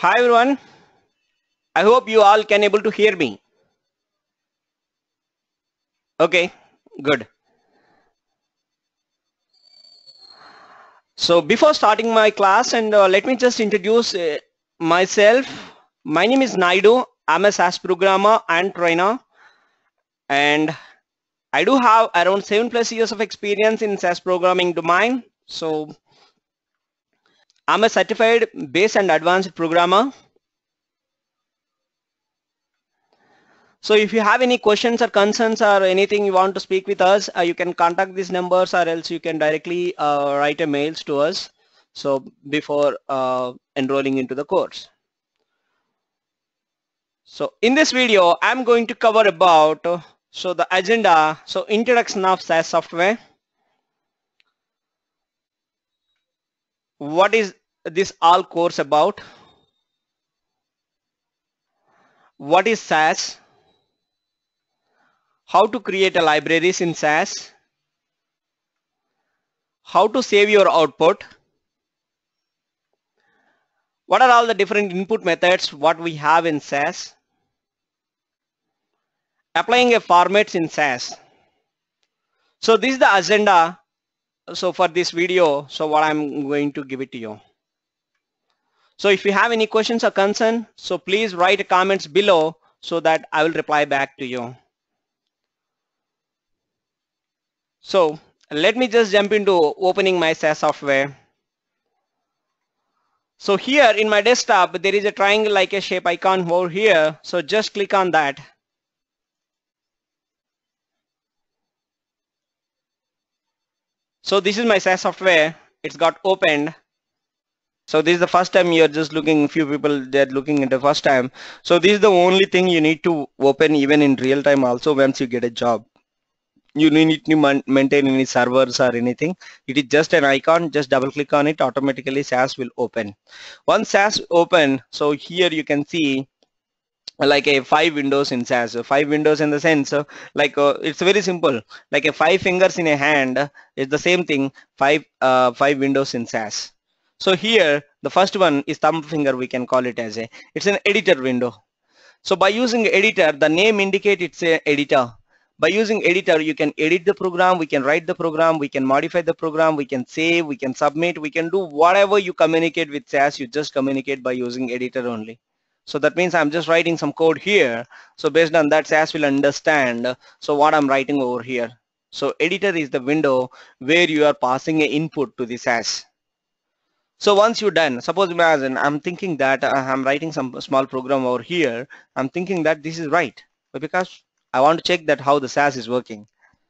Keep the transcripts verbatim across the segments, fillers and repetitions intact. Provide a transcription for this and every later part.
Hi everyone. I hope you all can able to hear me. Okay, good. So before starting my class, and uh, let me just introduce uh, myself. My name is Naidu. I'm a S A S programmer and trainer, and I do have around seven plus years of experience in S A S programming domain. So I'm a certified base and advanced programmer. So if you have any questions or concerns or anything you want to speak with us, uh, you can contact these numbers, or else you can directly uh, write a mails to us. So before uh, enrolling into the course. So in this video, I'm going to cover about, uh, so the agenda, so introduction of S A S software. What is this all course about? What is S A S? How to create a libraries in S A S? How to save your output? What are all the different input methods what we have in S A S? Applying a formats in S A S. So this is the agenda. So for this video, so what I'm going to give it to you. So if you have any questions or concern, so please write comments below so that I will reply back to you. So let me just jump into opening my S A S software. So here in my desktop, there is a triangle like a shape icon over here. So just click on that. So this is my S A S software. It's got opened. So this is the first time you're just looking, few people they're looking at the first time. So this is the only thing you need to open even in real time also once you get a job. You need to maintain any servers or anything. It is just an icon, just double click on it, automatically S A S will open. Once S A S open, so here you can see like a five windows in S A S. Five windows in the sense uh, like uh, it's very simple, like a five fingers in a hand is the same thing, five uh, five windows in S A S. So here the first one is thumb finger, we can call it as a, it's an editor window. So by using editor, the name indicate it's a editor. By using editor, you can edit the program, we can write the program, we can modify the program, we can save, we can submit, we can do whatever you communicate with S A S, you just communicate by using editor only. So that means I'm just writing some code here. So based on that, S A S will understand so what I'm writing over here. So editor is the window where you are passing an input to the S A S. So once you're done, suppose imagine I'm thinking that uh, I'm writing some small program over here. I'm thinking that this is right, but because I want to check that how the S A S is working.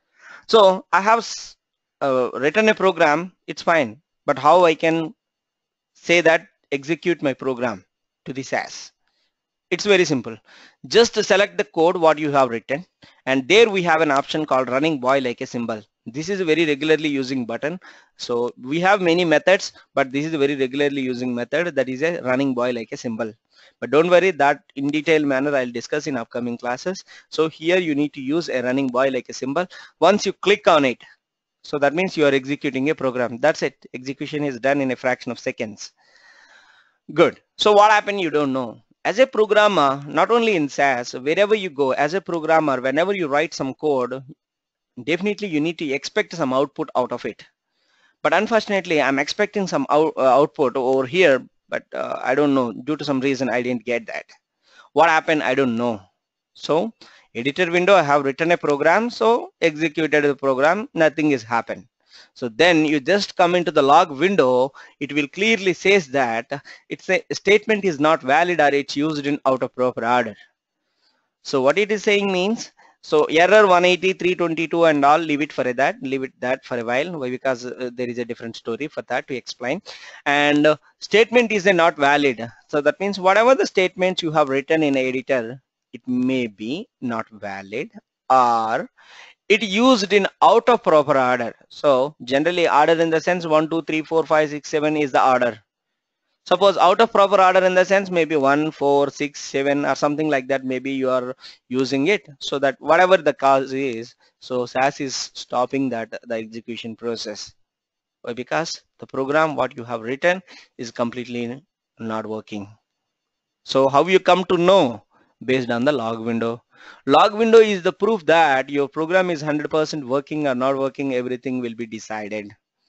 So I have uh, written a program, it's fine, but how I can say that execute my program to the S A S? It's very simple. Just select the code what you have written, and there we have an option called running boy like a symbol. This is a very regularly using button. So we have many methods, but this is a very regularly using method, that is a running boy like a symbol. But don't worry, that in detailed manner I'll discuss in upcoming classes. So here you need to use a running boy like a symbol. Once you click on it, so that means you are executing a program. That's it. Execution is done in a fraction of seconds. Good. So what happened, you don't know. As a programmer, not only in S A S, wherever you go as a programmer, whenever you write some code, definitely you need to expect some output out of it. But unfortunately, I'm expecting some out, uh, output over here, but uh, I don't know, due to some reason I didn't get that. What happened, I don't know. So editor window, I have written a program, so executed the program, nothing is happened. So then you just come into the log window, it will clearly says that it's a statement is not valid or it's used in out of proper order. So what it is saying means, so error one eighty, three twenty-two and all, leave it for that, leave it that for a while. Why? Because uh, there is a different story for that to explain. And uh, statement is a not valid. So that means whatever the statements you have written in editor, it may be not valid, or it used in out of proper order. So generally order in the sense one, two, three, four, five, six, seven is the order. Suppose out of proper order in the sense maybe one, four, six, seven or something like that, maybe you are using it, so that whatever the cause is, so S A S is stopping that the execution process. Why? Because the program what you have written is completely not working. So how you come to know? Based on the log window. Log window is the proof that your program is one hundred percent working or not working. Everything will be decided.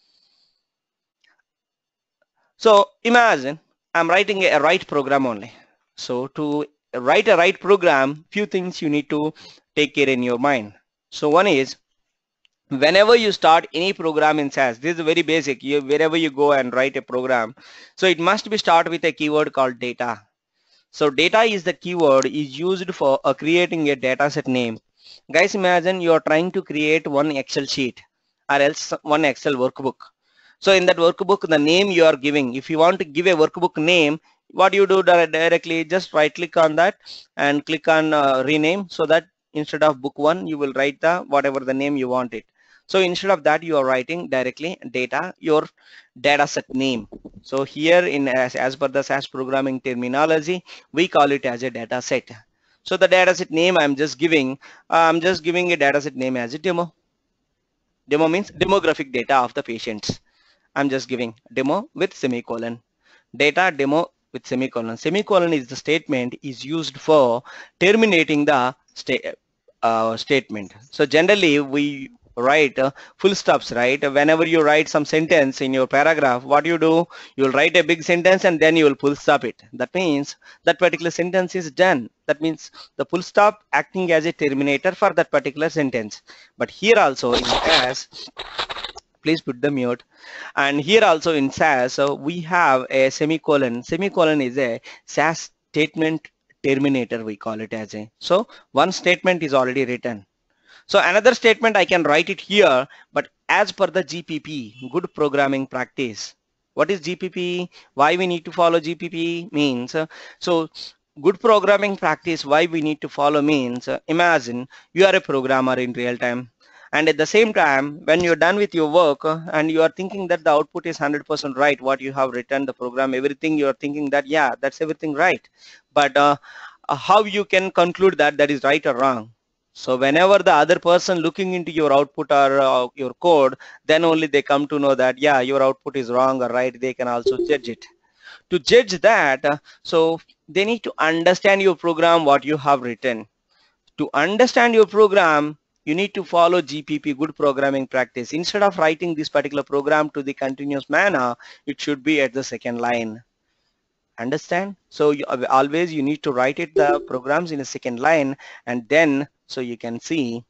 So imagine I'm writing a right program only. So to write a right program, few things you need to take care in your mind. So one is, whenever you start any program in S A S, this is very basic. You, wherever you go and write a program, so it must be start with a keyword called data. So data is the keyword is used for uh, creating a dataset name. Guys, imagine you are trying to create one Excel sheet or else one Excel workbook. So in that workbook, the name you are giving, if you want to give a workbook name, what you do directly, just right click on that and click on uh, rename, so that instead of book one, you will write the whatever the name you want it. So instead of that, you are writing directly data, your data set name. So here in as, as per the S A S programming terminology, we call it as a data set. So the data set name I'm just giving, uh, I'm just giving a data set name as a demo. Demo means demographic data of the patients. I'm just giving demo with semicolon. Data demo with semicolon. Semicolon is the statement is used for terminating the sta uh, statement. So generally we write uh, full stops, right? Whenever you write some sentence in your paragraph, what you do, you'll write a big sentence and then you will full stop it. That means that particular sentence is done. That means the full stop acting as a terminator for that particular sentence. But here also in as please put the mute. And here also in S A S, so we have a semicolon. Semicolon is a S A S statement terminator, we call it as a. So one statement is already written. So another statement I can write it here, but as per the G P P, good programming practice. What is G P P? Why we need to follow G P P means, uh, so good programming practice, why we need to follow means, uh, imagine you are a programmer in real time. And at the same time, when you're done with your work uh, and you are thinking that the output is one hundred percent right, what you have written, the program, everything, you're thinking that, yeah, that's everything right. But uh, uh, how you can conclude that that is right or wrong? So whenever the other person looking into your output or uh, your code, then only they come to know that, yeah, your output is wrong or right. They can also judge it. To judge that, uh, so they need to understand your program, what you have written. To understand your program, you need to follow G P P, good programming practice. Instead of writing this particular program to the continuous manner, it should be at the second line. Understand? So you, always you need to write it the programs in a second line, and then so you can see.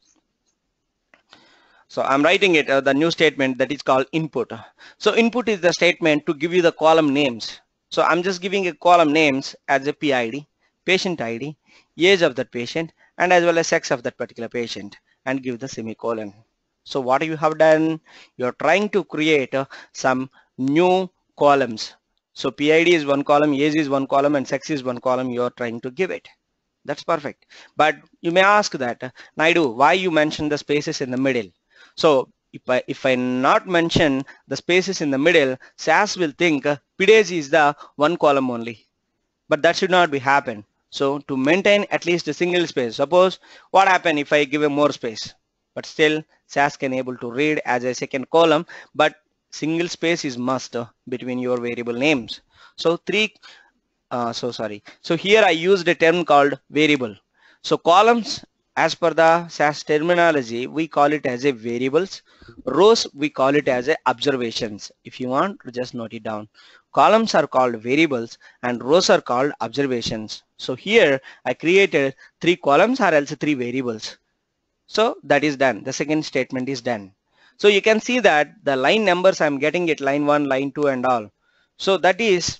So I'm writing it uh, the new statement that is called input. So input is the statement to give you the column names. So I'm just giving a column names as a P I D, patient I D, age of that patient, and as well as sex of that particular patient, and give the semicolon. So what you have done, you're trying to create uh, some new columns. So P I D is one column, age is one column, and sex is one column. You're trying to give it. That's perfect. But you may ask that, uh, Naidu, why you mention the spaces in the middle? So if I if I not mention the spaces in the middle, S A S will think uh, P D A is the one column only. But that should not be happen. So to maintain at least a single space, suppose what happen if I give a more space, but still S A S can able to read as a second column, but single space is must uh, between your variable names. So three, uh, so sorry. So here I used a term called variable. So columns, as per the S A S terminology, we call it as a variables. Rows, we call it as a observations. If you want, just note it down. Columns are called variables and rows are called observations. So here I created three columns or else three variables. So that is done. The second statement is done. So you can see that the line numbers I'm getting it line one, line two and all. So that is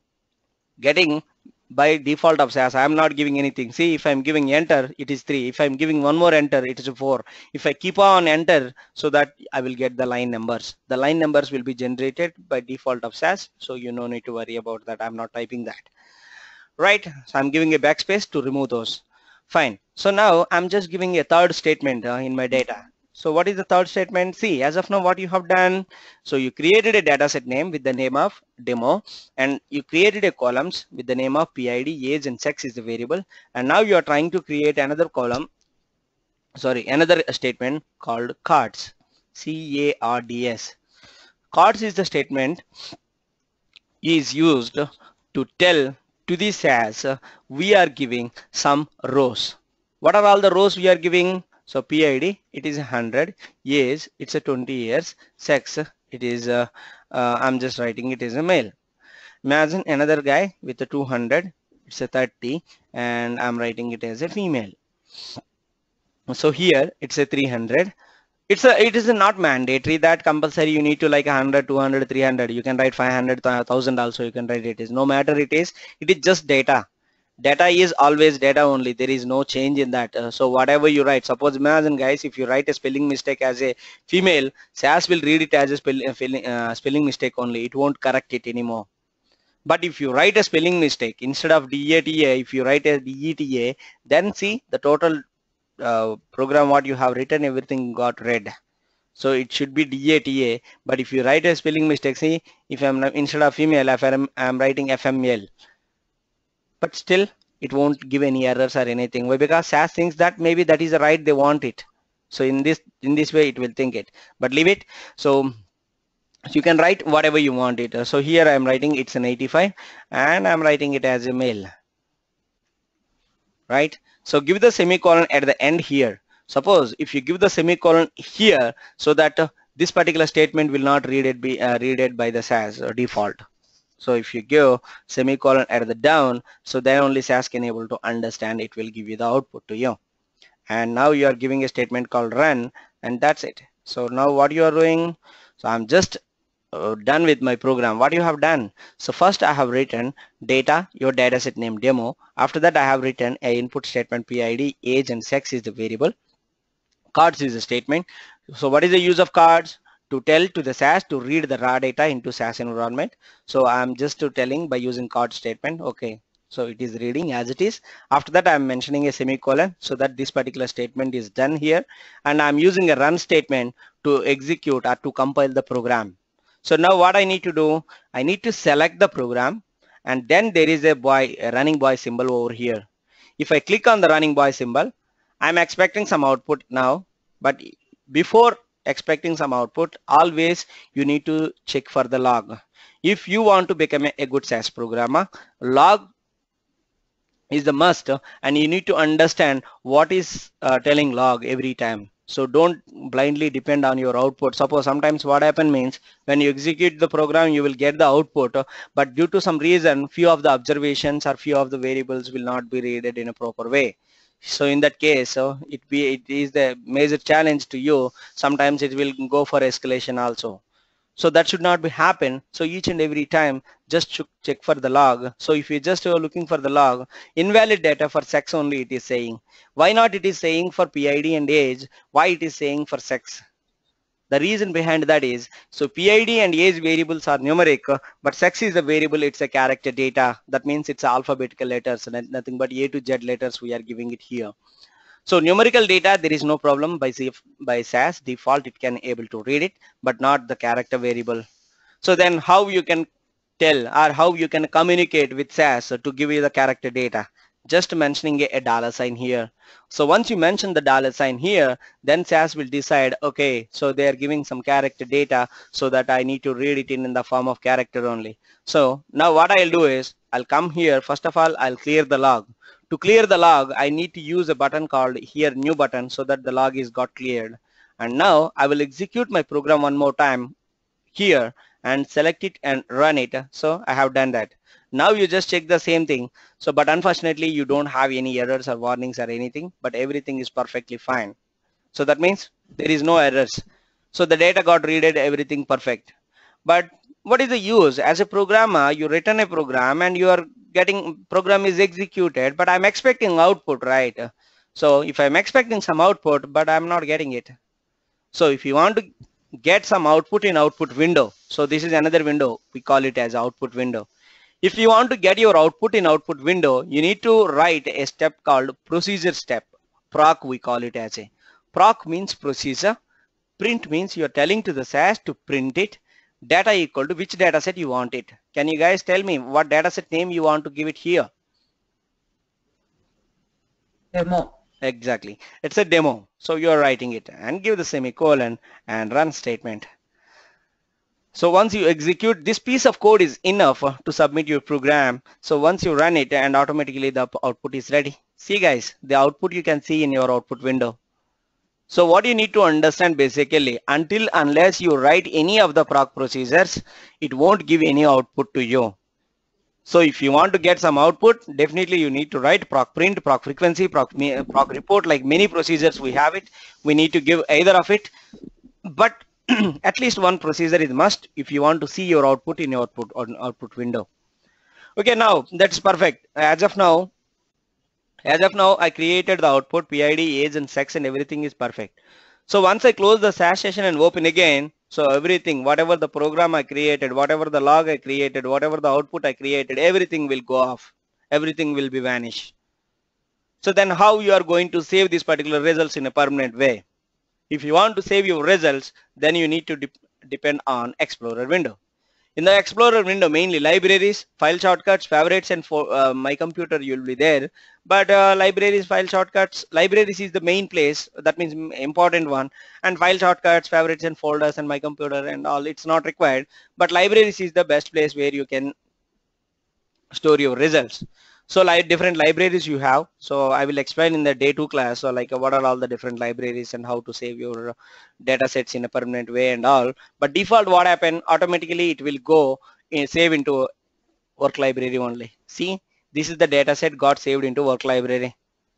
getting by default of S A S. I am not giving anything. See, if I'm giving enter, it is three. If I'm giving one more enter, it is four. If I keep on enter, so that I will get the line numbers. The line numbers will be generated by default of S A S. So you no need to worry about that. I'm not typing that. Right. So I'm giving a backspace to remove those. Fine. So now I'm just giving a third statement uh, in my data. So what is the third statement? See, as of now, what you have done. So you created a dataset name with the name of demo, and you created a columns with the name of P I D, age and sex is the variable. And now you are trying to create another column, sorry, another statement called cards, C A R D S. Cards is the statement is used to tell to the S A S, uh, we are giving some rows. What are all the rows we are giving? So P I D, it is one hundred, age, it's a twenty years, sex, it is, uh, uh, I'm just writing it is a male. Imagine another guy with a two hundred, it's a thirty, and I'm writing it as a female. So here it's a three hundred. It's a, it is not mandatory that compulsory you need to like one hundred, two hundred, three hundred. You can write five hundred, one thousand also you can write it is. No matter it is, it is just data. Data is always data only. There is no change in that. Uh, so whatever you write, suppose imagine guys, if you write a spelling mistake as a female, S A S will read it as a spell, uh, spelling, uh, spelling mistake only. It won't correct it anymore. But if you write a spelling mistake, instead of D A T A, if you write a D E T A, then see the total uh, program what you have written, everything got read. So it should be D A T A. But if you write a spelling mistake, see, if I'm instead of female, if I'm, I'm writing F M L, but still it won't give any errors or anything. Why? Because S A S thinks that maybe that is the right, they want it. So in this in this way it will think it, but leave it. So So you can write whatever you want it. So here I am writing it's an eighty-five and I'm writing it as a male, right? So give the semicolon at the end here. Suppose if you give the semicolon here, so that uh, this particular statement will not read it be uh, read it by the S A S or default. So if you give semicolon at the down, so then only S A S can able to understand, it will give you the output to you. And now you are giving a statement called run, and that's it. So now what you are doing, so I'm just Uh, done with my program. What you have done, so first I have written data, your dataset name demo. After that I have written a input statement P I D, age and sex is the variable, cards is the statement. So what is the use of cards? To tell to the S A S to read the raw data into S A S environment. So I'm just to telling by using card statement. Okay, so it is reading as it is. After that I'm mentioning a semicolon so that this particular statement is done here, and I'm using a run statement to execute or to compile the program. So now what I need to do, I need to select the program, and then there is a boy, a running boy symbol over here. If I click on the running boy symbol, I'm expecting some output now, but before expecting some output, always you need to check for the log. If you want to become a, a good S A S programmer, log is the must, and you need to understand what is uh, telling log every time. So don't blindly depend on your output. Suppose sometimes what happen means when you execute the program, you will get the output, but due to some reason, few of the observations or few of the variables will not be read in a proper way. So in that case, so it be it is the major challenge to you. Sometimes it will go for escalation also. So that should not be happen. So each and every time just check for the log. So if you just are looking for the log, invalid data for sex only it is saying. Why not it is saying for P I D and age? Why it is saying for sex? The reason behind that is, so P I D and age variables are numeric, but sex is a variable, it's a character data. That means it's alphabetical letters, and nothing but A to Z letters we are giving it here. So numerical data, there is no problem by, by S A S default, it can able to read it, but not the character variable. So then how you can tell or how you can communicate with S A S to give you the character data? Just mentioning a, a dollar sign here. So once you mention the dollar sign here, then S A S will decide, okay, so they are giving some character data, so that I need to read it in, in the form of character only. So now what I'll do is, I'll come here, first of all, I'll clear the log. To clear the log, I need to use a button called here new button, so that the log is got cleared. And now I will execute my program one more time here and select it and run it. So I have done that. Now you just check the same thing. So but unfortunately you don't have any errors or warnings or anything, but everything is perfectly fine. So that means there is no errors. So the data got readed, everything perfect. But what is the use? As a programmer, you written a program and you are getting program is executed, but I'm expecting output, right? So if I'm expecting some output, but I'm not getting it. So if you want to get some output in output window, so this is another window, we call it as output window. If you want to get your output in output window, you need to write a step called procedure step. Proc we call it as a. Proc means procedure. Print means you're telling to the S A S to print it. Data equal to which data set you want it. Can you guys tell me what data set name you want to give it here? Demo. Exactly. It's a demo. So you're writing it and give the semicolon and run statement. So once you execute, this piece of code is enough to submit your program. So once you run it, and automatically the output is ready. See guys, the output you can see in your output window. So what you need to understand basically, until unless you write any of the proc procedures, it won't give any output to you. So if you want to get some output, definitely you need to write proc print, proc frequency, proc, proc report, like many procedures we have it. We need to give either of it, but at least one procedure is must if you want to see your output in your output or output window. Okay, now that's perfect. As of now, as of now, I created the output, P I D, age and sex and everything is perfect. So once I close the S A S session and open again, so everything, whatever the program I created, whatever the log I created, whatever the output I created, everything will go off. Everything will be vanished. So then how you are going to save these particular results in a permanent way? If you want to save your results, then you need to de depend on Explorer window. In the Explorer window, mainly libraries, file shortcuts, favorites, and for uh, my computer you'll be there. But uh, libraries, file shortcuts, libraries is the main place. That means important one. And file shortcuts, favorites, and folders, and my computer and all, it's not required. But libraries is the best place where you can store your results. So like different libraries you have. So I will explain in the day two class. So like what are all the different libraries and how to save your data sets in a permanent way and all. But default what happen, automatically it will go in, save into work library only. See, this is the data set got saved into work library.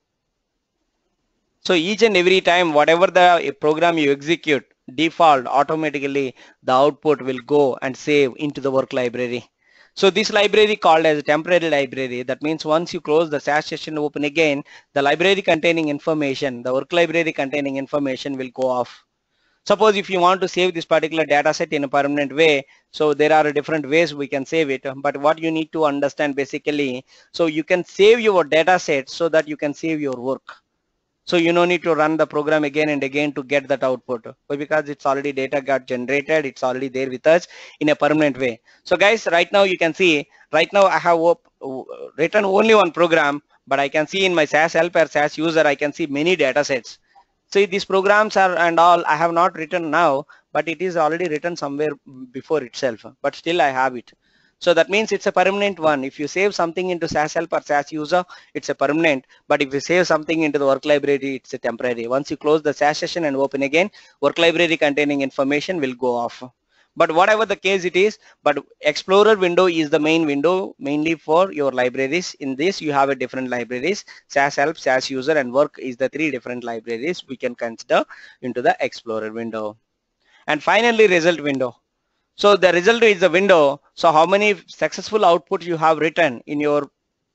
So each and every time whatever the program you execute, default automatically the output will go and save into the work library. So this library called as a temporary library. That means once you close the S A S session open again, the library containing information, the work library containing information will go off. Suppose if you want to save this particular data set in a permanent way, so there are different ways we can save it. But what you need to understand basically, so you can save your data set so that you can save your work. So you no need to run the program again and again to get that output, because it's already data got generated, it's already there with us in a permanent way. So guys, right now you can see, right now I have written only one program, but I can see in my S A S helper, S A S user, I can see many data sets. See, these programs are and all I have not written now, but it is already written somewhere before itself, but still I have it. So that means it's a permanent one. If you save something into S A S helper, S A S user, it's a permanent. But if you save something into the work library, it's a temporary. Once you close the S A S session and open again, work library containing information will go off. But whatever the case it is, but Explorer window is the main window mainly for your libraries. In this, you have a different libraries. S A S help, S A S user, and work is the three different libraries we can consider into the Explorer window. And finally, result window. So the result is the window. So how many successful output you have written in your,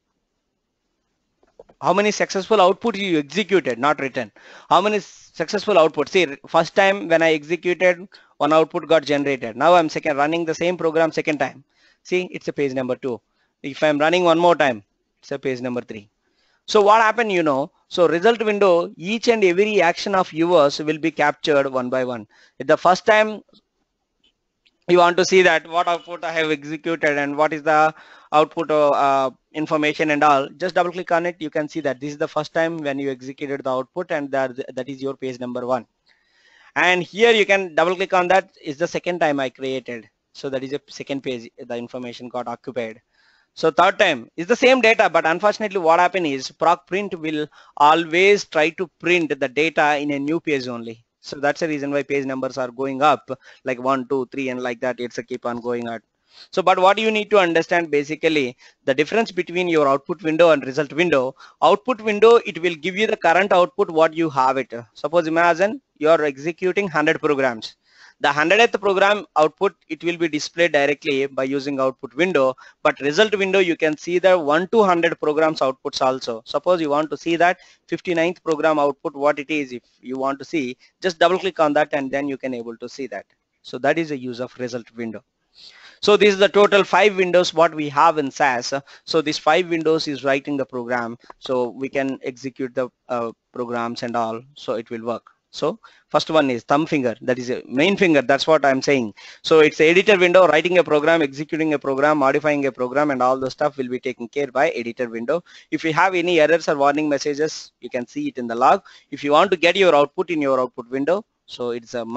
how many successful output you executed, not written. How many successful outputs? See, first time when I executed, one output got generated. Now I'm second running the same program second time. See, it's a page number two. If I'm running one more time, it's a page number three. So what happened, you know, so result window, each and every action of yours will be captured one by one. The first time you want to see that what output I have executed and what is the output of, uh, information and all, just double click on it. You can see that this is the first time when you executed the output, and that, that is your page number one. And here you can double click on that is the second time I created. So that is a second page, the information got occupied. So third time is the same data, but unfortunately what happened is proc print will always try to print the data in a new page only. So that's the reason why page numbers are going up like one, two, three, and like that. It's a keep on going up. So, but what you need to understand basically the difference between your output window and result window. Output window, it will give you the current output what you have it. Suppose imagine you are executing one hundred programs. The hundredth program output, it will be displayed directly by using output window, but result window, you can see the one to one hundred programs outputs also. Suppose you want to see that fifty-ninth program output, what it is, if you want to see, just double click on that and then you can able to see that. So that is a use of result window. So this is the total five windows what we have in S A S. So this five windows is writing the program, so we can execute the uh, programs and all, so it will work. So first one is thumb finger, that is a main finger, that's what I'm saying. So it's the editor window, writing a program, executing a program, modifying a program, and all the stuff will be taken care by editor window. If you have any errors or warning messages, you can see it in the log. If you want to get your output in your output window, so it's a must.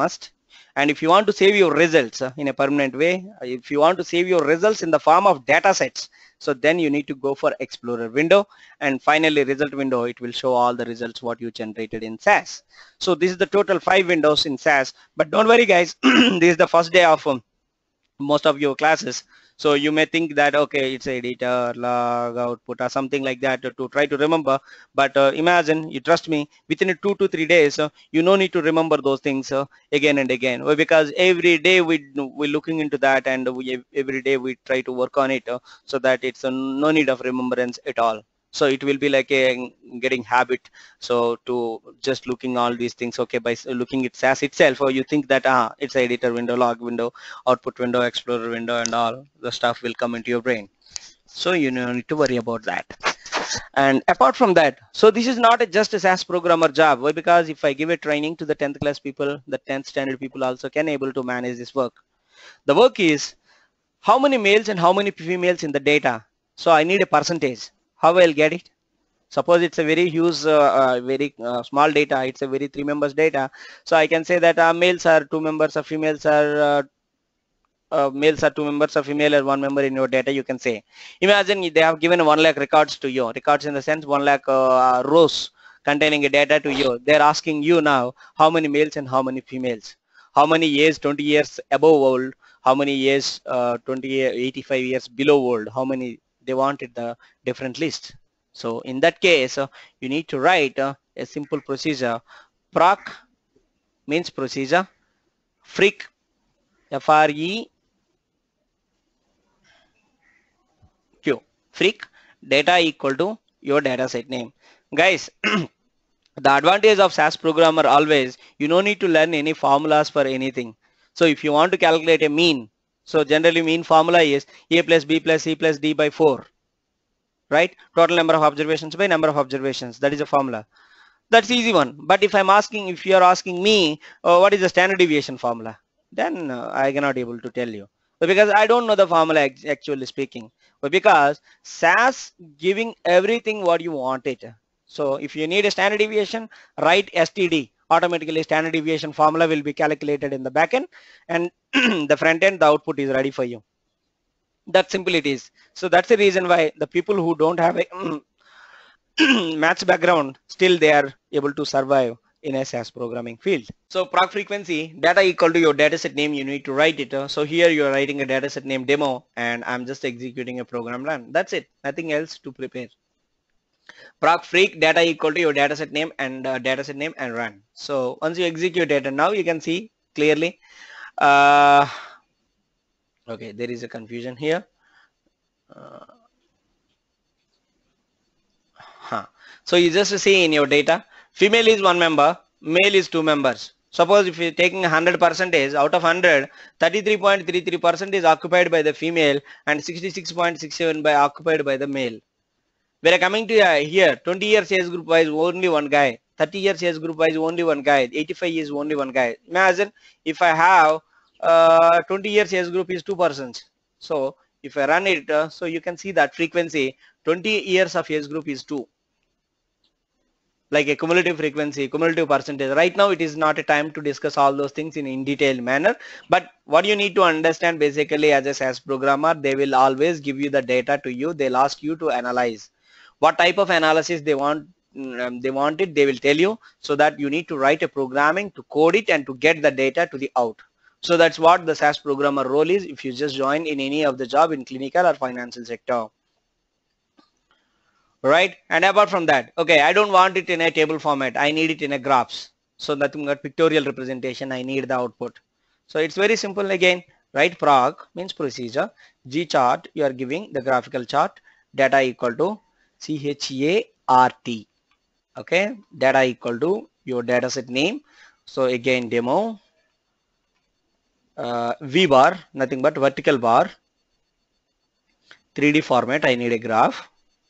And if you want to save your results uh, in a permanent way, if you want to save your results in the form of data sets, so then you need to go for Explorer window, and finally result window, it will show all the results what you generated in S A S. So this is the total five windows in S A S, but don't worry guys, this is the first day of um, most of your classes. So you may think that, okay, it's editor, log, output, or something like that to, to try to remember. But uh, imagine, you trust me, within two to three days, uh, you no need to remember those things uh, again and again. Well, because every day we we're looking into that, and we every day we try to work on it, uh, so that it's uh, no need of remembrance at all. So it will be like a getting habit. So to just looking all these things, okay, by looking at S A S itself, or you think that ah, it's a editor window, log window, output window, explorer window, and all the stuff will come into your brain. So you don't need to worry about that. And apart from that, so this is not a just a S A S programmer job. Why? Because if I give a training to the tenth class people, the tenth standard people also can able to manage this work. The work is how many males and how many females in the data. So I need a percentage. How I'll get it? Suppose it's a very huge, uh, uh, very uh, small data. It's a very three members data. So I can say that uh, males are two members, or females are uh, uh, males are two members, or female are one member in your data. You can say. Imagine they have given one lakh records to you. Records in the sense one lakh uh, rows containing a data to you. They're asking you now how many males and how many females. How many years, twenty years above old. How many years, uh, twenty, eighty-five years below old. How many they wanted the different list. So in that case, uh, you need to write uh, a simple procedure. Proc means procedure. Freq, F R E Q. Freq data equal to your data set name. Guys, the advantage of S A S programmer always, you don't need to learn any formulas for anything. So if you want to calculate a mean, so generally mean formula is A plus B plus C plus D by four. Right? Total number of observations by number of observations. That is a formula. That's easy one. But if I'm asking, if you are asking me, uh, what is the standard deviation formula? Then uh, I cannot able to tell you. But because I don't know the formula actually speaking. But because S A S giving everything what you want it. So if you need a standard deviation, write S T D. Automatically standard deviation formula will be calculated in the backend, and the front end, the output is ready for you. That simple it is. So that's the reason why the people who don't have a maths background, still they are able to survive in a S A S programming field. So proc frequency, data equal to your dataset name, you need to write it. So here you are writing a dataset name demo, and I'm just executing a program run. That's it. Nothing else to prepare. Proc freq data equal to your dataset name and uh, dataset name and run. So once you execute it, and now you can see clearly. Uh, okay, there is a confusion here. Uh, huh. So you just see in your data, female is one member, male is two members. Suppose if you're taking one hundred percentage, out of one hundred, thirty-three point three three percent is occupied by the female and sixty-six point six seven by occupied by the male. We are coming to uh, here, twenty years age group wise only one guy, thirty years age group wise only one guy, eighty-five years only one guy. Imagine if I have uh, twenty years age group is two persons. So if I run it, uh, so you can see that frequency, twenty years of age group is two. Like a cumulative frequency, cumulative percentage. Right now it is not a time to discuss all those things in in detailed manner, but what you need to understand basically as a S A S programmer, they will always give you the data to you. They'll ask you to analyze what type of analysis they want. Um, they want it, they will tell you, so that you need to write a programming to code it and to get the data to the out. So that's what the S A S programmer role is if you just join in any of the job in clinical or financial sector. Right? And apart from that, okay, I don't want it in a table format. I need it in a graphs. So nothing but pictorial representation. I need the output. So it's very simple again. Right? Proc means procedure. G chart, you are giving the graphical chart. Data equal to C H A R T. Okay. Data equal to your dataset name. So again, demo. Uh, V bar, nothing but vertical bar. three D format. I need a graph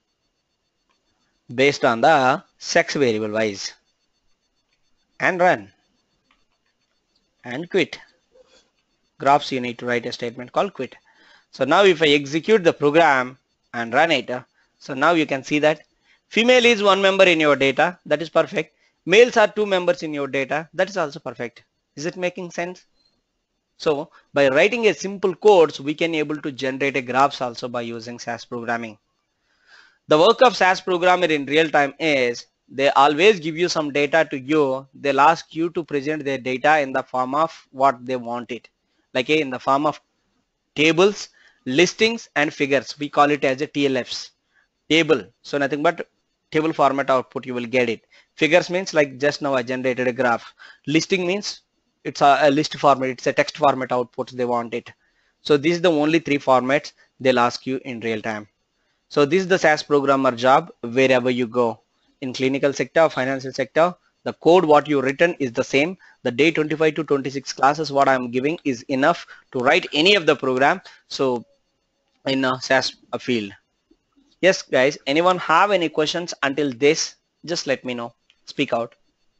based on the sex variable wise, and run and quit. Graphs, you need to write a statement called quit. So now if I execute the program and run it, so now you can see that female is one member in your data, that is perfect. Males are two members in your data, that is also perfect. Is it making sense? So by writing a simple codes, we can able to generate a graphs also by using S A S programming. The work of S A S programmer in real time is they always give you some data to you. They'll ask you to present their data in the form of what they want it, like eh, in the form of tables, listings and figures. We call it as a T L Fs. Table. So nothing but table format output, you will get it. Figures means like just now I generated a graph. Listing means it's a, a list format. It's a text format output they want it. So this is the only three formats they'll ask you in real time. So this is the S A S programmer job wherever you go. In clinical sector, financial sector, the code what you written is the same. The day twenty-five to twenty-six classes what I'm giving is enough to write any of the program. So in a S A S field. Yes, guys, anyone have any questions until this? Just let me know. Speak out.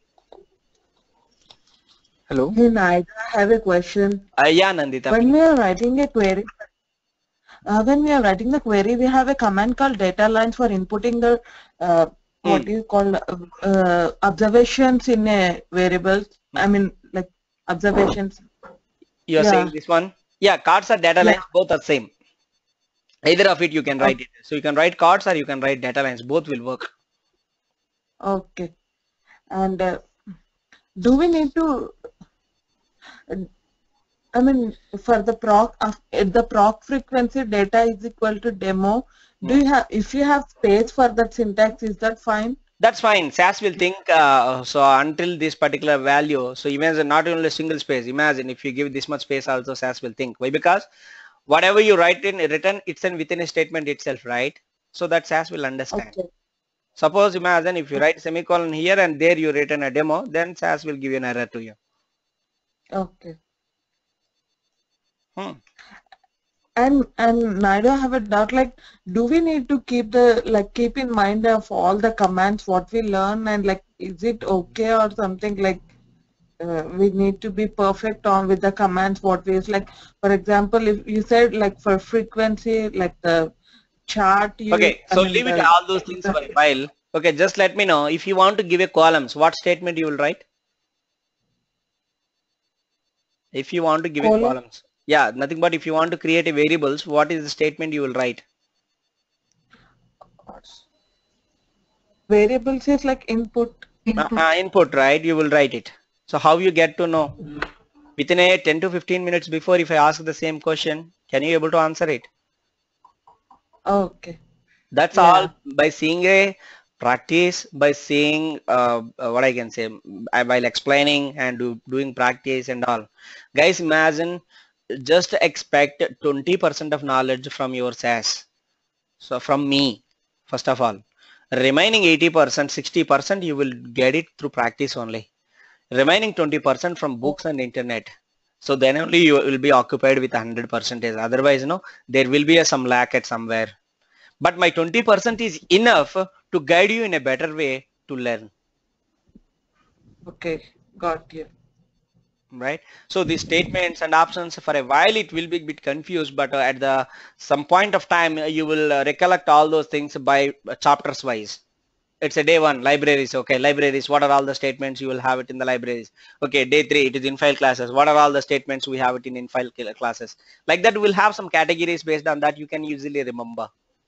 Hello. Hey, Naidu, I have a question. Uh, yeah, Nandita. When we are writing a query, uh, when we are writing the query, we have a command called data lines for inputting the uh, what Hmm. you call uh, uh, observations in a variables. I mean, like observations. You're Yeah, saying this one? Yeah, cards or data yeah. lines, both are same. Either of it you can o- write it. So you can write cards or you can write data lines. Both will work. Okay. And uh, do we need to? uh, I mean, for the proc, uh, the proc frequency data is equal to demo. Do Hmm. you have? If you have space for that syntax, is that fine? That's fine. S A S will think uh, so until this particular value. So imagine not only a single space. Imagine if you give this much space also S A S will think. Why? Because whatever you write in written, it's in within a statement itself, right? So that S A S will understand. Okay. Suppose imagine if you write semicolon here and there you written a demo, then S A S will give you an error to you. Okay. Hmm. And and Naidu, I have a doubt. Like, do we need to keep the like keep in mind of all the commands what we learn, and like, is it okay or something like uh, we need to be perfect on with the commands what we use? Like, for example, if you said like for frequency, like the chart you, Okay, I so mean leave it the all those things for a the while. Okay, just let me know if you want to give a columns, what statement you will write? If you want to give a column columns. Yeah, nothing but if you want to create a variables, what is the statement you will write? variables is like input. Uh, uh, input, right? You will write it. So how you get to know? Within a ten to fifteen minutes before, if I ask the same question, can you able to answer it? Okay. That's all Yeah. by seeing a practice, by seeing uh, uh, what I can say, uh, while explaining and do, doing practice and all. Guys, imagine just expect twenty percent of knowledge from your S A S. So from me, first of all, remaining eighty percent, sixty percent you will get it through practice only. Remaining twenty percent from books and internet. So then only you will be occupied with one hundred percent. Otherwise, no, there will be a some lack at somewhere. But my twenty percent is enough to guide you in a better way to learn, Okay. Got you. right? So these statements and options for a while it will be a bit confused, but uh, at the some point of time uh, you will uh, recollect all those things by uh, chapters wise. It's a day one libraries. Okay, libraries. What are all the statements you will have it in the libraries? Okay, day three it is in file classes. What are all the statements we have it in in file classes? Like that, we'll have some categories based on that you can easily remember.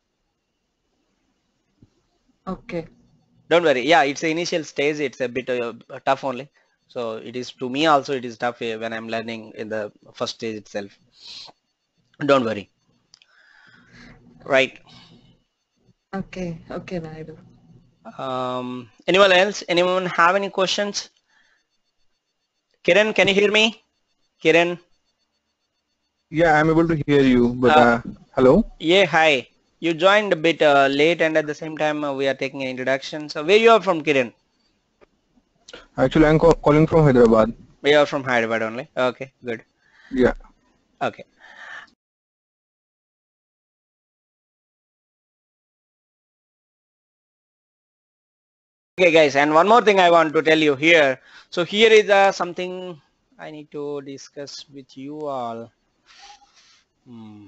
Okay. Don't worry. Yeah, it's the initial stage. It's a bit uh, tough only. So it is to me also. It is tough uh, when I'm learning in the first stage itself. Don't worry. Right. Okay. Okay, Naidu. Um, anyone else? Anyone have any questions? Kiran, can you hear me? Kiran. Yeah, I'm able to hear you, but Uh, uh, hello. yeah. Hi. You joined a bit uh, late, and at the same time uh, we are taking an introduction. So where you are from, Kiran? Actually, I'm ca- calling from Hyderabad. We are from Hyderabad only. Okay. Good. Yeah. Okay. Okay, guys, and one more thing I want to tell you here. So here is uh, something I need to discuss with you all. Hmm.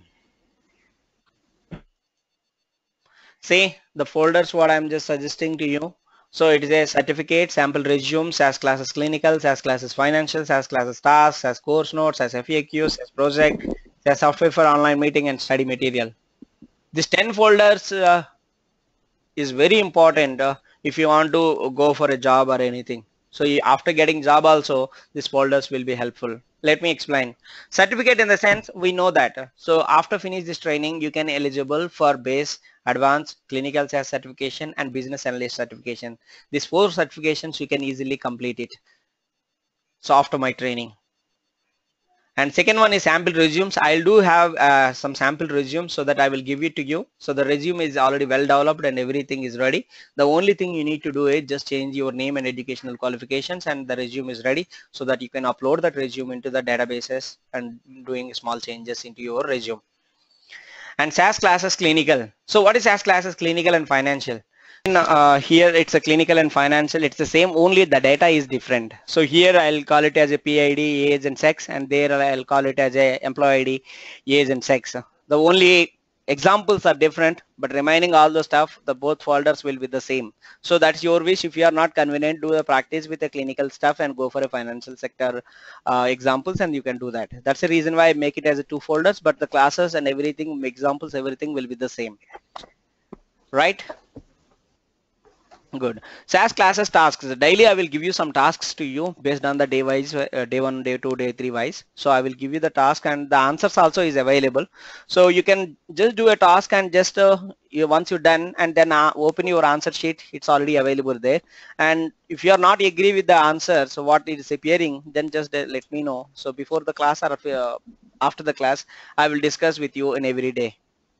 See the folders what I'm just suggesting to you. So it is a certificate, sample resume, S A S classes clinical, S A S classes financial, S A S classes tasks, S A S course notes, S A S F A Qs, S A S project, S A S software for online meeting and study material. These ten folders uh, is very important uh, if you want to go for a job or anything. So you, after getting job also, these folders will be helpful. Let me explain. Certificate in the sense we know that. So after finish this training, you can eligible for base, advanced, clinical S A S certification and business analyst certification. These four certifications you can easily complete it. So after my training. And second one is sample resumes. I'll do have uh, some sample resumes so that I will give it to you. So the resume is already well developed and everything is ready. The only thing you need to do is just change your name and educational qualifications and the resume is ready so that you can upload that resume into the databases and doing small changes into your resume. And S A S classes clinical. So what is S A S classes clinical and financial? Uh, here it's a clinical and financial, it's the same, only the data is different. So here I'll call it as a P I D, age and sex, and there I'll call it as a employee I D, age and sex. The only examples are different, but remaining all the stuff, the both folders will be the same. So that's your wish. If you are not convenient, do a practice with the clinical stuff and go for a financial sector uh, examples, and you can do that. That's the reason why I make it as a two folders, but the classes and everything, examples, everything will be the same, right? Good. S A S classes tasks. Daily I will give you some tasks to you based on the day wise, uh, day one, day two, day three wise. So I will give you the task and the answers also is available. So you can just do a task and just uh, you, once you're done and then uh, open your answer sheet. It's already available there. And if you are not agree with the answer, so what is appearing, then just uh, let me know. So before the class or uh, after the class, I will discuss with you in every day.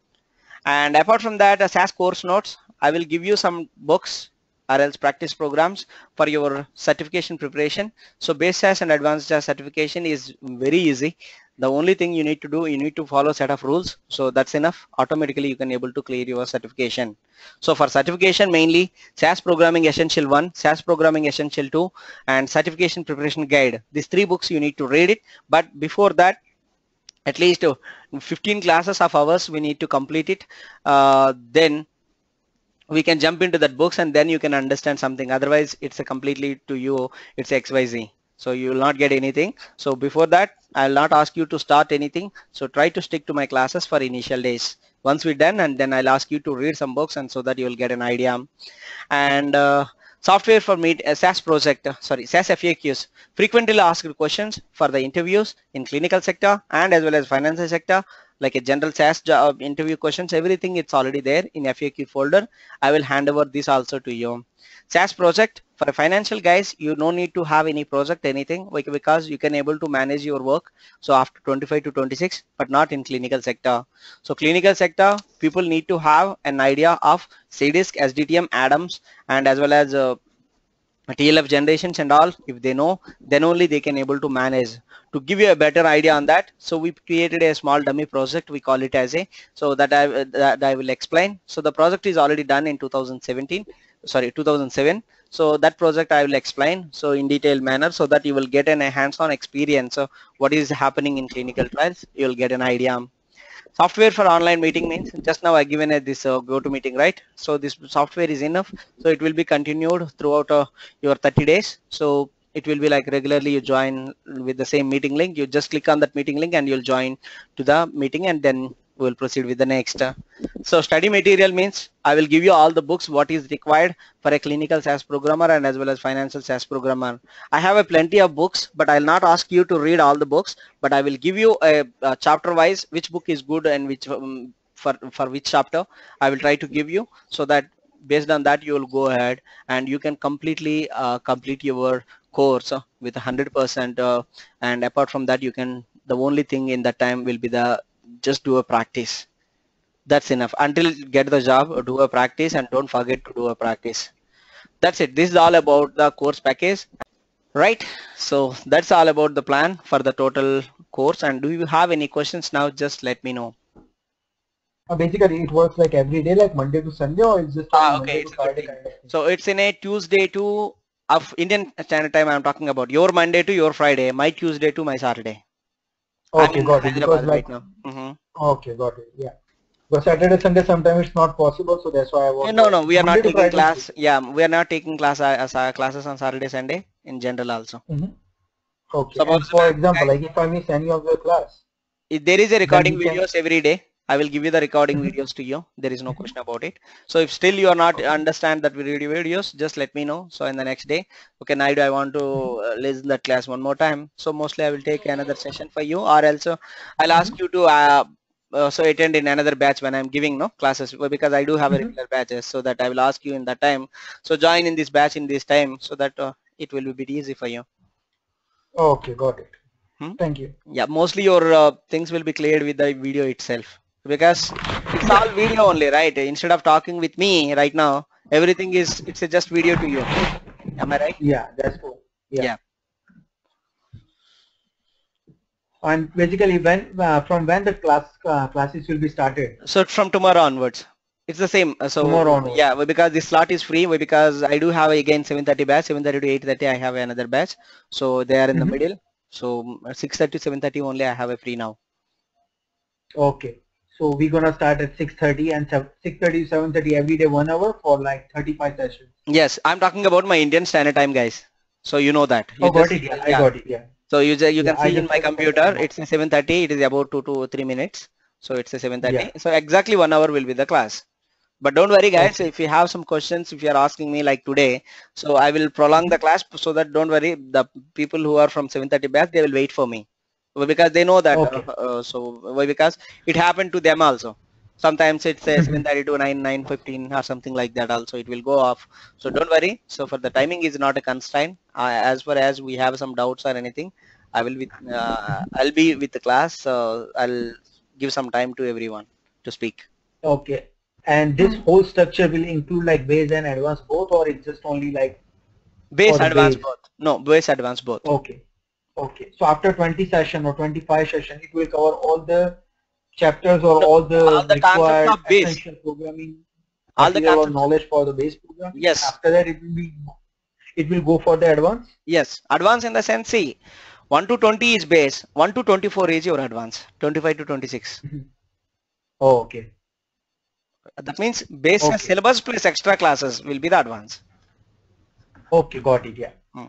And apart from that, uh, S A S course notes, I will give you some books or else practice programs for your certification preparation. So base S A S and advanced S A S certification is very easy. The only thing you need to do, you need to follow a set of rules. So that's enough. Automatically you can able to clear your certification. So for certification mainly S A S programming essential one, S A S programming essential two, and certification preparation guide. These three books you need to read it. But before that, at least fifteen classes of ours we need to complete it. Uh, then we can jump into that books and then you can understand something. Otherwise it's a completely to you, it's X Y Z. So you will not get anything. So before that, I'll not ask you to start anything. So try to stick to my classes for initial days. Once we're done, and then I'll ask you to read some books and so that you will get an idea. And uh, software for meet uh, S A S project, uh, sorry, S A S F A Qs, frequently asked questions for the interviews in clinical sector and as well as financial sector, like a general S A S job interview questions, everything it's already there in F A Q folder. I will hand over this also to you. S A S project for a financial guys, you no need to have any project anything because you can able to manage your work. So after twenty-five to twenty-six, but not in clinical sector. So clinical sector, people need to have an idea of C D I S C, S D T M, Adams, and as well as uh, T L F generations and all. If they know, then only they can able to manage. To give you a better idea on that, so we created a small dummy project, we call it as a, so that I, that I will explain. So the project is already done in two thousand seventeen, sorry, two thousand seven. So that project I will explain so in detailed manner so that you will get an, a hands-on experience of what is happening in clinical trials. You will get an idea. Software for online meeting means just now I given a this uh, go to meeting, right? So this software is enough. So it will be continued throughout uh, your thirty days. So it will be like regularly you join with the same meeting link. You just click on that meeting link and you'll join to the meeting, and then we'll proceed with the next. So study material means I will give you all the books what is required for a clinical S A S programmer and as well as financial S A S programmer. I have a plenty of books, but I'll not ask you to read all the books, but I will give you a, a chapter wise which book is good and which um, for for which chapter I will try to give you, so that based on that you will go ahead and you can completely uh, complete your course uh, with one hundred percent uh, and apart from that you can, the only thing in that time will be the just do a practice. That's enough. Until you get the job, do a practice and don't forget to do a practice. That's it. This is all about the course package, right? So that's all about the plan for the total course. And do you have any questions now? Just let me know. Uh, basically it works like every day, like Monday to Sunday, or it's just ah, Monday okay, to it's Friday good kind of thing? So it's in a Tuesday to of Indian Standard Time I'm talking about. Your Monday to your Friday, my Tuesday to my Saturday. Okay, I'm in got it. Because Hyderabad like right now. Mm-hmm. okay, got it. Yeah, But Saturday, Sunday, sometimes it's not possible, so that's why I was. No, no, we are not Monday to taking Friday. class. Yeah, we are not taking class uh, as uh, classes on Saturday, Sunday in general also. Mm-hmm. Okay. Suppose And for uh, example, like if I miss any of your class, if there is a then recording we can. videos every day. I will give you the recording Mhm. videos to you. There is no question about it. So if still you are not Okay. understand that video videos, just let me know. So in the next day, okay, Naidu, I want to uh, listen that class one more time. So mostly I will take another session for you, or also I'll ask Mhm. you to uh, uh, so attend in another batch when I'm giving no classes, well, because I do have a Mhm. regular batches, so that I will ask you in that time. So join in this batch in this time, so that uh, it will be a bit easy for you. Okay, got it. Hmm? Thank you. Yeah, mostly your uh, things will be cleared with the video itself, because it's all video only, right? Instead of talking with me right now, everything is it's a just video to you. Am I right? Yeah, that's cool. Yeah. Yeah. And basically, when uh, from when the class uh, classes will be started? So from tomorrow onwards, it's the same. Uh, Tomorrow So onwards. yeah, well, because this slot is free, well, because I do have again seven thirty batch, seven thirty to eight thirty I have another batch. So they are in the Mhm. middle. So six thirty to seven thirty only I have a free now. Okay. So we're gonna start at six thirty and six thirty to seven thirty every day, one hour for like thirty-five sessions. Yes, I'm talking about my Indian Standard Time, guys. So you know that. You Oh, got just it. Yeah, I yeah. got it. Yeah. So you ju- you Yeah, can I see in just my checked my computer, time it's also. a seven thirty. It is about two to three minutes. So it's a seven thirty. Yeah. So exactly one hour will be the class. But don't worry, guys. Okay. If you have some questions, if you are asking me like today, so I will prolong the Mhm. class so that don't worry. The people who are from seven thirty back, they will wait for me. Well, because they know that. Uh, Okay. uh, so why? Because it happened to them also. Sometimes it's a seven Mhm. thirty to nine nine fifteen or something like that. Also, it will go off. So don't worry. So for the timing is not a constraint. Uh, as far as we have some doubts or anything, I will with uh, I'll be with the class. So I'll give some time to everyone to speak. Okay. And this Mm. whole structure will include like base and advanced both, or it's just only like Base, for the advanced base? both. No, base, advanced both. Okay. Okay. So after twenty session or twenty-five session, it will cover all the chapters or No, all all the the concepts required of base. essential programming All the material or concepts. knowledge for the base programming, and Yes, after that it will be it will go for the advanced. yes. Advanced in the sense, see, one to twenty is base, one to twenty-four is your advanced, twenty-five to twenty-six. Mhm. Oh, okay. That means base has Okay. syllabus plus extra classes will be the advanced. Okay, got it. Yeah. Hmm.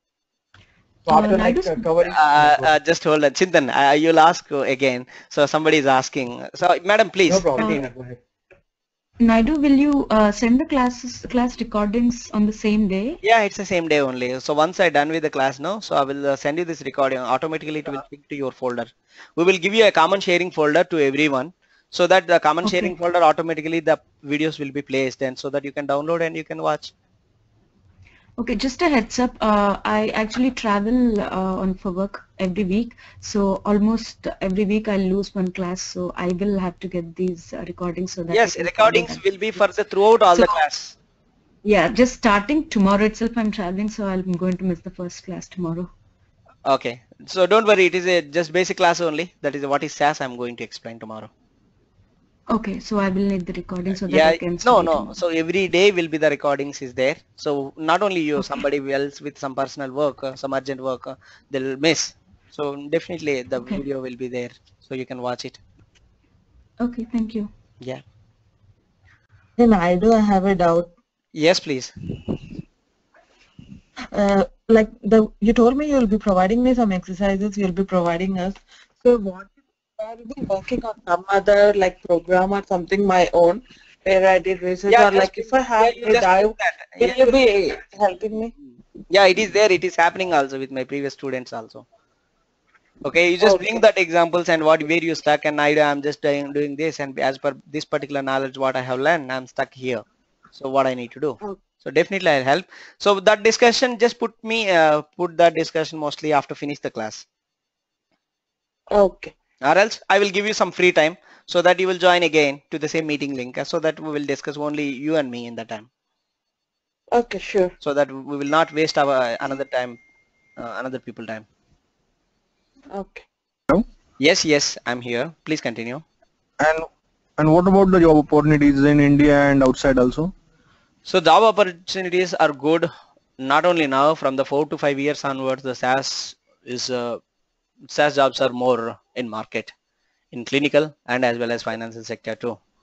So Uh, after Naidu, like uh, covering, yeah, Uh, go uh, ahead. just hold on. Chintan, uh, you'll ask uh, again. So somebody is asking. So madam, No please problem. uh, Yeah, continue. go ahead. Naidu, will you uh, send the classes class recordings on the same day? Yeah, it's the same day only. So once I done with the class now, so I will uh, send you this recording. Automatically it will sync to your folder. We will give you a common sharing folder to everyone, so that the common sharing Okay. folder automatically the videos will be placed, and so that you can download and you can watch. Okay, just a heads up. Uh, I actually travel uh, on for work every week, so almost every week I lose one class. So I will have to get these uh, recordings so that I Yes, can follow recordings them. will be for the throughout all So the class. yeah, just starting tomorrow itself, I'm traveling, so I'm going to miss the first class tomorrow. Okay, so don't worry. It is a just basic class only. That is what is S A S. I'm going to explain tomorrow. Okay, so I will need the recording so that Yeah, I can no, study no. tomorrow. So every day will be the recordings is there. So not only you, Okay. somebody else with some personal work, uh, some urgent work, uh, they'll miss. So definitely the Okay. video will be there, so you can watch it. Okay, thank you. Yeah. Then I do have a doubt. Yes, please. Uh, like the you told me you'll be providing me some exercises. You'll be providing us. So what if I'll be working on some other like program or something my own where I did research, Yeah, or just like if I yeah, have you a just put dive, that. will Yeah, you you be helping me? yeah, it is there. It is happening also with my previous students also. Okay, you just bring Okay. that examples and what where you stuck, and I I'm just doing doing this, and as per this particular knowledge what I have learned, I'm stuck here. So what I need to do? Okay. So definitely I'll help. So that discussion, just put me uh, put that discussion mostly after finish the class, Okay. or else I will give you some free time so that you will join again to the same meeting link, uh, so that we will discuss only you and me in the time, Okay. Sure. so that we will not waste our uh, another time, uh, another people time. Okay. Hello? Yes, yes, I'm here. Please continue. And and what about the job opportunities in India and outside also? So job opportunities are good not only now, from the four to five years onwards. The S A S is uh, S A S jobs are more in market in clinical and as well as financial sector too.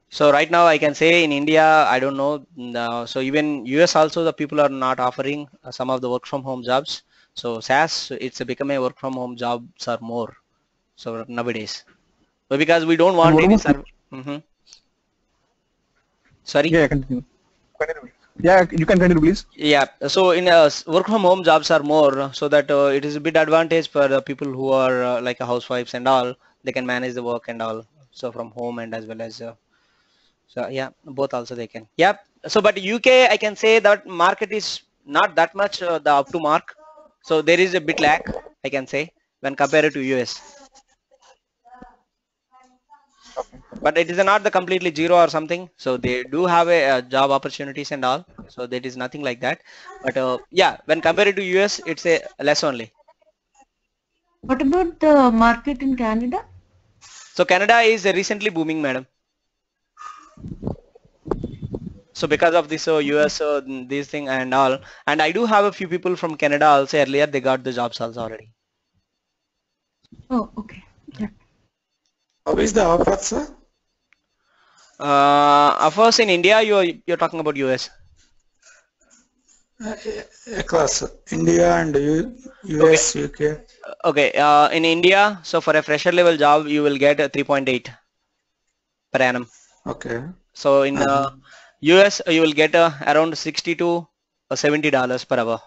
So right now I can say in India, I don't know. No, so even U S also the people are not offering uh, some of the work from home jobs. So S A S, it's become a work from home jobs are more. So nowadays, but because we don't And want what any about? serv hmm Sorry. Yeah, continue. Continue. Yeah, you can continue, please. Yeah. So in uh, s- work from home jobs are more, so that uh, it is a bit advantage for the people who are uh, like a housewives and all. They can manage the work and all. So from home and as well as uh, so yeah, both also they can. Yep. So but U K, I can say that market is not that much uh, the up to mark. So there is a bit lag, I can say, when compared to U S. But it is not the completely zero or something. So they do have a, uh job opportunities and all. So there is nothing like that. But uh, yeah, when compared to U S, it's a less only. What about the market in Canada? So Canada is recently booming, madam. So because of this uh, U S uh, this thing and all, and I do have a few people from Canada also earlier. They got the jobs also already. Oh, okay. Yeah. How is the offer, sir? Uh, of course, in India, you're you're talking about U S. Uh, across India and U Okay, US, U K. okay. Uh, in India, so for a fresher level job, you will get a three point eight per annum. Okay. So in Uh-huh. uh, U S, you will get uh, around sixty to seventy dollars per hour.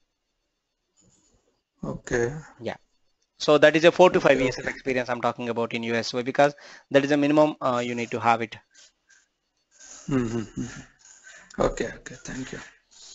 Okay. Yeah. So that is a four to five Okay. years of Okay. experience I'm talking about in U S. So because that is a minimum uh, you need to have it. Mm-hmm. Okay. Okay. Thank you.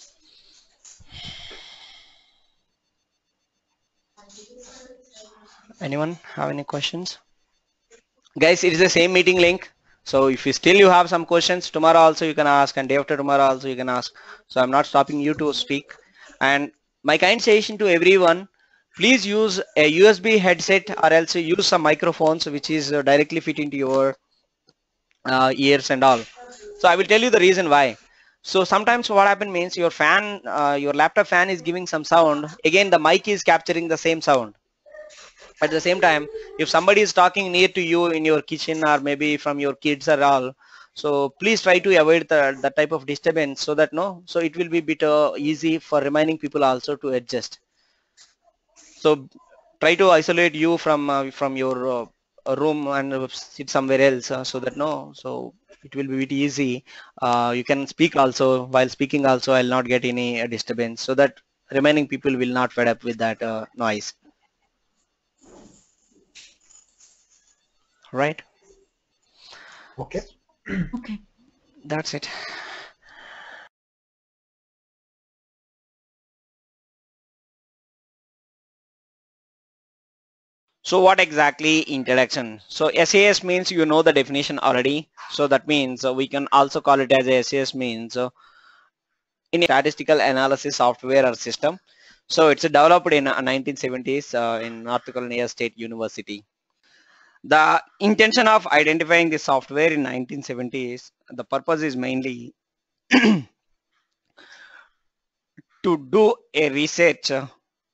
Anyone have any questions? Guys, it is the same meeting link. So if you still you have some questions, tomorrow also you can ask, and day after tomorrow also you can ask. So I'm not stopping you to speak. And my kind suggestion to everyone, please use a U S B headset or else use some microphones which is uh, directly fit into your uh, ears and all. So I will tell you the reason why. So sometimes what happen means your fan, uh, your laptop fan is giving some sound. Again, the mic is capturing the same sound. At the same time, if somebody is talking near to you in your kitchen or maybe from your kids or all, so please try to avoid the, that type of disturbance so that no, so it will be bit uh, easy for remaining people also to adjust. So try to isolate you from uh, from your uh, room and uh, sit somewhere else uh, so that no, so it will be bit easy. Uh, you can speak also. While speaking also, I'll not get any uh, disturbance so that remaining people will not fed up with that uh, noise. Right? Okay. Okay. That's it. So what exactly introduction? So S A S means you know the definition already. So that means uh, we can also call it as a S A S means uh, in statistical analysis software or system. So it's developed in uh, nineteen seventies uh, in North Carolina State University. The intention of identifying the software in nineteen seventies, the purpose is mainly to do a research uh,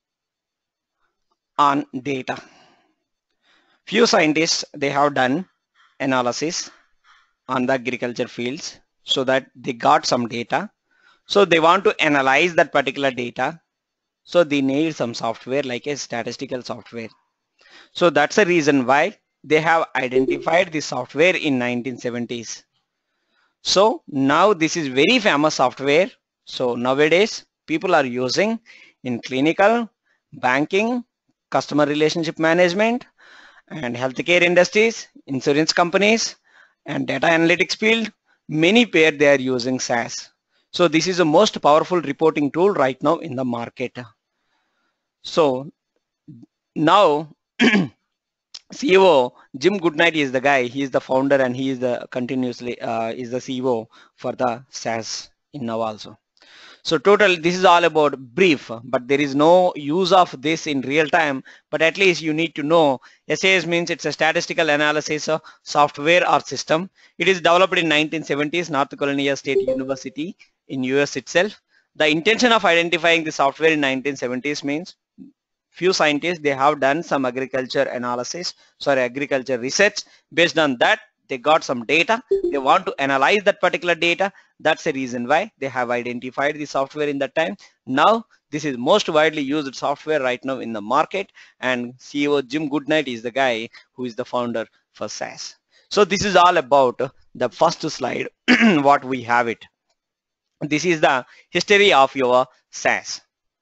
on data. Few scientists, they have done analysis on the agriculture fields so that they got some data. So they want to analyze that particular data. So they need some software like a statistical software. So that's the reason why they have identified the software in nineteen seventies. So now this is very famous software. So nowadays people are using in clinical, banking, customer relationship management, and healthcare industries, insurance companies, and data analytics field. Many pair they are using S A S. So this is the most powerful reporting tool right now in the market. So now C E O Jim Goodnight is the guy. He is the founder and he is the continuously uh, is the C E O for the S A S in now also. So total, this is all about brief, but there is no use of this in real time, but at least you need to know. S A S means it's a statistical analysis of software or system. It is developed in nineteen seventies, North Carolina State University in U S itself. The intention of identifying the software in nineteen seventies means few scientists, they have done some agriculture analysis, sorry, agriculture research. Based on that, they got some data, they want to analyze that particular data. That's the reason why they have identified the software in that time. Now this is most widely used software right now in the market, and C E O Jim Goodnight is the guy who is the founder for S A S. So this is all about the first slide what we have it. This is the history of your S A S.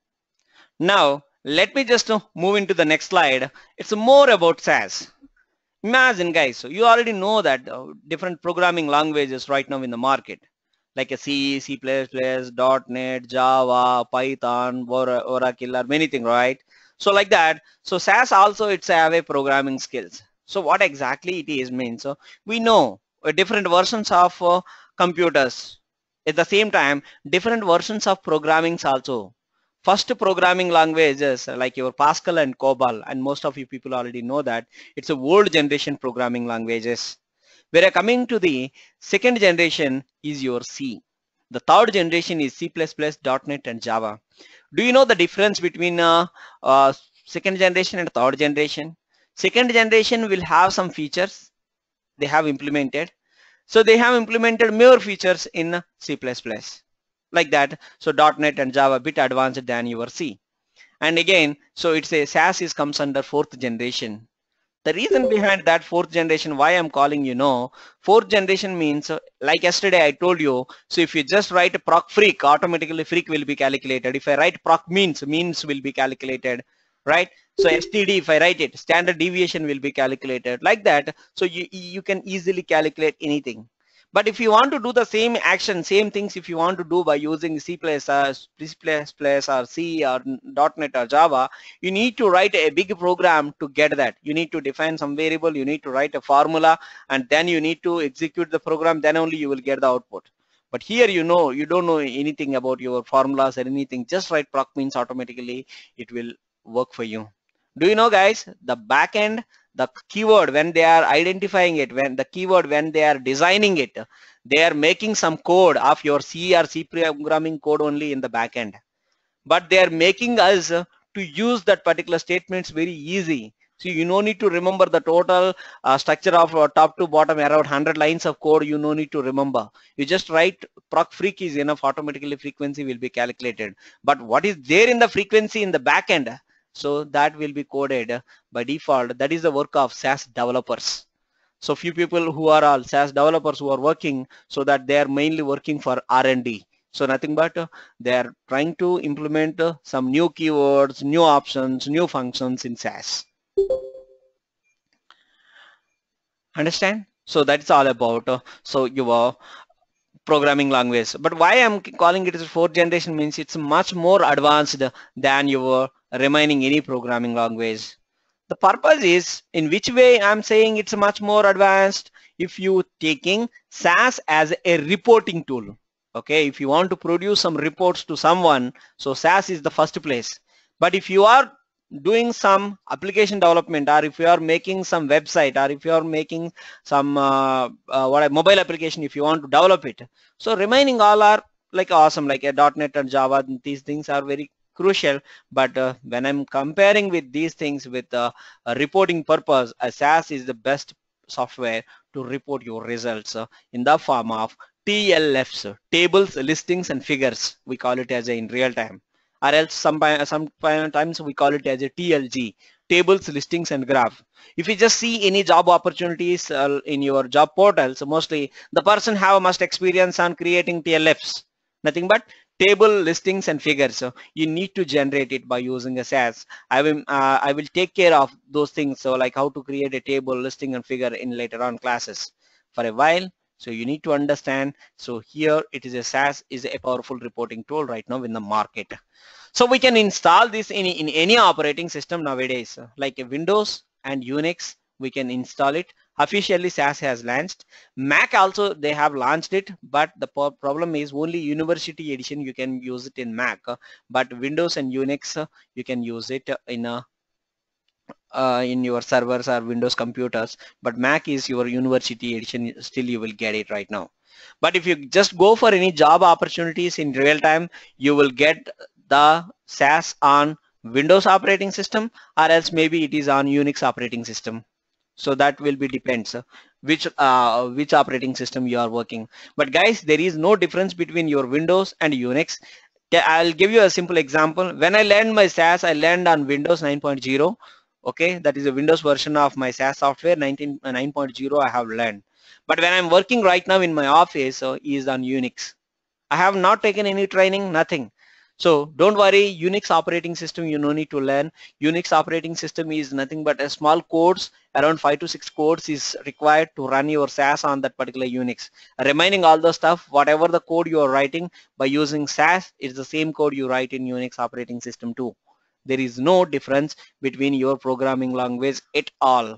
Now let me just move into the next slide. It's more about S A S. Imagine guys, so you already know that uh, different programming languages right now in the market, like a C, C++, .NET, Java, Python, or Oracle, or many things, right? So like that, so S A S also it's have a programming skills. So what exactly it is means, so we know uh, different versions of uh, computers. At the same time, different versions of programmings also. First programming languages like your Pascal and COBOL, and most of you people already know that it's a old generation programming languages. Where coming to the second generation is your C. The third generation is C plus plus, .NET and Java. Do you know the difference between uh, uh, second generation and third generation? Second generation will have some features they have implemented. So they have implemented more features in C plus plus. Like that, so .NET and Java a bit advanced than your C. And again, so it's a S A S is comes under fourth generation. The reason behind that fourth generation, why I'm calling you know, fourth generation means uh, like yesterday I told you, so if you just write a proc freak, automatically freak will be calculated. If I write proc means, means will be calculated, right? So S T D, if I write it, standard deviation will be calculated like that. So you, you can easily calculate anything. But if you want to do the same action, same things if you want to do by using C plus plus, C plus plus or C or .NET or Java, you need to write a big program to get that. You need to define some variable, you need to write a formula, and then you need to execute the program, then only you will get the output. But here you know, you don't know anything about your formulas or anything, just write proc means automatically it will work for you. Do you know guys, the backend, the keyword when they are identifying it, when the keyword when they are designing it, they are making some code of your C or C programming code only in the backend, but they are making us to use that particular statements very easy. So you no need to remember the total uh, structure of uh, top to bottom around one hundred lines of code. You no need to remember. You just write proc freak is enough, automatically frequency will be calculated. But what is there in the frequency in the backend? So that will be coded by default. That is the work of S A S developers. So few people who are all S A S developers who are working, so that they are mainly working for R and D. So nothing but uh, they are trying to implement uh, some new keywords, new options, new functions in S A S. Understand? So that's all about uh, so your programming language. But why I'm calling it as fourth generation means it's much more advanced than your remaining any programming language. The purpose is in which way I'm saying it's much more advanced. If you taking S A S as a reporting tool, okay, if you want to produce some reports to someone, so S A S is the first place. But if you are doing some application development, or if you are making some website, or if you are making some uh, uh, what a mobile application, if you want to develop it, so remaining all are like awesome, like a .NET and Java, these things are very crucial. But uh, when I'm comparing with these things with uh, a reporting purpose, a S A S is the best software to report your results uh, in the form of T L Fs, tables, listings and figures. We call it as a in real time, or else some, sometimes we call it as a T L G, tables, listings and graph. If you just see any job opportunities uh, in your job portal, so mostly the person have must experience on creating T L Fs, nothing but table, listings and figures. So you need to generate it by using a S A S. I will uh, I will take care of those things, so like how to create a table, listing and figure in later on classes. For a while, so you need to understand. So here it is a S A S is a powerful reporting tool right now in the market. So we can install this in, in any operating system nowadays, like a Windows and Unix. We can install it. Officially S A S has launched. Mac also they have launched it, but the problem is only University Edition you can use it in Mac, but Windows and Unix you can use it in a uh, in your servers or Windows computers. But Mac is your University Edition, still you will get it right now. But if you just go for any job opportunities in real time, you will get the S A S on Windows operating system, or else maybe it is on Unix operating system. So that will be depends. which uh, which operating system you are working. But guys, there is no difference between your Windows and Unix. I'll give you a simple example. When I learned my S A S, I learned on Windows nine point zero. Okay, that is a Windows version of my S A S software. nineteen, uh, nine point zero I have learned. But when I'm working right now in my office, uh, is on Unix. I have not taken any training, nothing. So don't worry, Unix operating system you no need to learn. Unix operating system is nothing but a small codes, around five to six codes is required to run your S A S on that particular Unix. Remaining all the stuff, whatever the code you are writing by using S A S, it's the same code you write in Unix operating system too. There is no difference between your programming language at all.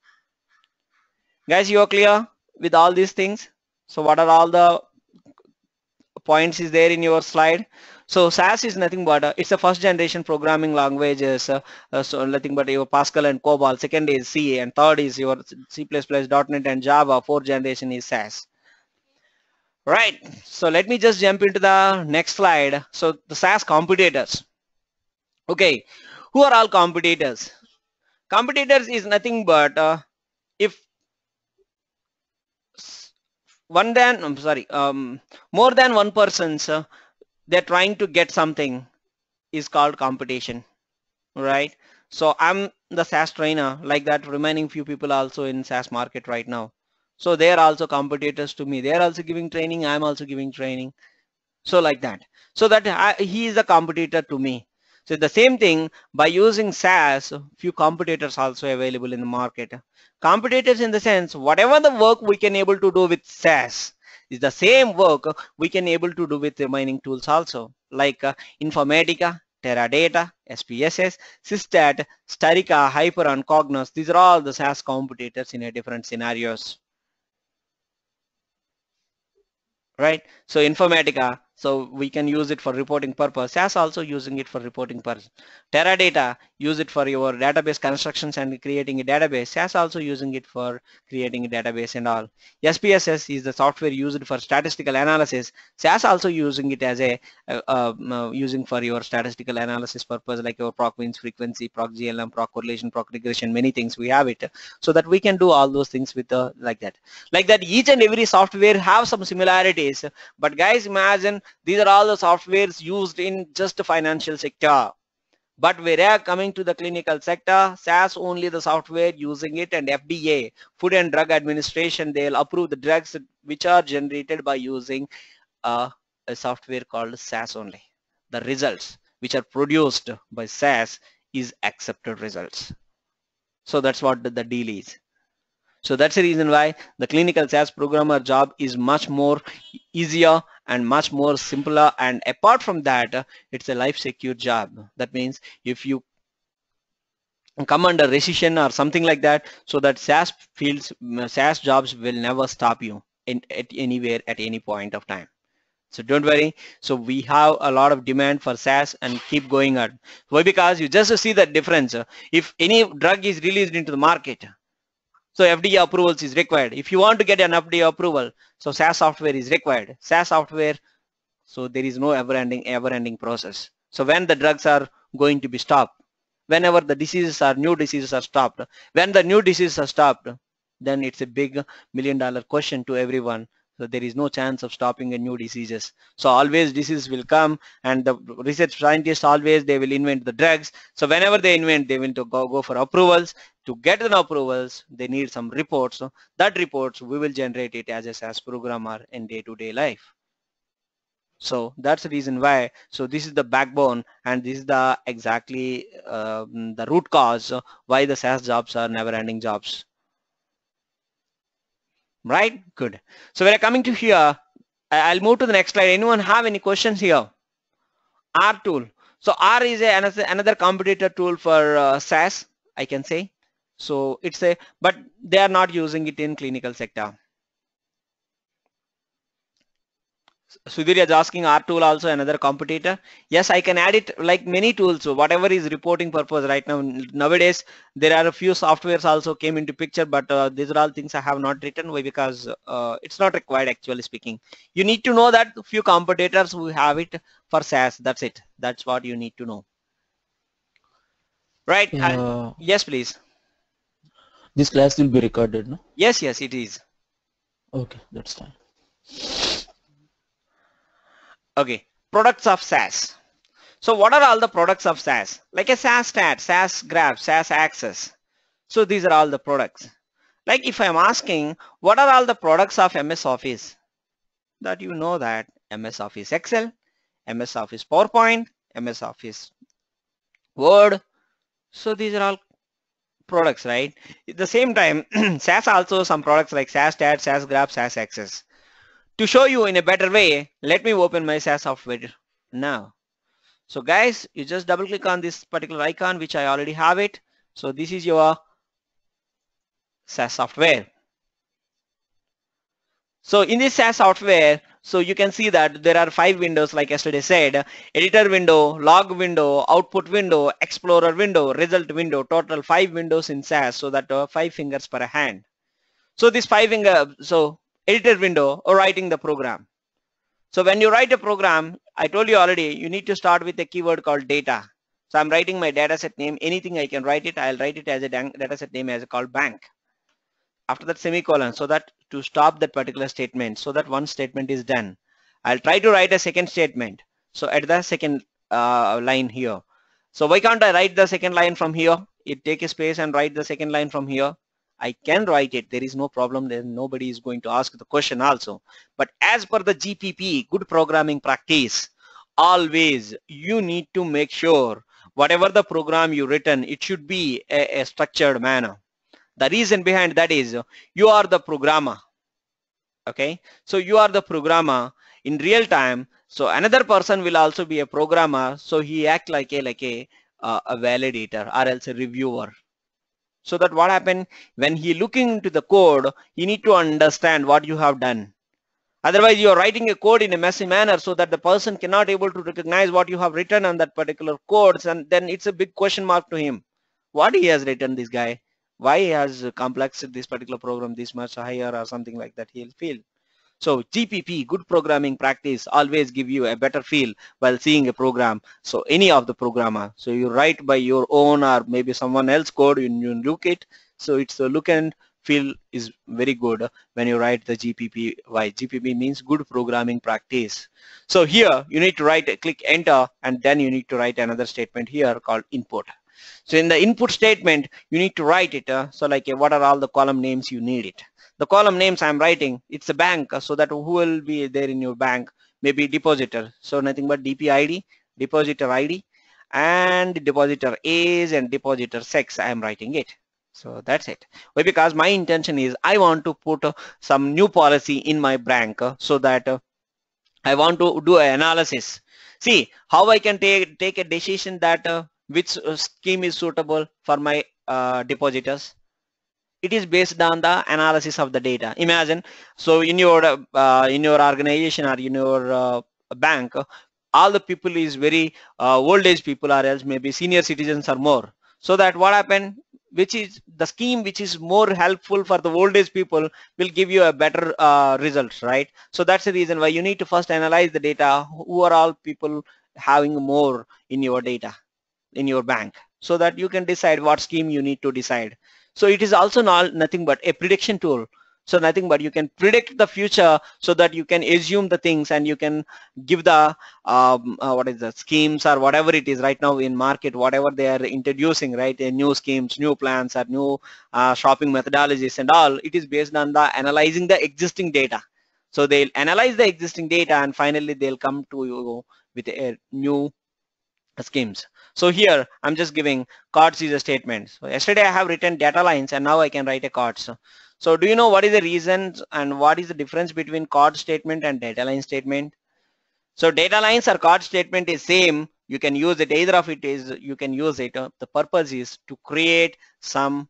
Guys, you are clear with all these things? So what are all the points is there in your slide? So S A S is nothing but uh, it's a first generation programming languages, uh, uh, so nothing but your Pascal and COBOL. Second is C, and third is your C plus plus, .NET and Java. Fourth generation is S A S. Right. So let me just jump into the next slide. So the S A S competitors. Okay, who are all competitors? Competitors is nothing but uh, if one than I'm sorry, um, more than one person's uh, they're trying to get something is called competition, right? So I'm the S A S trainer, like that remaining few people also in S A S market right now. So they are also competitors to me. They are also giving training. I'm also giving training. So like that. So that I, he is a competitor to me. So the same thing by using S A S, few competitors also available in the market. Competitors in the sense, whatever the work we can able to do with S A S is the same work we can able to do with remaining tools also, like uh, Informatica, Teradata, S P S S, Systat, Sterica, Hyper and Cognos. These are all the S A S competitors in a different scenarios. Right? So Informatica, so we can use it for reporting purpose. S A S also using it for reporting purpose. Teradata, use it for your database constructions and creating a database. S A S also using it for creating a database and all. S P S S is the software used for statistical analysis. S A S also using it as a uh, uh, using for your statistical analysis purpose, like your proc means frequency, proc G L M, proc correlation, proc regression, many things we have it, so that we can do all those things with the like that. Like that, each and every software have some similarities. But guys, imagine these are all the softwares used in just the financial sector. But we are coming to the clinical sector, S A S only the software using it, and F D A, Food and Drug Administration, they'll approve the drugs which are generated by using uh, a software called S A S only. The results which are produced by S A S is accepted results. So that's what the, the deal is. So that's the reason why the clinical S A S programmer job is much more easier and much more simpler, and apart from that, it's a life secure job. That means if you come under recession or something like that, so that S A S fields, S A S jobs will never stop you in at anywhere at any point of time. So don't worry. So we have a lot of demand for S A S and keep going on. Why? Because you just see the difference. If any drug is released into the market, so F D A approvals is required. If you want to get an F D A approval, so S A S software is required. S A S software, so there is no ever-ending, ever-ending process. So when the drugs are going to be stopped, whenever the diseases are, new diseases are stopped, when the new diseases are stopped, then it's a big million-dollar question to everyone. So there is no chance of stopping a new diseases. So always disease will come, and the research scientists always they will invent the drugs. So whenever they invent, they will to go, go for approvals. To get the approvals, they need some reports. So that reports we will generate it as a S A S programmer in day-to-day life. So that's the reason why. So this is the backbone, and this is the exactly uh, the root cause why the S A S jobs are never-ending jobs. Right? Good. So we're coming to here. I'll move to the next slide. Anyone have any questions here? R tool. So R is a, another, another competitor tool for uh, S A S, I can say. So it's a, but they are not using it in clinical sector. Sudhir is asking, R tool also another competitor. Yes, I can add it like many tools. So whatever is reporting purpose right now, nowadays, there are a few softwares also came into picture, but uh, these are all things I have not written why because uh, it's not required actually speaking. You need to know that few competitors who have it for S A S. That's it. That's what you need to know. Right. Uh, yes, please. This class will be recorded, no? Yes, yes, it is. Okay, that's fine. Okay, products of S A S. So what are all the products of S A S? Like a S A S stat, S A S graph, S A S access. So these are all the products. Like if I'm asking, what are all the products of M S Office? That you know that M S Office Excel, M S Office PowerPoint, M S Office Word. So these are all products, right? At the same time, S A S also some products like S A S stat, S A S graph, S A S access. To show you in a better way, let me open my S A S software now. So guys, you just double click on this particular icon, which I already have it. So this is your S A S software. So in this S A S software, so you can see that there are five windows like yesterday said, editor window, log window, output window, explorer window, result window, total five windows in S A S, so that uh, five fingers per hand. So this five finger, so editor window or writing the program. So when you write a program, I told you already, you need to start with a keyword called data. So I'm writing my dataset name, anything I can write it, I'll write it as a dataset name as a called bank. After that semicolon, so that to stop that particular statement, so that one statement is done. I'll try to write a second statement. So at the second uh, line here. So why can't I write the second line from here? It take a space and write the second line from here. I can write it. There is no problem. Then nobody is going to ask the question also. But as per the G P P, good programming practice, always you need to make sure whatever the program you written, it should be a, a structured manner. The reason behind that is you are the programmer. Okay, so you are the programmer in real time. So another person will also be a programmer. So he act like a like a uh, a validator or else a reviewer. So that what happened when he looking into the code, he need to understand what you have done. Otherwise, you are writing a code in a messy manner so that the person cannot able to recognize what you have written on that particular codes, and then it's a big question mark to him. What he has written, this guy? Why he has complexed this particular program this much higher or something like that, he'll feel. So G P P, good programming practice, always give you a better feel while seeing a program. So any of the programmer, so you write by your own or maybe someone else code, you, you look it. So it's a look and feel is very good when you write the G P P. Why? G P P means good programming practice. So here you need to write, click enter, and then you need to write another statement here called input. So in the input statement, you need to write it. Uh, so like uh, what are all the column names you need it. The column names I'm writing, it's a bank, uh, so that who will be there in your bank, maybe depositor. So nothing but D P I D, depositor I D, and depositor age and depositor sex, I am writing it. So that's it. Why? Because my intention is I want to put uh, some new policy in my bank uh, so that uh, I want to do an analysis. See how I can take, take a decision that uh, which uh, scheme is suitable for my uh, depositors. It is based on the analysis of the data. Imagine, so in your uh, in your organization or in your uh, bank, all the people is very uh, old age people, or else maybe senior citizens or more. So that what happened, which is the scheme which is more helpful for the old age people will give you a better uh, results, right? So that's the reason why you need to first analyze the data. Who are all people having more in your data, in your bank, so that you can decide what scheme you need to decide. So it is also not nothing but a prediction tool. So nothing but you can predict the future so that you can assume the things and you can give the um, uh, what is the schemes or whatever it is right now in market, whatever they are introducing, right? Uh, new schemes, new plans, or new uh, shopping methodologies and all. It is based on the analyzing the existing data. So they'll analyze the existing data and finally they'll come to you with a new schemes. So here I'm just giving cards is a statement. So yesterday I have written data lines and now I can write a cards. So do you know what is the reason and what is the difference between card statement and data line statement? So data lines or card statement is same. You can use it, either of it is you can use it. The purpose is to create some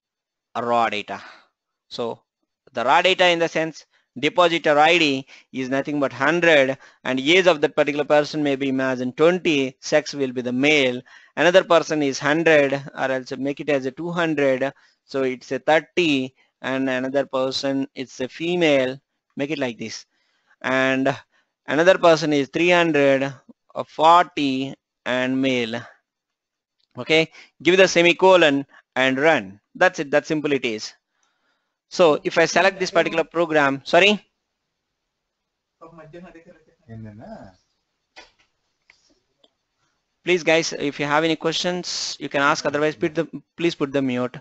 raw data. So the raw data in the sense depositor I D is nothing but one hundred and age of that particular person may be imagine twenty, sex will be the male, another person is one hundred or else make it as a two hundred, so it's a thirty, and another person it's a female, make it like this, and another person is three hundred, forty and male. Okay, give the semicolon and run. That's it. That simple it is. So if I select this particular program, sorry. Please guys, if you have any questions, you can ask. Otherwise, put the, please put the mute.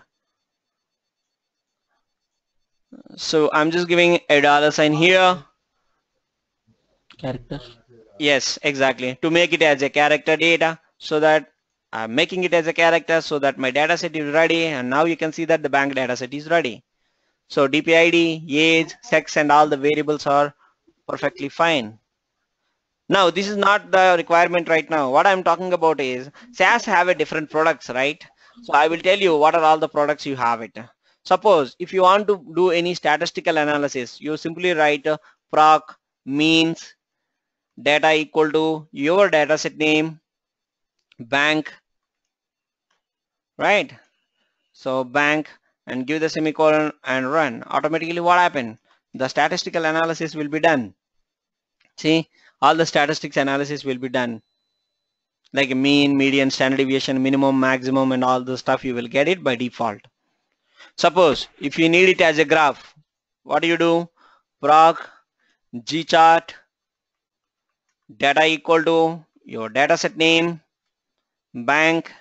So I'm just giving a dollar sign here. Character. Yes, exactly. To make it as a character data, so that I'm making it as a character so that my data set is ready. And now you can see that the bank data set is ready. So D P I D, age, sex, and all the variables are perfectly fine. Now, this is not the requirement right now. What I'm talking about is S A S have a different products, right? So I will tell you what are all the products you have it. Suppose if you want to do any statistical analysis, you simply write uh, proc means data equal to your data set name, bank, right? So bank, and give the semicolon and run. Automatically what happened? The statistical analysis will be done. See, all the statistics analysis will be done. Like mean, median, standard deviation, minimum, maximum, and all the stuff, you will get it by default. Suppose if you need it as a graph, what do you do? Proc gchart data equal to your data set name, bank.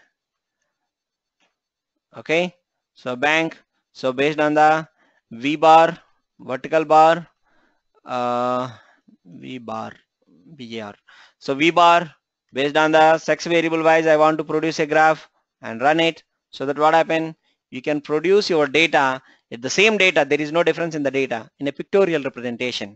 Okay, so bank. So based on the V bar, vertical bar, uh, V bar, V R. So V bar, based on the sex variable wise, I want to produce a graph and run it. So that what happen? You can produce your data, the same data, there is no difference in the data, in a pictorial representation.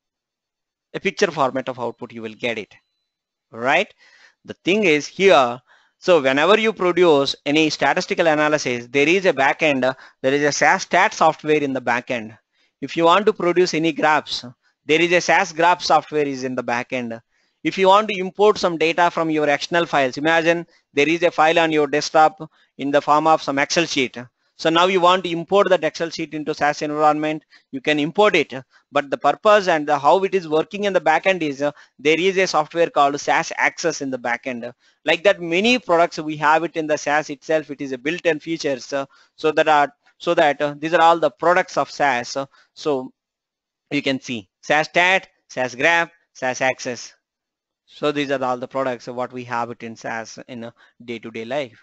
A picture format of output, you will get it, right? The thing is here, so whenever you produce any statistical analysis, there is a backend, there is a S A S stat software in the backend. If you want to produce any graphs, there is a S A S graph software is in the backend. If you want to import some data from your external files, imagine there is a file on your desktop in the form of some Excel sheet. So now you want to import that Excel sheet into S A S environment, you can import it. But the purpose and the how it is working in the backend is uh, there is a software called S A S Access in the backend. Like that, many products we have it in the S A S itself. It is a built-in features uh, so that are so that uh, these are all the products of S A S. Uh, so you can see S A S Stat, S A S Graph, S A S Access. So these are all the products of what we have it in S A S in a day-to-day life,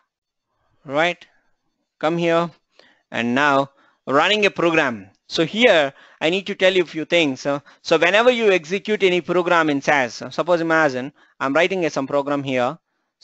right? Come here, and now running a program. So here I need to tell you a few things. Uh, so whenever you execute any program in S A S, uh, suppose imagine I'm writing a, some program here.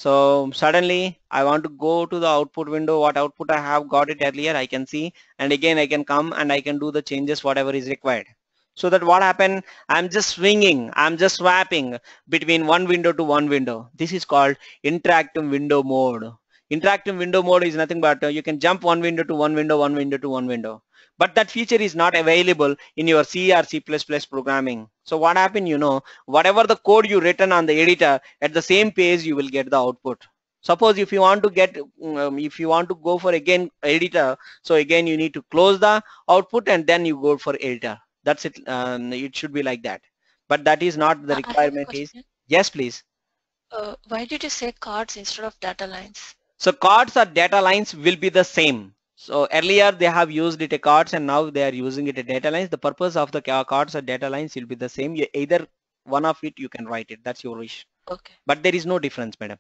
So suddenly I want to go to the output window. What output I have got it earlier, I can see, and again I can come and I can do the changes whatever is required. So that what happened, I'm just swinging, I'm just swapping between one window to one window. This is called interactive window mode. Interactive window mode is nothing but uh, you can jump one window to one window, one window to one window. But that feature is not available in your C or C plus plus programming. So what happened, you know, whatever the code you written on the editor, at the same page you will get the output. Suppose if you want to get, um, if you want to go for again editor, so again you need to close the output and then you go for editor. That's it. Um, it should be like that. But that is not the requirement is. Yes, please. Uh, why did you say cards instead of data lines? So cards or data lines will be the same. So earlier they have used it a cards and now they are using it a data lines. The purpose of the cards or data lines will be the same. You, either one of it you can write it. That's your wish. Okay. But there is no difference, madam.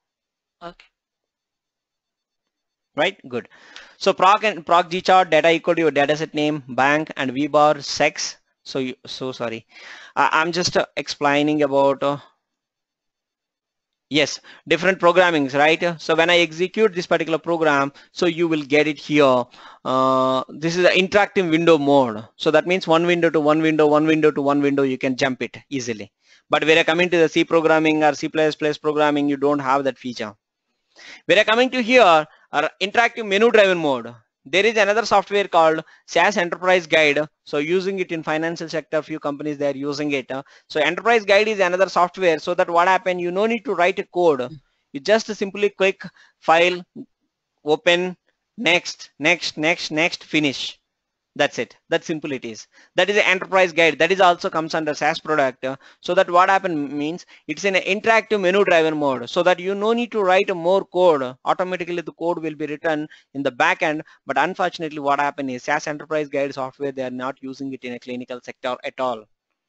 Okay. Right? Good. So proc and proc gchart data equal to your dataset name, bank, and vbar sex. So you, so sorry. Uh, I'm just uh, explaining about. Uh, Yes, different programmings, right? So when I execute this particular program, so you will get it here. Uh, this is an interactive window mode. So that means one window to one window, one window to one window, you can jump it easily. But when I coming to the C programming or C plus plus programming, you don't have that feature. When I coming to here, our interactive menu driven mode. There is another software called S A S Enterprise Guide. So using it in financial sector, few companies they are using it. So Enterprise Guide is another software. So that what happen, you no need to write a code. You just simply click File, Open, Next, Next, Next, Next, Finish. That's it. That simple it is. That is an enterprise guide. That is also comes under SaaS product. Uh, so that what happen means it's in an interactive menu driven mode. So that you no need to write more code. Automatically the code will be written in the back end. But unfortunately what happen is SaaS enterprise guide software, they are not using it in a clinical sector at all.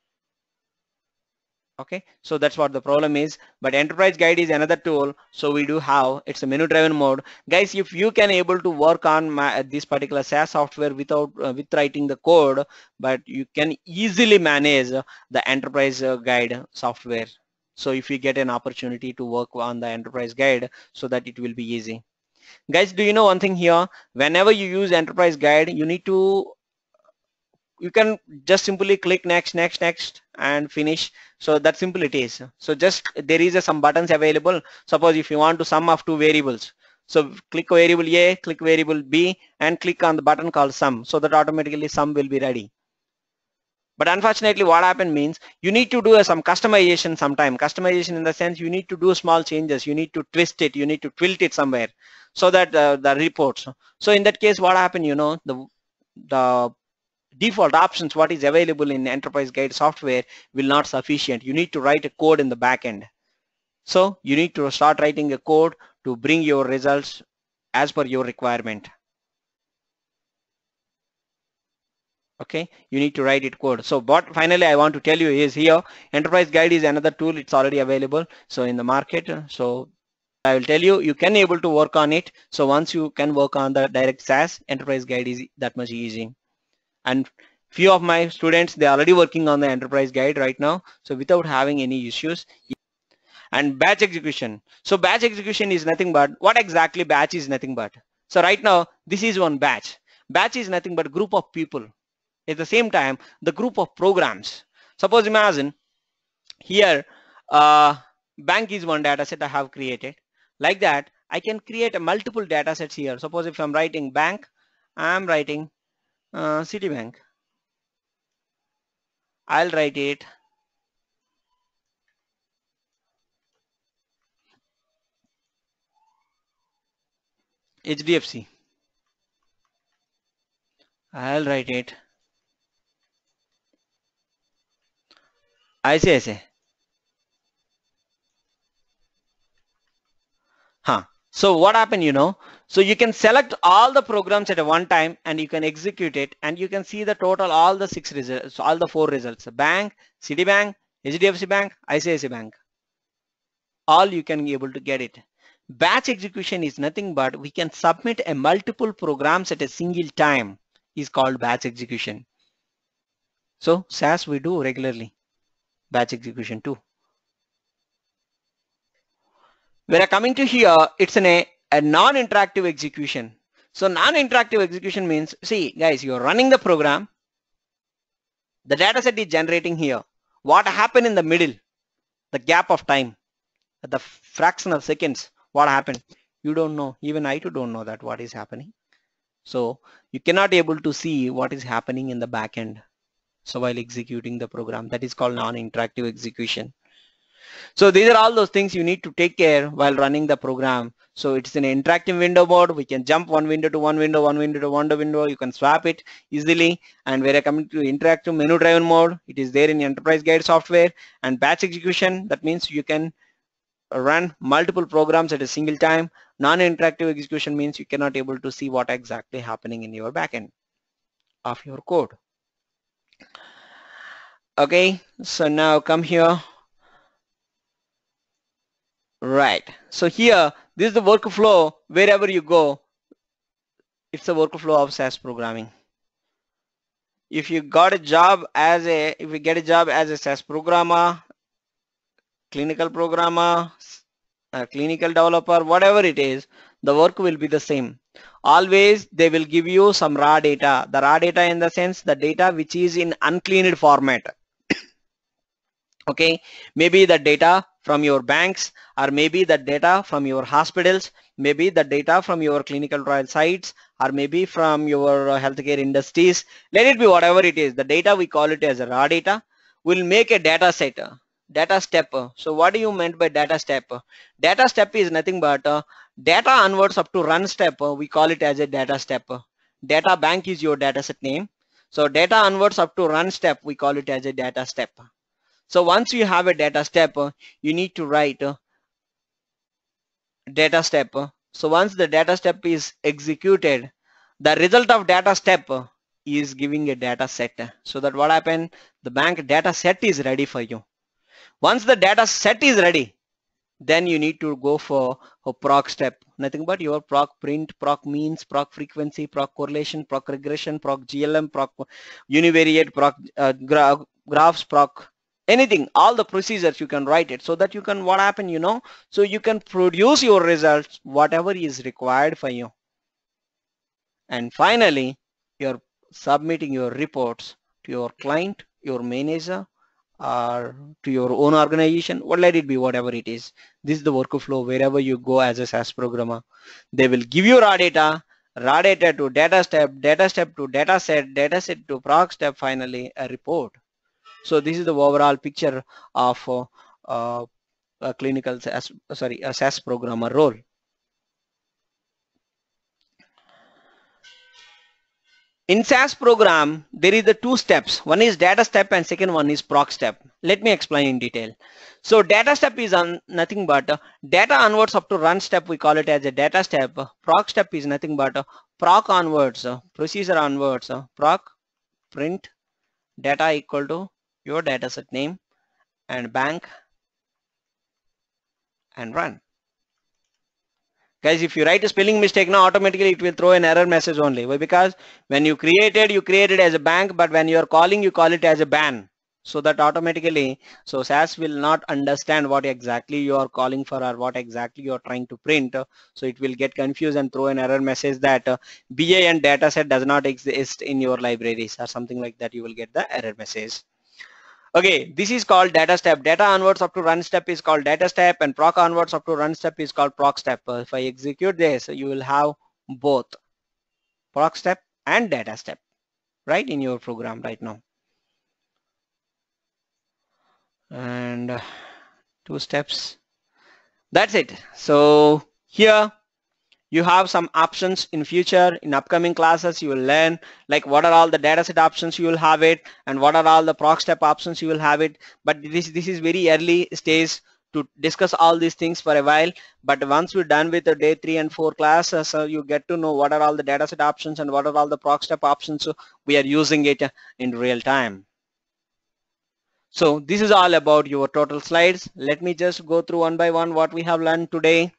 Okay, so that's what the problem is. But enterprise guide is another tool. So we do have, it's a menu driven mode. Guys, if you can able to work on my, this particular SaaS software without uh, with writing the code, but you can easily manage uh, the enterprise uh, guide software. So if you get an opportunity to work on the enterprise guide, so that it will be easy. Guys, do you know one thing here? Whenever you use enterprise guide, you need to you can just simply click next, next, next and finish. So that simple it is. So just there is a, some buttons available. Suppose if you want to sum of two variables. So click variable A, click variable B and click on the button called sum. So that automatically sum will be ready. But unfortunately what happened means you need to do a, some customization sometime. Customization in the sense you need to do small changes. You need to twist it. You need to tilt it somewhere so that uh, the reports. So in that case what happened, you know, the, the default options what is available in enterprise guide software will not sufficient. You need to write a code in the back end. So you need to start writing a code to bring your results as per your requirement. Okay, you need to write it code. So what finally I want to tell you is here, enterprise guide is another tool. It's already available. So in the market, so I will tell you, you can able to work on it. So once you can work on the direct SaaS, enterprise guide is that much easy. And few of my students, they are already working on the enterprise guide right now. So without having any issues. And batch execution. So batch execution is nothing but, what exactly batch is nothing but? So right now, this is one batch. Batch is nothing but a group of people. At the same time, the group of programs. Suppose imagine here, uh, bank is one data set I have created. Like that, I can create a multiple data sets here. Suppose if I'm writing bank, I'm writing uh, Citibank. I'll write it H D F C. I'll write it I C I C I. Huh. So what happened, you know, so you can select all the programs at a one time and you can execute it and you can see the total, all the six results, all the four results, bank, Citibank, H D F C Bank, I C I C I Bank, all you can be able to get it. Batch execution is nothing but we can submit a multiple programs at a single time is called batch execution. So SaaS we do regularly batch execution too. When I coming to here, it's an, a, a non-interactive execution. So non-interactive execution means, see guys, you're running the program. The data set is generating here. What happened in the middle? The gap of time, at the fraction of seconds, what happened? You don't know. Even I too don't know that what is happening. So you cannot able to see what is happening in the back end. So while executing the program, that is called non-interactive execution. So these are all those things you need to take care while running the program. So it's an interactive window mode. We can jump one window to one window, one window to one window. You can swap it easily. And when I come to interactive menu driven mode, it is there in enterprise guide software. And batch execution, that means you can run multiple programs at a single time. Non-interactive execution means you cannot able to see what exactly happening in your backend of your code. Okay, so now come here. Right, so here this is the workflow. Wherever you go, it's a workflow of SaaS programming. If you got a job as a if you get a job as a SaaS programmer, clinical programmer, a clinical developer, whatever it is, the work will be the same. Always they will give you some raw data. The raw data in the sense the data which is in uncleaned format. Okay, maybe the data from your banks, or maybe the data from your hospitals, maybe the data from your clinical trial sites, or maybe from your healthcare industries. Let it be whatever it is. The data, we call it as a raw data. We'll make a data set, data step. So what do you meant by data step? Data step is nothing but uh, data onwards up to run step. Uh, we call it as a data step. Data bank is your data set name. So data onwards up to run step, we call it as a data step. So once you have a data step, uh, you need to write uh, data step. So once the data step is executed, the result of data step uh, is giving a data set. So that what happened, the bank data set is ready for you. Once the data set is ready, then you need to go for a proc step. Nothing but your proc print, proc means, proc frequency, proc correlation, proc regression, proc G L M, proc univariate, proc uh, gra graphs, proc anything, all the procedures you can write it so that you can what happen, you know, so you can produce your results, whatever is required for you. And finally, you're submitting your reports to your client, your manager, or to your own organization, or let it be whatever it is. This is the workflow wherever you go as a S A S programmer. They will give you raw data, raw data to data step, data step to data set, data set to proc step, finally a report. So this is the overall picture of uh, uh, a clinical S A S, sorry, a S A S programmer role. In S A S program, there is the two steps. One is data step and second one is proc step. Let me explain in detail. So data step is on nothing but uh, data onwards up to run step. We call it as a data step. Proc step is nothing but uh, proc onwards, uh, procedure onwards, uh, proc print data equal to your data set name and bank and run. Guys, if you write a spelling mistake now, automatically it will throw an error message only. Why? Because when you created, you created as a bank, but when you're calling, you call it as a ban. So that automatically, so S A S will not understand what exactly you are calling for or what exactly you are trying to print. So it will get confused and throw an error message that uh, B A and dataset does not exist in your libraries or something like that. You will get the error message. Okay, this is called data step. Data onwards up to run step is called data step, and proc onwards up to run step is called proc step. Uh, if I execute this, you will have both proc step and data step, right, in your program right now. And uh, two steps. That's it. So here you have some options in future. In upcoming classes you will learn like what are all the dataset options you will have it, and what are all the proc step options you will have it. But this this is very early stage to discuss all these things for a while. But once we're done with the day three and four classes, so you get to know what are all the dataset options and what are all the proc step options. So we are using it in real time. So this is all about your total slides. Let me just go through one by one what we have learned today.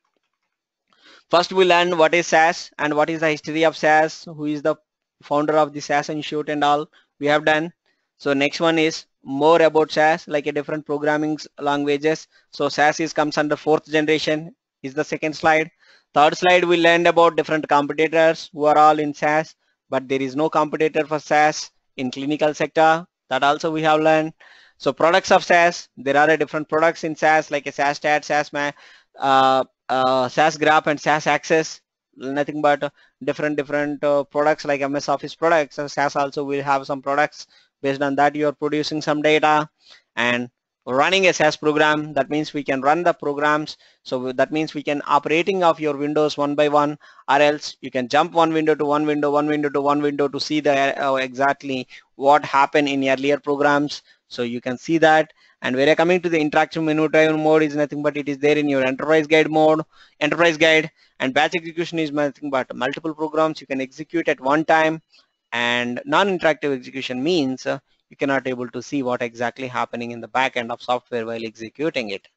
First we learn what is S A S and what is the history of S A S, who is the founder of the S A S Institute and all we have done. So next one is more about S A S, like a different programming languages. So S A S is comes under fourth generation is the second slide. Third slide we learned about different competitors who are all in S A S, but there is no competitor for S A S in clinical sector. That also we have learned. So products of S A S, there are a different products in S A S like a S A S Stat, S A S Ma, uh, uh, S A S Graph and S A S Access. Nothing but uh, different different uh, products like M S Office products. So S A S also will have some products. Based on that you are producing some data and running a S A S program. That means we can run the programs. So that means we can operating of your windows one by one, or else you can jump one window to one window, one window to one window to see the uh, exactly what happened in earlier programs. So you can see that. And when you're coming to the interactive menu driver mode is nothing but it is there in your enterprise guide mode, enterprise guide, and batch execution is nothing but multiple programs you can execute at one time. And non-interactive execution means uh, you cannot able to see what exactly happening in the back end of software while executing it.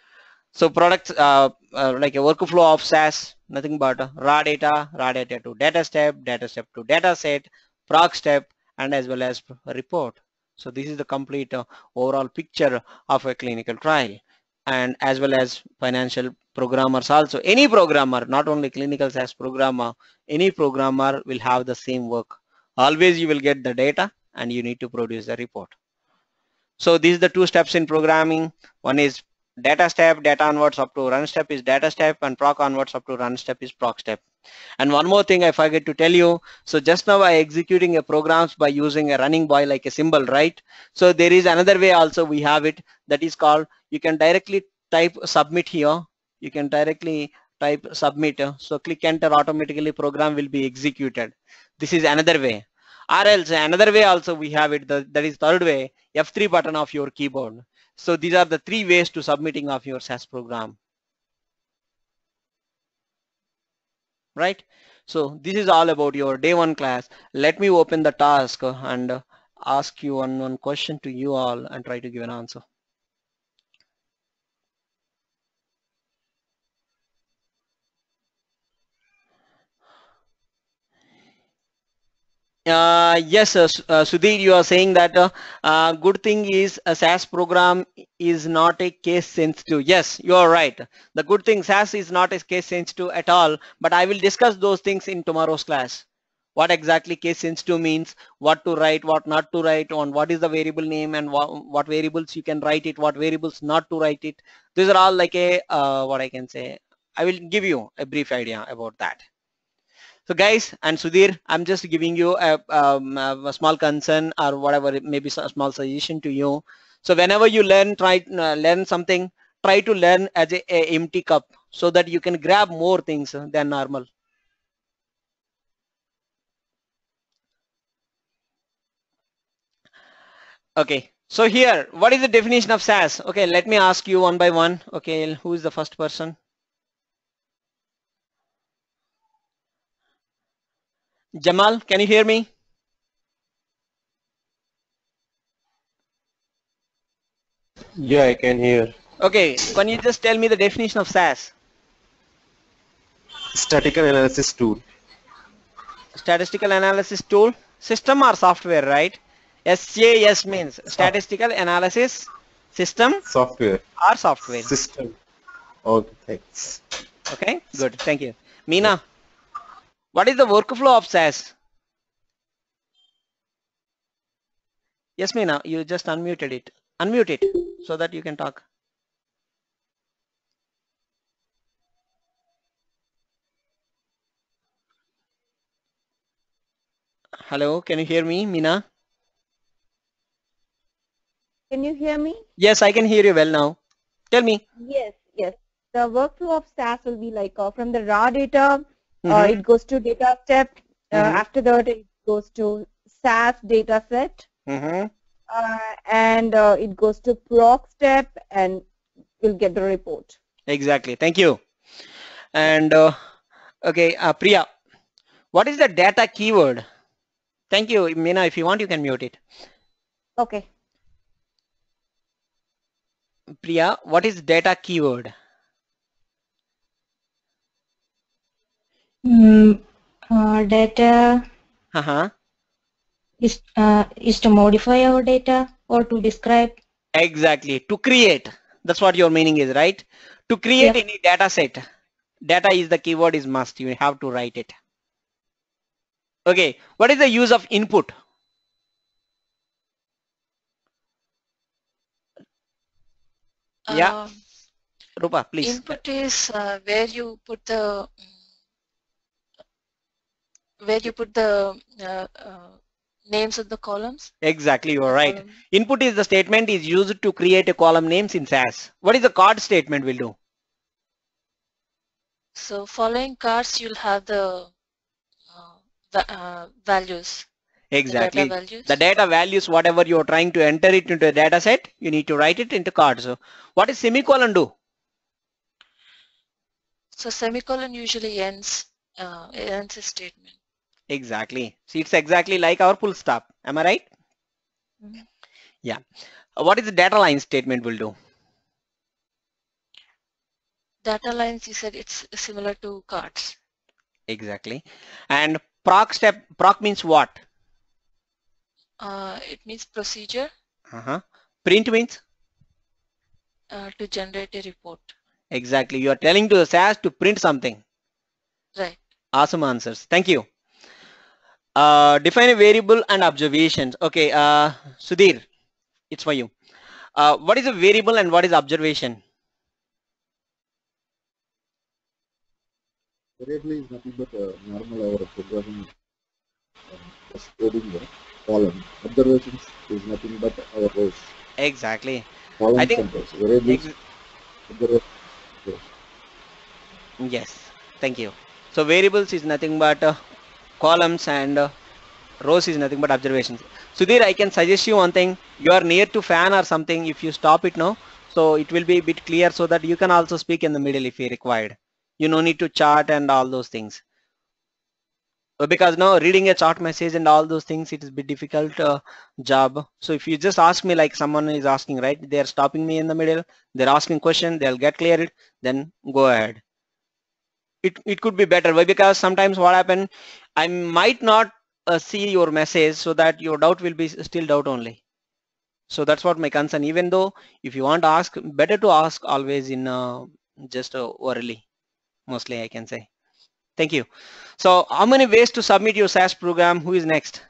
So products uh, uh, like a workflow of S A S, nothing but uh, raw data, raw data to data step, data step to data set, proc step, and as well as a report. So this is the complete uh, overall picture of a clinical trial. And as well as financial programmers also. Any programmer, not only clinical S A S programmer, any programmer will have the same work. Always you will get the data and you need to produce the report. So these are the two steps in programming. One is data step, data onwards up to run step is data step, and proc onwards up to run step is proc step. And one more thing I forget to tell you. So just now I executing a programs by using a running boy like a symbol, right? So there is another way also we have it, that is called, you can directly type submit here. You can directly type submit. So click enter, automatically program will be executed. This is another way. Or else another way also we have it, the, that is third way, F three button of your keyboard. So these are the three ways to submitting of your S A S program. Right? So this is all about your day one class. Let me open the task and ask you one, one question to you all and try to give an answer. Uh, yes, uh, uh, Sudhir, you are saying that uh, uh, good thing is a S A S program is not a case sensitive. Yes, you are right. The good thing S A S is not a case sensitive at all, but I will discuss those things in tomorrow's class. What exactly case sensitive means, what to write, what not to write, on what is the variable name and what, what variables you can write it, what variables not to write it. These are all like a, uh, what I can say, I will give you a brief idea about that. So guys and Sudhir, I'm just giving you a, um, a small concern or whatever, maybe a small suggestion to you. So whenever you learn, try uh, learn something, try to learn as a, a empty cup so that you can grab more things than normal. Okay, so here, what is the definition of S A S? Okay, let me ask you one by one. Okay, who is the first person? Jamal, can you hear me? Yeah, I can hear. Okay, can you just tell me the definition of S A S? Statistical analysis tool. Statistical analysis tool, system or software, right? S A S means statistical analysis system Software. or software. System. Okay, thanks. Okay, good, thank you. Meena, what is the workflow of S A S? Yes, Meena, you just unmuted it. Unmute it so that you can talk. Hello, can you hear me, Meena? Can you hear me? Yes, I can hear you well now. Tell me. Yes, yes. The workflow of S A S will be like uh, from the raw data, Mm-hmm. uh, it goes to data step. Uh, Mm-hmm. After that, it goes to S A S data set. Mm-hmm. Uh, and uh, it goes to proc step and we'll get the report. Exactly, thank you. And uh, okay, uh, Priya, what is the data keyword? Thank you, Meena. If you want, you can mute it. Okay. Priya, what is data keyword? Mm, uh, data Uh-huh. is uh, is to modify our data or to describe. Exactly, to create. That's what your meaning is, right? To create Yep. any data set, data is the keyword is must. You have to write it. Okay, what is the use of input? Yeah, Um, Rupa, please. input is uh, where you put the where you put the uh, uh, names of the columns. Exactly, you are The right. column. Input is the statement is used to create a column names in S A S. What is the card statement will do? So following cards, you'll have the uh, va uh, values. Exactly. The data values. The data values, whatever you are trying to enter it into a data set, you need to write it into cards. So what is semicolon do? So semicolon usually ends uh, ends a statement. Exactly. See, it's exactly like our full stop. Am I right? Mm-hmm. Yeah. Uh, What is the data line statement will do? Data lines, you said it's similar to cards. Exactly. And proc step, proc means what? Uh, it means procedure Uh-huh. Print means? uh, to generate a report. Exactly. You are telling to the S A S to print something. Right. Awesome answers. Thank you. Uh, define a variable and observations. Okay. Uh, Sudhir, it's for you. Uh, what is a variable and what is observation? Variable is nothing but uh, normal our programming um, just coding the column. Observations is nothing but our rows. Exactly. Columns I think and rows. Variables, ex observations, rows. yes. Thank you. So variables is nothing but uh, columns and uh, rows is nothing but observations. Sudhir, I can suggest you one thing. You are near to fan or something. If you stop it now, so it will be a bit clear so that you can also speak in the middle if you required. You no need to chart and all those things. Because now reading a chart message and all those things, it is a bit difficult uh, job. So if you just ask me like someone is asking, right, they are stopping me in the middle, they're asking question, they'll get cleared, then go ahead. It, it could be better. Why? Because sometimes what happen, I might not uh, see your message, so that your doubt will be still doubt only. So that's what my concern. Even though if you want to ask, better to ask always in uh, just uh, orally, mostly I can say. Thank you. So how many ways to submit your S A S program? Who is next?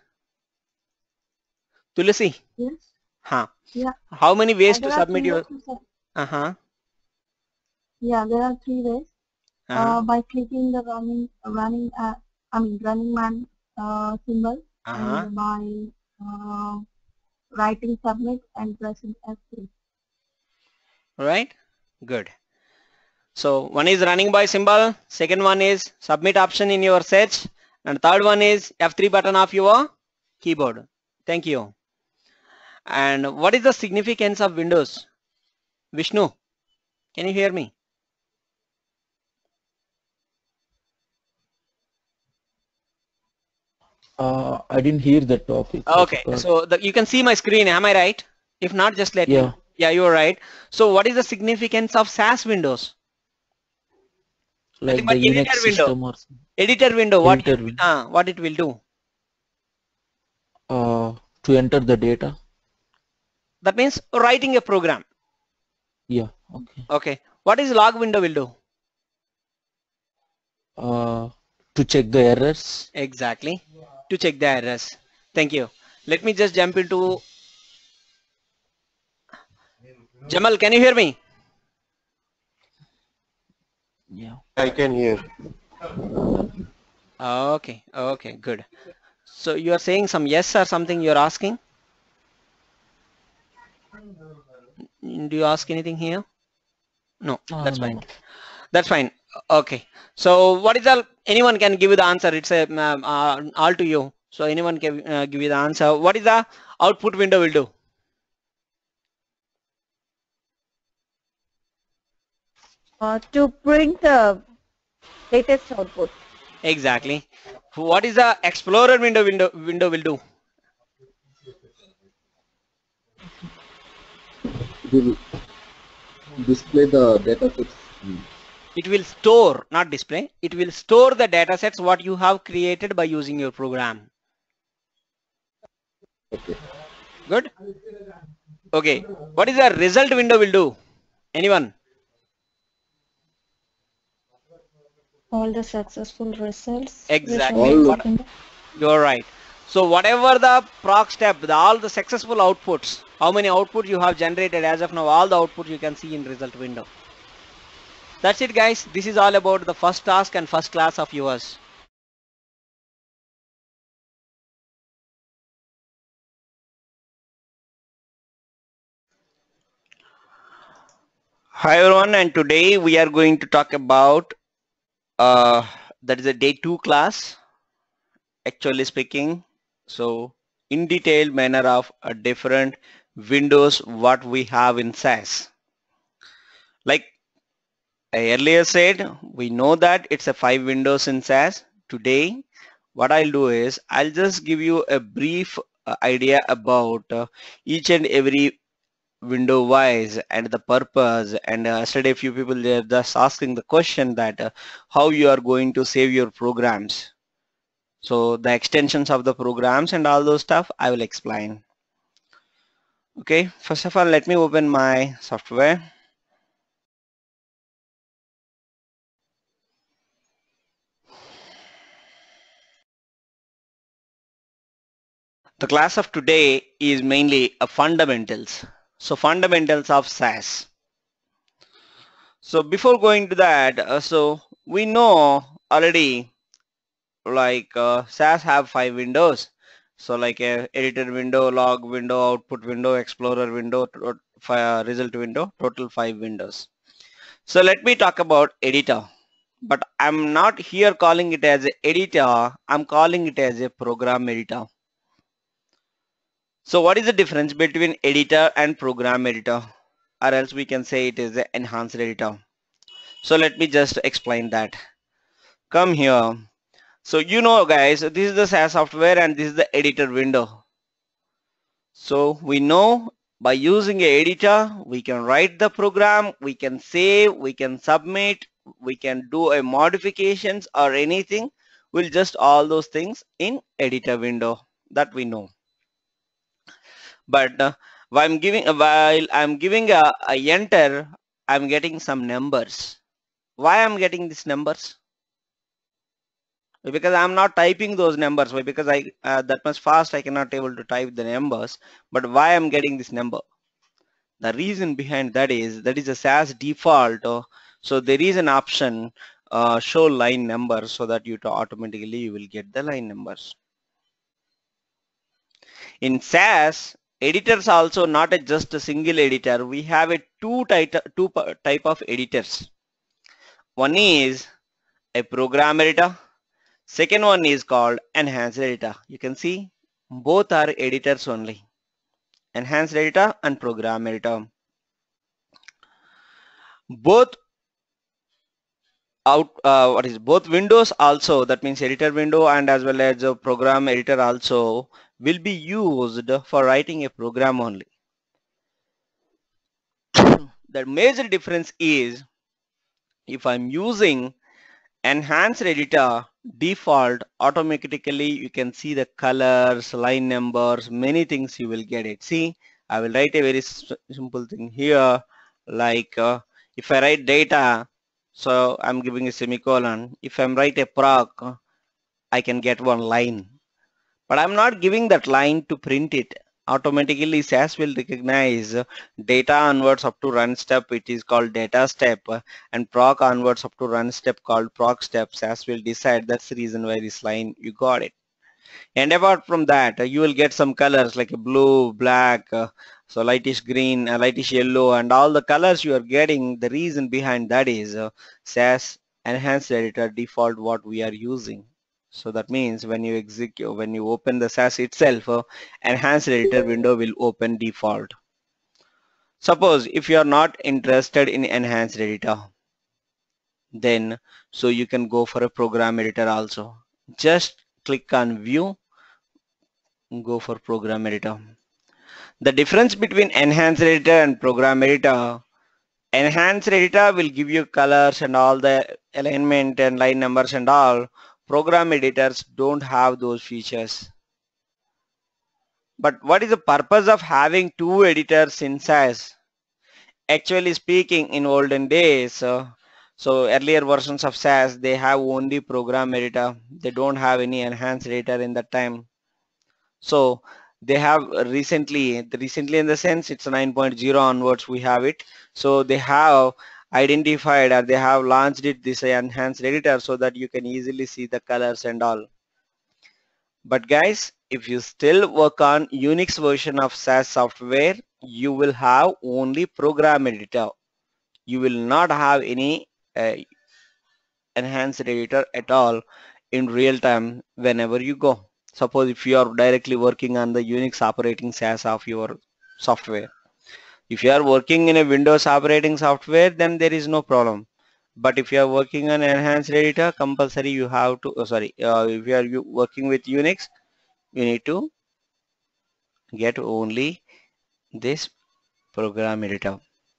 Tulasi? Yes. Huh. Yeah. How many ways Uh, to there are submit three your? ways to sub- Uh-huh. Yeah, there are three ways. Uh-huh. Uh, by clicking the running, running, uh, I mean running man uh, symbol, Uh-huh. and by uh, writing submit and pressing F three. Right. Good. So one is running by symbol, second one is submit option in your search, and third one is F three button of your keyboard. Thank you. And what is the significance of Windows? Vishnu, can you hear me? Uh, I didn't hear the topic. I Okay, forgot. so the, you can see my screen, am I right? If not, just let Yeah. me. Yeah, you're right. So what is the significance of S A S Windows? Like But the Unix editor window. system or something. Editor window, what, Editor it, window. uh, what it will do? Uh, to enter the data. That means writing a program. Yeah. Okay. Okay. What is log window will do? Uh, to check the errors. Exactly. To check the errors. Thank you. Let me just jump into Jamal, can you hear me? Yeah. I can hear. Okay. Okay. Good. So you are saying some yes or something you're asking? Do you ask anything here? No, Uh, that's no, fine. no. That's fine. Okay. So what is the, anyone can give you the answer. It's a, um, uh, all to you. So anyone can uh, give you the answer. What is the output window will do? Uh, to print the latest output. Exactly. What is the Explorer window window window will do? It will display the data sets. It will store, not display. It will store the data sets what you have created by using your program. Okay. Good. Okay. What is the result window will do? Anyone? All the successful results. Exactly. Result What, you're right. So whatever the proc step, the, all the successful outputs, how many outputs you have generated as of now, all the outputs you can see in result window. That's it, guys. This is all about the first task and first class of yours. Hi everyone, and today we are going to talk about uh, that is a day two class, actually speaking. So in detailed manner of a different windows what we have in S A S. Like I earlier said, we know that it's a five windows in S A S. Today what I'll do is I'll just give you a brief uh, idea about uh, each and every window wise and the purpose. And uh, yesterday few people they are just asking the question that uh, how you are going to save your programs. So the extensions of the programs and all those stuff I will explain. Okay, first of all let me open my software. The class of today is mainly a fundamentals. So fundamentals of S A S. So before going to that, uh, so we know already like uh, S A S have five windows. So like a editor window, log window, output window, explorer window, uh, result window, total five windows. So let me talk about editor. But I'm not here calling it as an editor. I'm calling it as a program editor. So what is the difference between editor and program editor, or else we can say it is the enhanced editor. So let me just explain that. Come here. So you know guys, this is the S A S software and this is the editor window. So we know by using a editor, we can write the program, we can save, we can submit, we can do a modifications or anything. We'll just all those things in editor window, that we know. But uh, while I'm giving while I'm giving a, a enter, I'm getting some numbers. Why I'm getting these numbers? Because I'm not typing those numbers. Why? Because I uh, that much fast I cannot able to type the numbers. But why I'm getting this number? The reason behind that is that is a S A S default. Uh, so there is an option uh, show line number, so that you to automatically you will get the line numbers. In S A S, editors also not a, just a single editor. We have a two type two type of editors. One is a program editor. Second one is called enhanced editor. You can see both are editors only. Enhanced editor and program editor. Both out uh, what is both windows also, that means editor window and as well as a program editor also will be used for writing a program only. The major difference is if I'm using enhanced editor, default automatically you can see the colors, line numbers, many things you will get it. See, I will write a very simple thing here, like uh, if I write data, so I'm giving a semicolon. If I'm write a proc, I can get one line, but I'm not giving that line to print it. Automatically S A S will recognize data onwards up to run step, it is called data step, and proc onwards up to run step called proc step. S A S will decide. That's the reason why this line you got it. And apart from that, you will get some colors like a blue, black, uh, so lightish green, uh, lightish yellow, and all the colors you are getting. The reason behind that is uh, S A S enhanced editor default what we are using. So that means when you execute, when you open the S A S itself, uh, enhanced editor window will open default. Suppose if you are not interested in enhanced editor, then so you can go for a program editor also. Just click on view, go for program editor. The difference between enhanced editor and program editor, enhanced editor will give you colors and all the alignment and line numbers and all. Program editors don't have those features. But what is the purpose of having two editors in S A S? Actually speaking, in olden days, uh, so earlier versions of S A S, they have only program editor. They don't have any enhanced editor in that time. So they have recently, recently in the sense it's nine point zero onwards we have it. So they have identified or they have launched it this enhanced editor so that you can easily see the colors and all. But guys, if you still work on Unix version of S A S software, you will have only program editor. You will not have any uh, enhanced editor at all in real time whenever you go. Suppose if you are directly working on the Unix operating S A S of your software. If you are working in a Windows operating software, then there is no problem. But if you are working on enhanced editor, compulsory you have to, oh, sorry, uh, if you are you working with Unix, you need to get only this program editor.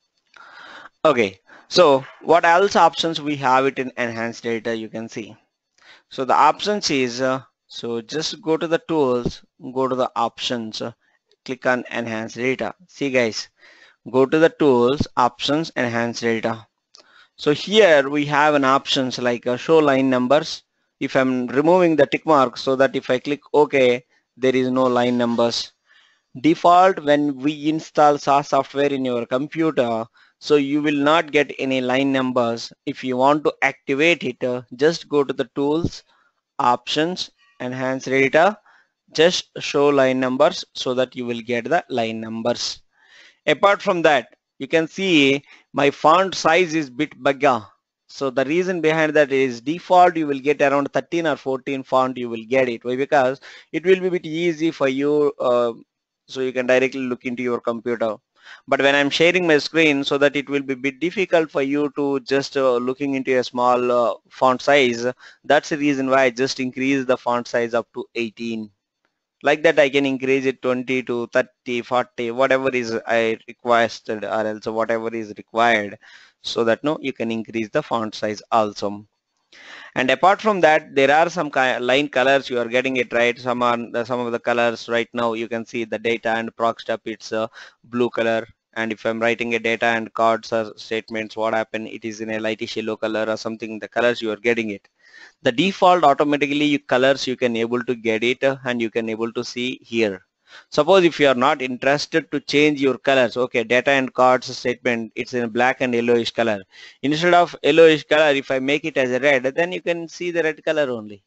Okay, so what else options we have it in enhanced editor, you can see. So the options is, uh, so just go to the tools, go to the options, uh, click on enhanced editor. See guys, go to the tools, options, enhanced editor. So here we have an options like uh, show line numbers. If I'm removing the tick mark, so that if I click OK, there is no line numbers. Default when we install S A S software in your computer, so you will not get any line numbers. If you want to activate it, uh, just go to the tools, options, enhanced editor, just show line numbers so that you will get the line numbers. Apart from that, you can see my font size is bit bigger. So the reason behind that is default you will get around thirteen or fourteen font you will get it. Why? Because it will be a bit easy for you. Uh, so you can directly look into your computer. But when I'm sharing my screen, so that it will be a bit difficult for you to just uh, looking into a small uh, font size, that's the reason why I just increase the font size up to eighteen. Like that I can increase it twenty to thirty, forty, whatever is I requested, or else whatever is required, so that no, you can increase the font size also. And apart from that, there are some line colors, you are getting it right. Some are some of the colors right now you can see the data and proc step, it's a blue color. And if I'm writing a data and cards or statements, what happen, it is in a lightish yellow color or something, the colors you are getting it. The default automatically you colors you can able to get it, and you can able to see here. Suppose if you are not interested to change your colors, okay, data and cards statement, it's in black and yellowish color. Instead of yellowish color, if I make it as a red, then you can see the red color only,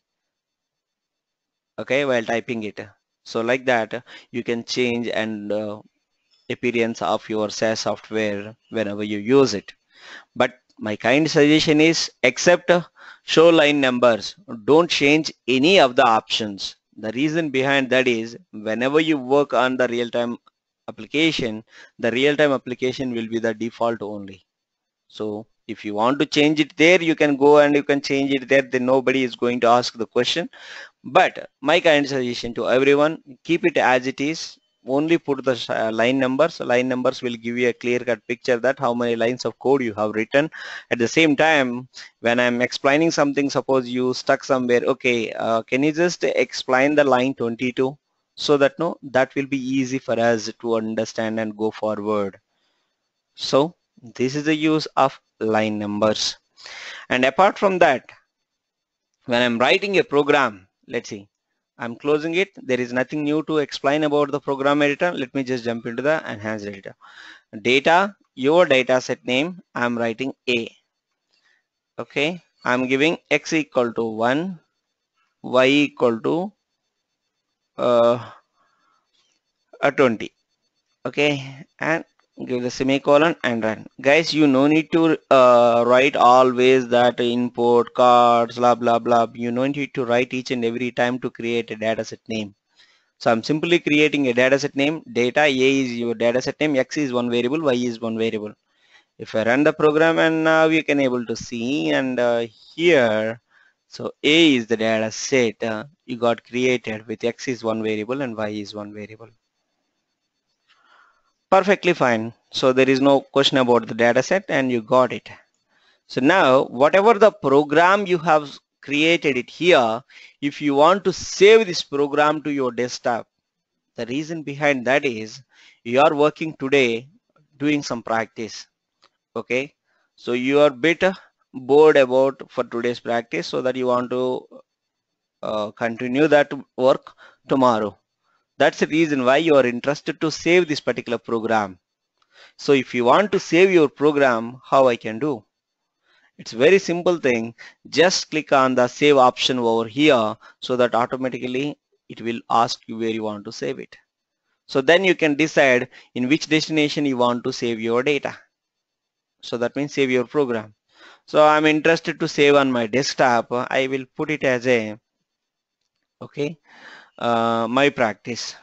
okay, while typing it. So like that you can change and uh, appearance of your S A S software whenever you use it. But my kind suggestion is, except show line numbers, don't change any of the options. The reason behind that is, whenever you work on the real-time application, the real-time application will be the default only. So if you want to change it there, you can go and you can change it there, then nobody is going to ask the question. But my kind suggestion to everyone, keep it as it is. Only put the uh, line numbers. Line numbers will give you a clear-cut picture that how many lines of code you have written. At the same time, when I'm explaining something, suppose you stuck somewhere, okay, uh, can you just explain the line twenty-two, so that no, that will be easy for us to understand and go forward. So this is the use of line numbers. And apart from that, when I'm writing a program, let's see, I'm closing it. There is nothing new to explain about the program editor. Let me just jump into the enhanced editor. Data, your data set name, I'm writing A. Okay, I'm giving x equal to one, y equal to uh, a twenty. Okay, and give the semicolon and run. Guys, you no need to uh, write always that input cards blah blah blah. You no need to write each and every time to create a dataset name. So I'm simply creating a dataset name. Data A is your dataset name, x is one variable, y is one variable. If I run the program, and now you can able to see, and uh, here, so A is the data set uh, you got created with x is one variable and y is one variable. Perfectly fine. So there is no question about the data set, and you got it. So now whatever the program you have created it here, if you want to save this program to your desktop, the reason behind that is you are working today doing some practice. Okay, so you are bit bored about for today's practice, so that you want to uh, continue that work tomorrow. That's the reason why you are interested to save this particular program. So if you want to save your program, how I can do? It's a very simple thing. Just click on the save option over here, so that automatically it will ask you where you want to save it. So then you can decide in which destination you want to save your data. So that means save your program. So I'm interested to save on my desktop. I will put it as a, okay, uh, my practice.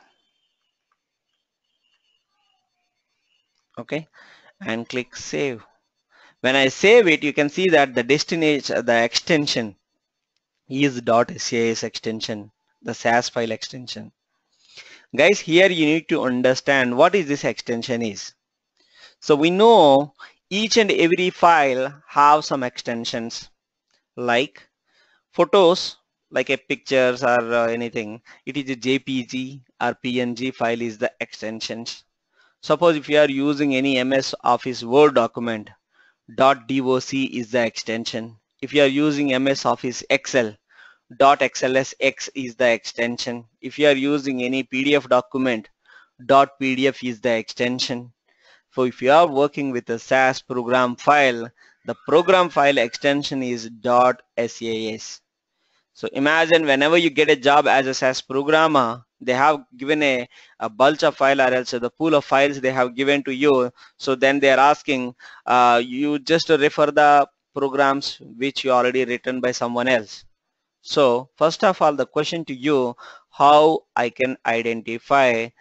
Okay, and click save. When I save it, you can see that the destination, the extension is .sas extension, the S A S file extension. Guys, here you need to understand what is this extension is. So we know each and every file have some extensions, like photos, like a pictures or uh, anything. It is a J P G or P N G file is the extensions. Suppose if you are using any M S Office Word document, .doc is the extension. If you are using M S Office Excel, .xlsx is the extension. If you are using any P D F document, .pdf is the extension. So if you are working with a S A S program file, the program file extension is .sas. So imagine whenever you get a job as a S A S programmer, they have given a, a bunch of file, or else the pool of files they have given to you. So then they are asking uh, you just refer the programs which you already written by someone else. So first of all, the question to you, how I can identify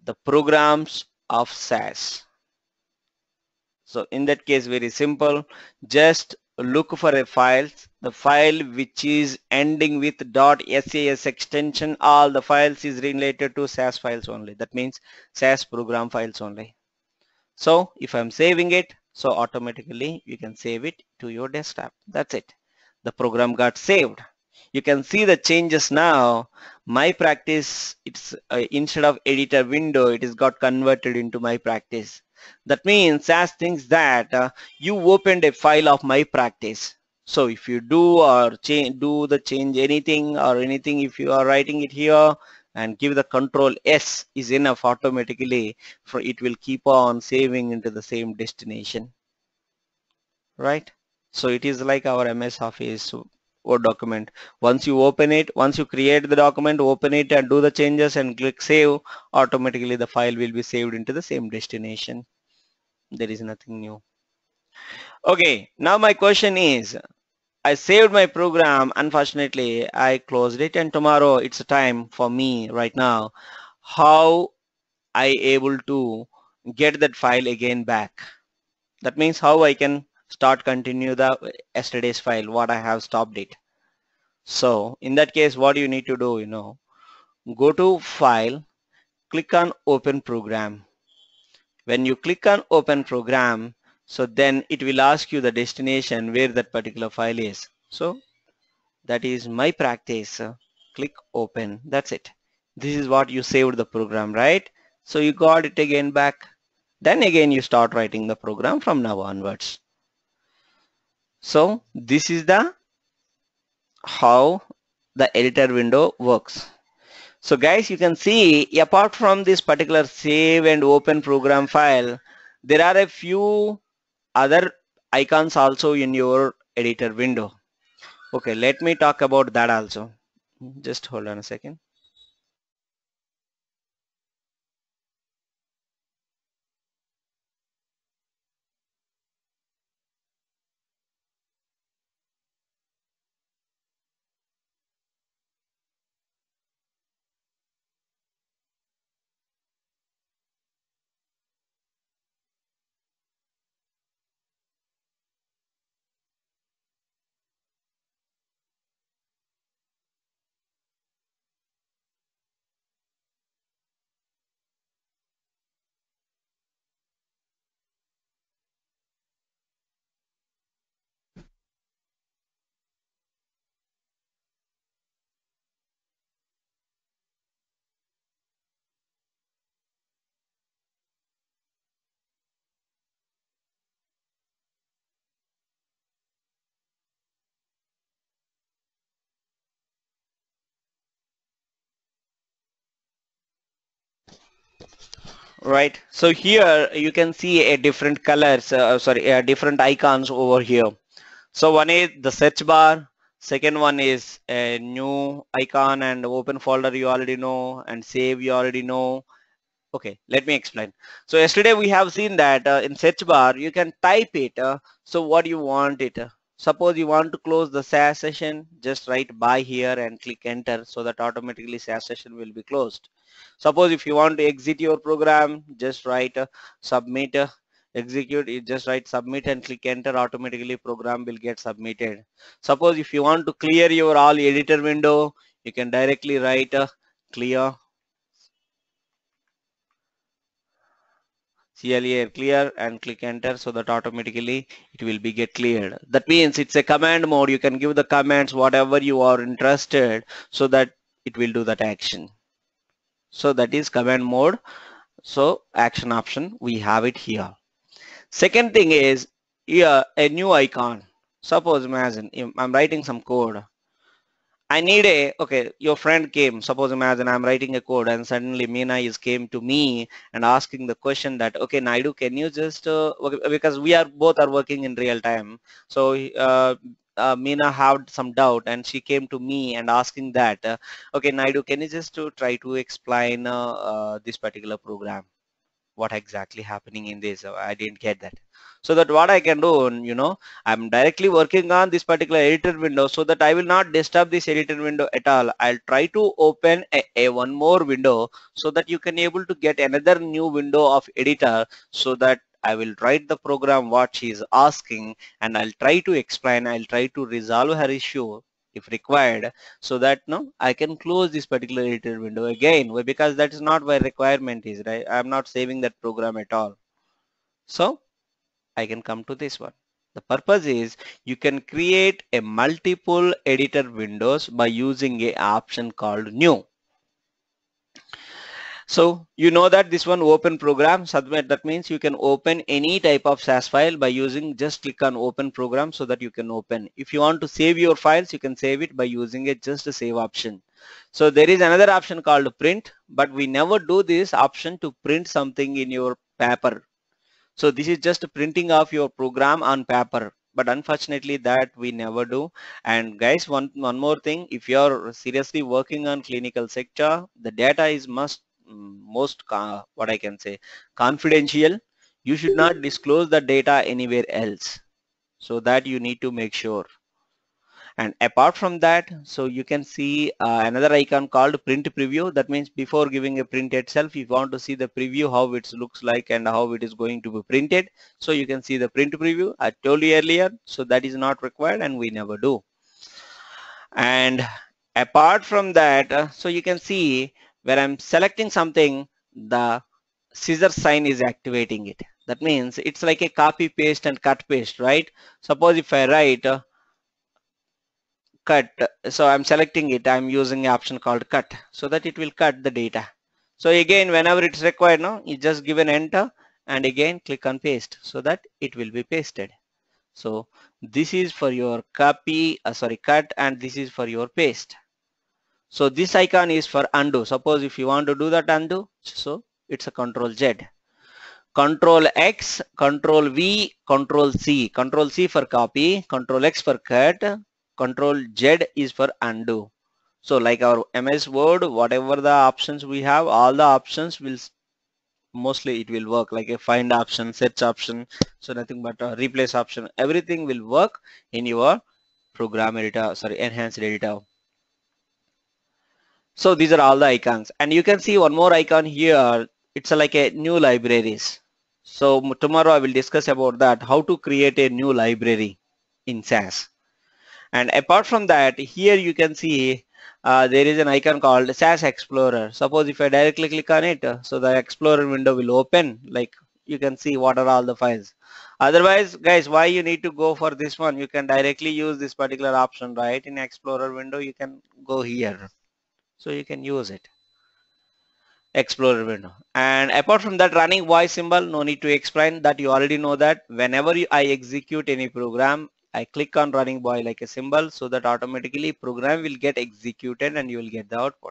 the programs of S A S. So in that case, very simple, just look for a file, the file which is ending with .sas extension, all the files is related to S A S files only. That means S A S program files only. So if I'm saving it, so automatically you can save it to your desktop. That's it. The program got saved. You can see the changes now. My practice, it's uh, instead of editor window, it is got converted into my practice. That means S A S thinks that uh, you opened a file of my practice. So if you do or change, do the change anything or anything, if you are writing it here and give the control S is enough, automatically for it will keep on saving into the same destination, right? So it is like our M S Office Word document. Once you open it, once you create the document, open it and do the changes and click save, automatically the file will be saved into the same destination. There is nothing new. Okay, now my question is, I saved my program, unfortunately I closed it, and tomorrow it's a time for me right now. How I able to get that file again back? That means how I can start continue the yesterday's file, what I have stopped it. So in that case, what you need to do, you know, go to file, click on open program. When you click on open program, so then it will ask you the destination where that particular file is. So that is my practice. Click open. That's it. This is what you saved the program, right? So you got it again back. Then again you start writing the program from now onwards. So this is the how the editor window works. So guys, you can see apart from this particular save and open program file, there are a few other icons also in your editor window. Okay, let me talk about that also. Just hold on a second. Right, so here you can see a different colors, uh, sorry, uh, different icons over here. So one is the search bar, second one is a new icon, and open folder you already know, and save you already know. Okay, let me explain. So yesterday we have seen that uh, in search bar you can type it. Uh, so what you want it? Uh, suppose you want to close the S A S session, just write by here and click enter, so that automatically S A S session will be closed. Suppose if you want to exit your program, just write uh, submit, uh, execute, you just write submit and click enter, automatically program will get submitted. Suppose if you want to clear your all editor window, you can directly write uh, clear, clear clear and click enter, so that automatically it will be get cleared. That means it's a command mode. You can give the commands whatever you are interested, so that it will do that action. So that is command mode. So action option, we have it here. Second thing is here a new icon. Suppose imagine I'm writing some code. I need a, okay, your friend came, suppose imagine I'm writing a code and suddenly Meena is came to me and asking the question that, okay, Naidu, can you just, uh, because we are both are working in real time. So uh, uh, Meena had some doubt and she came to me and asking that, uh, okay, Naidu, can you just to try to explain uh, uh, this particular program? What exactly happening in this? I didn't get that. So that what I can do, you know, I'm directly working on this particular editor window, so that I will not disturb this editor window at all. I'll try to open a, a one more window so that you can able to get another new window of editor, so that I will write the program what she is asking, and I'll try to explain, I'll try to resolve her issue if required, so that no, I can close this particular editor window again, because that is not my requirement is, right? I'm not saving that program at all. So I can come to this one. The purpose is you can create a multiple editor windows by using a option called new. So you know that this one open program submit, that means you can open any type of S A S file by using just click on open program, so that you can open. If you want to save your files, you can save it by using a just a save option. So there is another option called print, but we never do this option to print something in your paper. So this is just printing of your program on paper, but unfortunately that we never do. And guys, one one more thing, if you are seriously working on clinical sector, the data is must most uh, what I can say confidential. You should not disclose the data anywhere else, so that you need to make sure. And apart from that, so you can see uh, another icon called print preview. That means before giving a print itself, if you want to see the preview, how it looks like and how it is going to be printed, so you can see the print preview. I told you earlier, so that is not required and we never do. And apart from that, uh, so you can see where I'm selecting something, the scissor sign is activating it. That means it's like a copy paste and cut paste, right? Suppose if I write uh, cut, so I'm selecting it, I'm using an option called cut, so that it will cut the data. So again, whenever it's required, no, you just give an enter and again click on paste, so that it will be pasted. So this is for your copy, uh, sorry, cut, and this is for your paste. So this icon is for undo. Suppose if you want to do that undo, so it's a control Z. Control X, Control V, Control C. Control C for copy, Control X for cut, Control Z is for undo. So like our M S Word, whatever the options we have, all the options will mostly it will work, like a find option, search option, so nothing but a replace option, everything will work in your program editor, sorry, enhanced editor. So these are all the icons, and you can see one more icon here. It's like a new libraries. So tomorrow I will discuss about that, how to create a new library in S A S. And apart from that, here you can see uh, there is an icon called S A S Explorer. Suppose if I directly click on it, uh, so the Explorer window will open, like you can see what are all the files. Otherwise, guys, why you need to go for this one? You can directly use this particular option, right? In Explorer window, you can go here. So you can use it. Explorer window. And apart from that, running voice symbol, no need to explain that, you already know that. Whenever you, I execute any program, I click on running boy like a symbol, so that automatically program will get executed and you will get the output.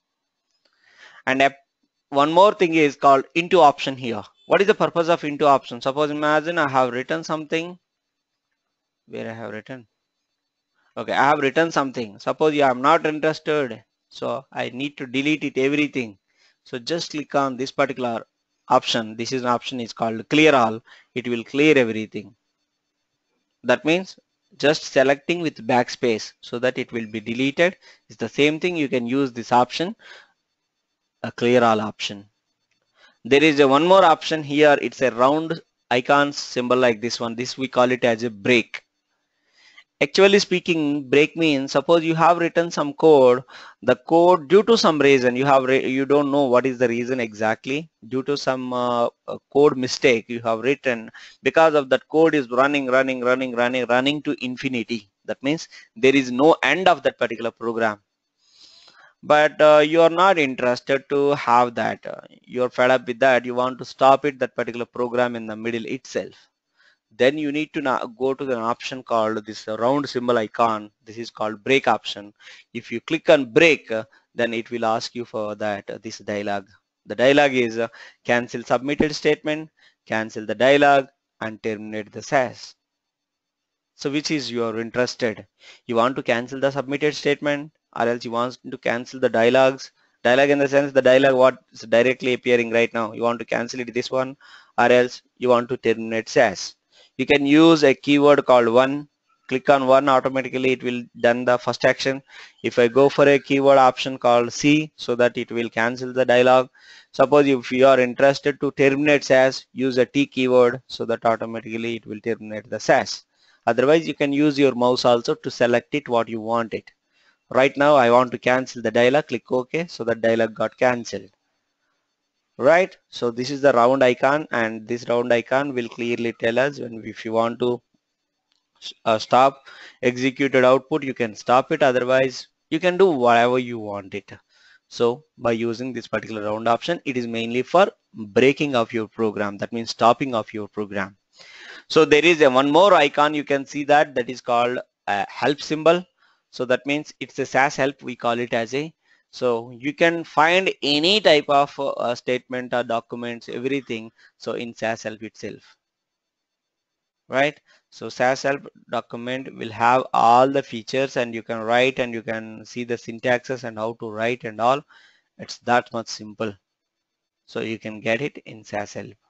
And one more thing is called into option here. What is the purpose of into option? Suppose imagine I have written something, where I have written. Okay, I have written something. Suppose you are not interested, so I need to delete it everything. So just click on this particular option. This is an option is called clear all. It will clear everything. That means just selecting with backspace, so that it will be deleted. It's the same thing. You can use this option, a clear all option. There is a one more option here. It's a round icon symbol like this one. This we call it as a break. Actually speaking, break means suppose you have written some code, the code due to some reason you have you don't know what is the reason exactly, due to some uh, code mistake you have written, because of that code is running running running running running to infinity. That means there is no end of that particular program, but uh, you are not interested to have that, uh, you are fed up with that, you want to stop it, that particular program in the middle itself. Then you need to now go to the option called this round symbol icon. This is called break option. If you click on break, uh, then it will ask you for that uh, this dialog. The dialog is uh, cancel submitted statement, cancel the dialog, and terminate the S A S. So which is you are interested? You want to cancel the submitted statement, or else you want to cancel the dialogues? Dialog in the sense the dialog what is directly appearing right now. You want to cancel it this one, or else you want to terminate S A S. You can use a keyword called one. Click on one, automatically it will done the first action. If I go for a keyword option called C, so that it will cancel the dialog. Suppose if you are interested to terminate S A S, use a T keyword, so that automatically it will terminate the S A S. Otherwise you can use your mouse also to select it what you want it. Right now I want to cancel the dialog, click OK, so that dialog got cancelled. Right, so this is the round icon, and this round icon will clearly tell us when if you want to uh, stop executed output, you can stop it, otherwise you can do whatever you want it. So by using this particular round option, it is mainly for breaking of your program, that means stopping of your program. So there is a one more icon, you can see that that is called a help symbol. So that means it's a S A S help, we call it as a. So you can find any type of uh, statement or documents, everything, so in S A S help itself, right? So S A S help document will have all the features, and you can write and you can see the syntaxes and how to write and all. It's that much simple. So you can get it in S A S help,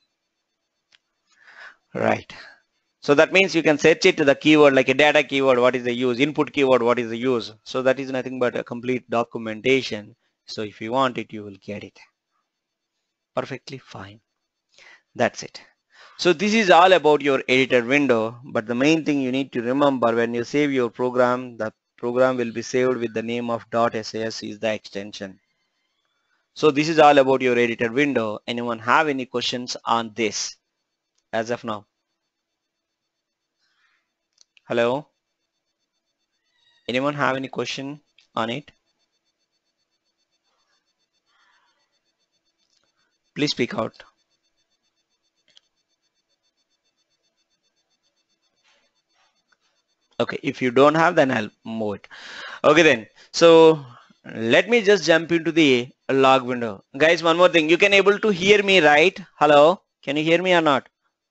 right? So that means you can search it to the keyword like a data keyword, what is the use, input keyword, what is the use. So that is nothing but a complete documentation. So if you want it, you will get it. Perfectly fine. That's it. So this is all about your editor window, but the main thing you need to remember, when you save your program, the program will be saved with the name of .S A S is the extension. So this is all about your editor window. Anyone have any questions on this as of now? Hello? Anyone have any question on it? Please speak out. Okay, if you don't have, then I'll move it. Okay then, so let me just jump into the log window. Guys, one more thing, you can able to hear me, right? Hello, can you hear me or not?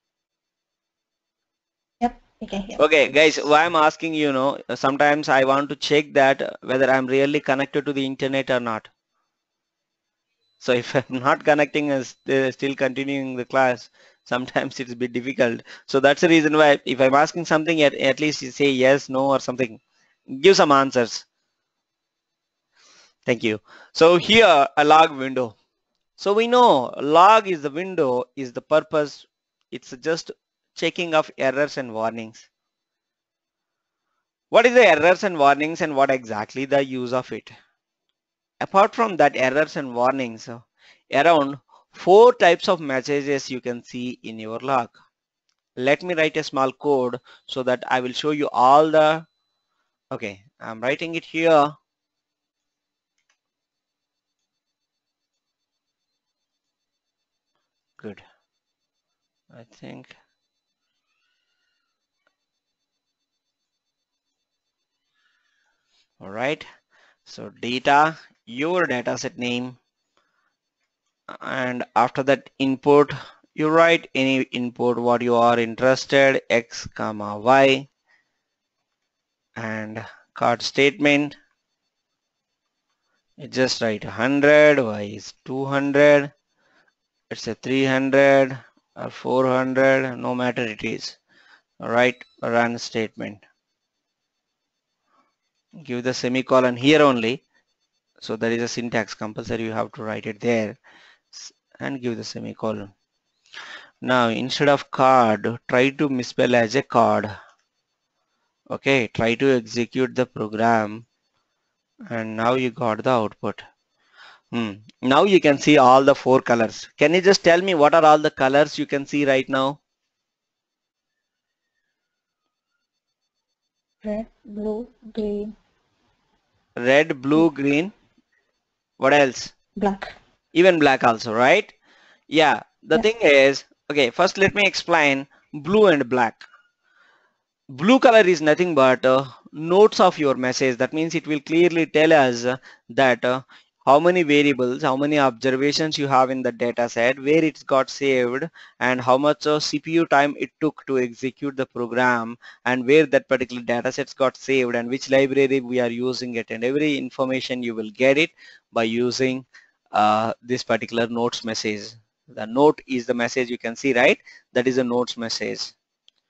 Yep, we can hear. Okay guys, why I'm asking, you know, sometimes I want to check that whether I'm really connected to the internet or not. So if I'm not connecting and still continuing the class, sometimes it's a bit difficult. So that's the reason why if I'm asking something, at, at least you say yes, no, or something. Give some answers. Thank you. So here a log window. So we know log is the window, is the purpose. It's just checking of errors and warnings. What is the errors and warnings, and what exactly the use of it? Apart from that errors and warnings, around four types of messages you can see in your log. Let me write a small code so that I will show you all the, okay, I'm writing it here. Good. I think. All right. So data, your dataset name, and after that input, you write any input what you are interested, X comma Y, and card statement. You just write one hundred, Y is two hundred, it's a three hundred or four hundred, no matter it is. All right, run statement. Give the semicolon here only. So there is a syntax compulsory, you have to write it there and give the semicolon. Now instead of card, try to misspell as a card. Okay, try to execute the program, and now you got the output. Hmm. Now you can see all the four colors. Can you just tell me what are all the colors you can see right now? Red, blue, green. Red, blue, green. What else? Black. Even black also, right? Yeah, the Yeah. thing is, okay, first let me explain blue and black. Blue color is nothing but uh, notes of your message. That means it will clearly tell us uh, that uh, how many variables, how many observations you have in the data set, where it's got saved, and how much uh, C P U time it took to execute the program, and where that particular data sets got saved, and which library we are using it, and every information you will get it by using uh, this particular notes message. The note is the message you can see, right? That is a notes message.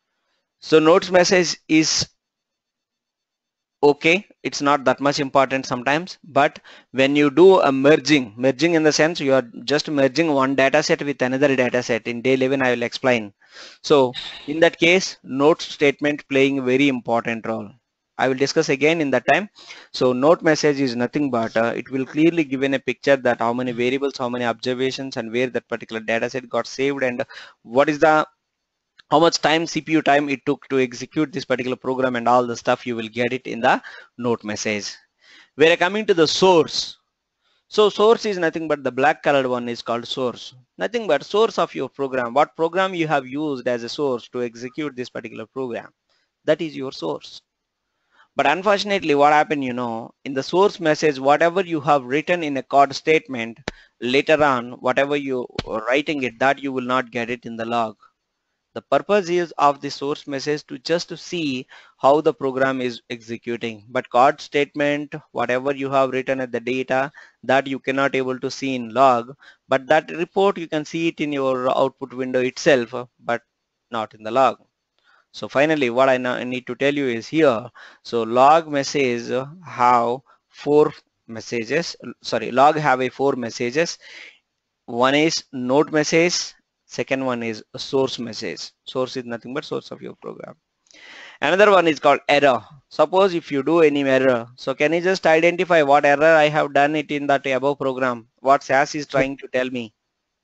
So notes message is okay, it's not that much important sometimes, but when you do a merging, merging in the sense you are just merging one data set with another data set. In day eleven I will explain. So in that case, note statement playing a very important role. I will discuss again in that time. So note message is nothing but uh, it will clearly give in a picture that how many variables, how many observations, and where that particular data set got saved, and what is the how much time C P U time it took to execute this particular program, and all the stuff you will get it in the note message. We're coming to the source. So source is nothing but the black colored one is called source. Nothing but source of your program. What program you have used as a source to execute this particular program. That is your source. But unfortunately what happened, you know, in the source message, whatever you have written in a code statement, later on, whatever you are writing it, that you will not get it in the log. The purpose is of the source message to just to see how the program is executing. But code statement, whatever you have written at the data, that you cannot able to see in log, but that report you can see it in your output window itself, but not in the log. So finally, what I now need to tell you is here. So log message have four messages. Sorry, log have a four messages. One is node message. Second one is a source message. Source is nothing but source of your program. Another one is called error. Suppose if you do any error, so can you just identify what error I have done it in that above program? What S A S is trying to tell me?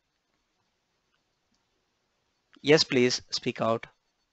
Yes, please speak out.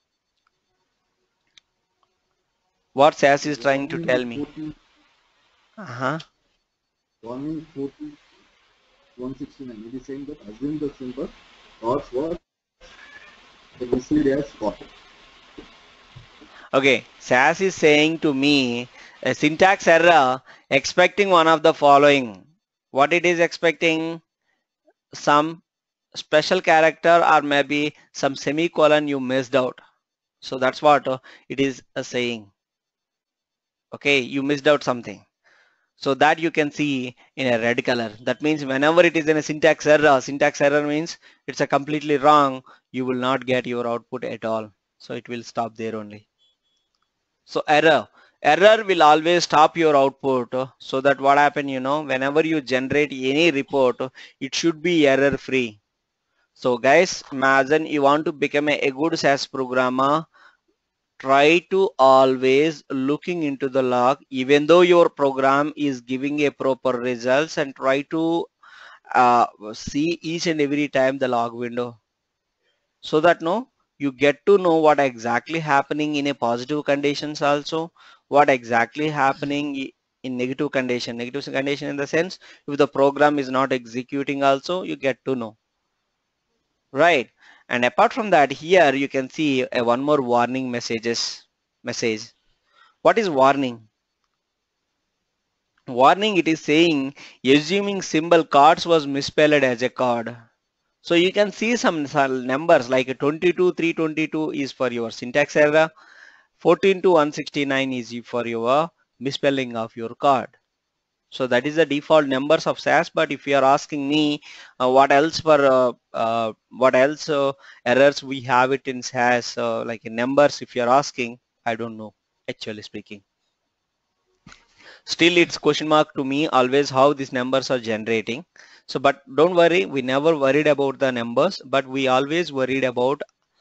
What S A S is trying to tell me? Uh-huh. one forty, one sixty-nine. It is saying that assume the symbol or what the mislead as caught. Okay, S A S is saying to me a syntax error expecting one of the following. What it is expecting? Some special character or maybe some semicolon you missed out. So that's what uh, it is uh, saying. Okay, you missed out something. So that you can see in a red color. That means whenever it is in a syntax error, syntax error means it's a completely wrong. You will not get your output at all. So it will stop there only. So error, error will always stop your output. So that what happen, you know, whenever you generate any report, it should be error free. So guys, imagine you want to become a, a good S A S programmer. Try to always looking into the log, even though your program is giving a proper results, and try to uh, see each and every time the log window, so that no, you get to know what exactly happening in a positive conditions, also what exactly happening in negative condition. Negative condition in the sense if the program is not executing, also you get to know, right? And apart from that, here you can see a one more warning messages message. What is warning? Warning, it is saying assuming symbol cards was misspelled as a card. So you can see some numbers like twenty-two, three twenty-two is for your syntax error, fourteen to one sixty-nine is for your misspelling of your card. So that is the default numbers of S A S. But if you are asking me uh, what else for uh, uh, what else uh, errors we have it in S A S, uh, like in numbers, if you are asking, I don't know, actually speaking. Still it's question mark to me always how these numbers are generating. So but don't worry, we never worried about the numbers, but we always worried about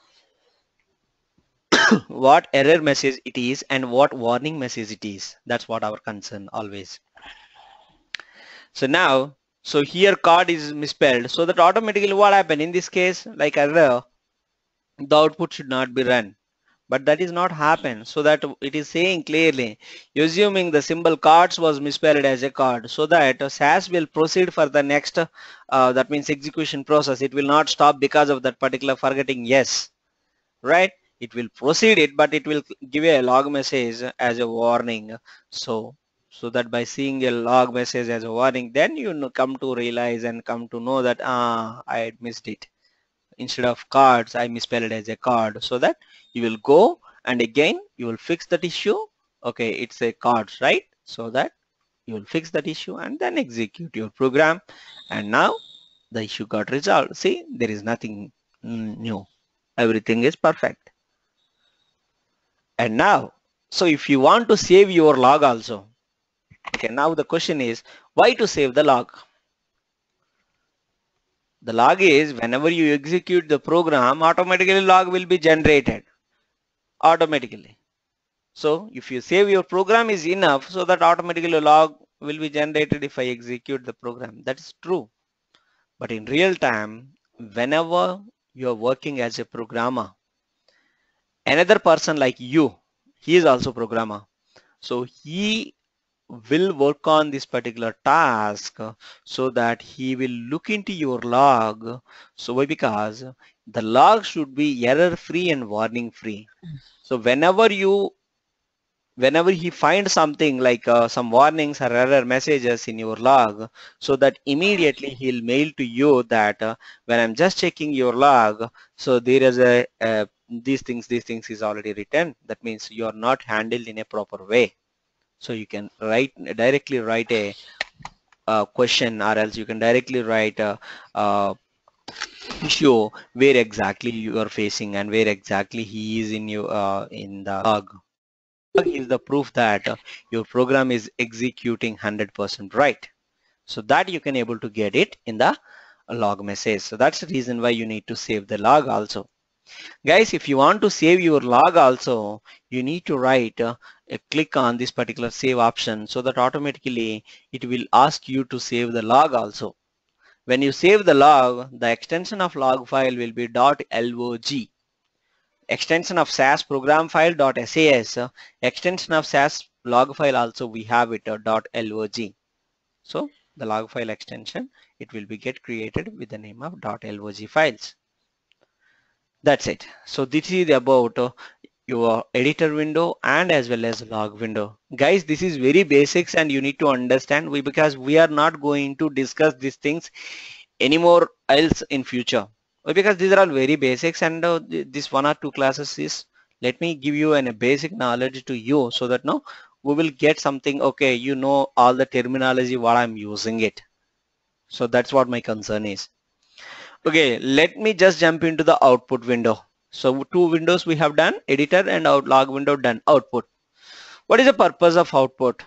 what error message it is and what warning message it is. That's what our concern always. So now, so here card is misspelled, so that automatically what happened in this case, like error, the output should not be run. But that is not happen, so that it is saying clearly assuming the symbol cards was misspelled as a card, so that S A S will proceed for the next uh, that means execution process. It will not stop because of that particular forgetting yes, right? It will proceed it, but it will give a log message as a warning. So so that by seeing a log message as a warning, then you know, come to realize and come to know that ah, I had missed it. Instead of cards, I misspelled it as a card, so that you will go and again you will fix that issue. Okay, it's a cards, right? So that you will fix that issue and then execute your program, and now the issue got resolved. See, there is nothing new, everything is perfect. And now, so if you want to save your log also, okay, now the question is why to save the log? The log is whenever you execute the program, automatically log will be generated automatically. So if you save your program is enough, so that automatically log will be generated if I execute the program. That is true. But in real time, whenever you are working as a programmer, another person like you, he is also programmer. So he will work on this particular task so that he will look into your log. So why? Because the log should be error free and warning free. So whenever you whenever he finds something like uh, some warnings or error messages in your log, so that immediately he'll mail to you that uh, when I'm just checking your log, so there is a uh, these things these things is already written. That means you are not handled in a proper way. So you can write directly write a, a question, or else you can directly write a, a issue where exactly you are facing and where exactly he is in your uh, in the log. Is the proof that uh, your program is executing one hundred percent right, so that you can able to get it in the log message. So that's the reason why you need to save the log also. Guys, if you want to save your log also, you need to write uh, a click on this particular save option, so that automatically it will ask you to save the log also. When you save the log, the extension of log file will be .log. Extension of S A S program file .sas, uh, extension of S A S log file also we have it uh, .log. So the log file extension, it will be get created with the name of .log files. That's it. So this is about uh, your editor window and as well as log window. Guys, this is very basics and you need to understand, we because we are not going to discuss these things anymore else in future. Because these are all very basics, and uh, this one or two classes is, let me give you an, a basic knowledge to you, so that no we will get something, okay, you know all the terminology what I'm using it. So that's what my concern is. Okay, let me just jump into the output window. So two windows we have done, editor and out log window done. Output. What is the purpose of output?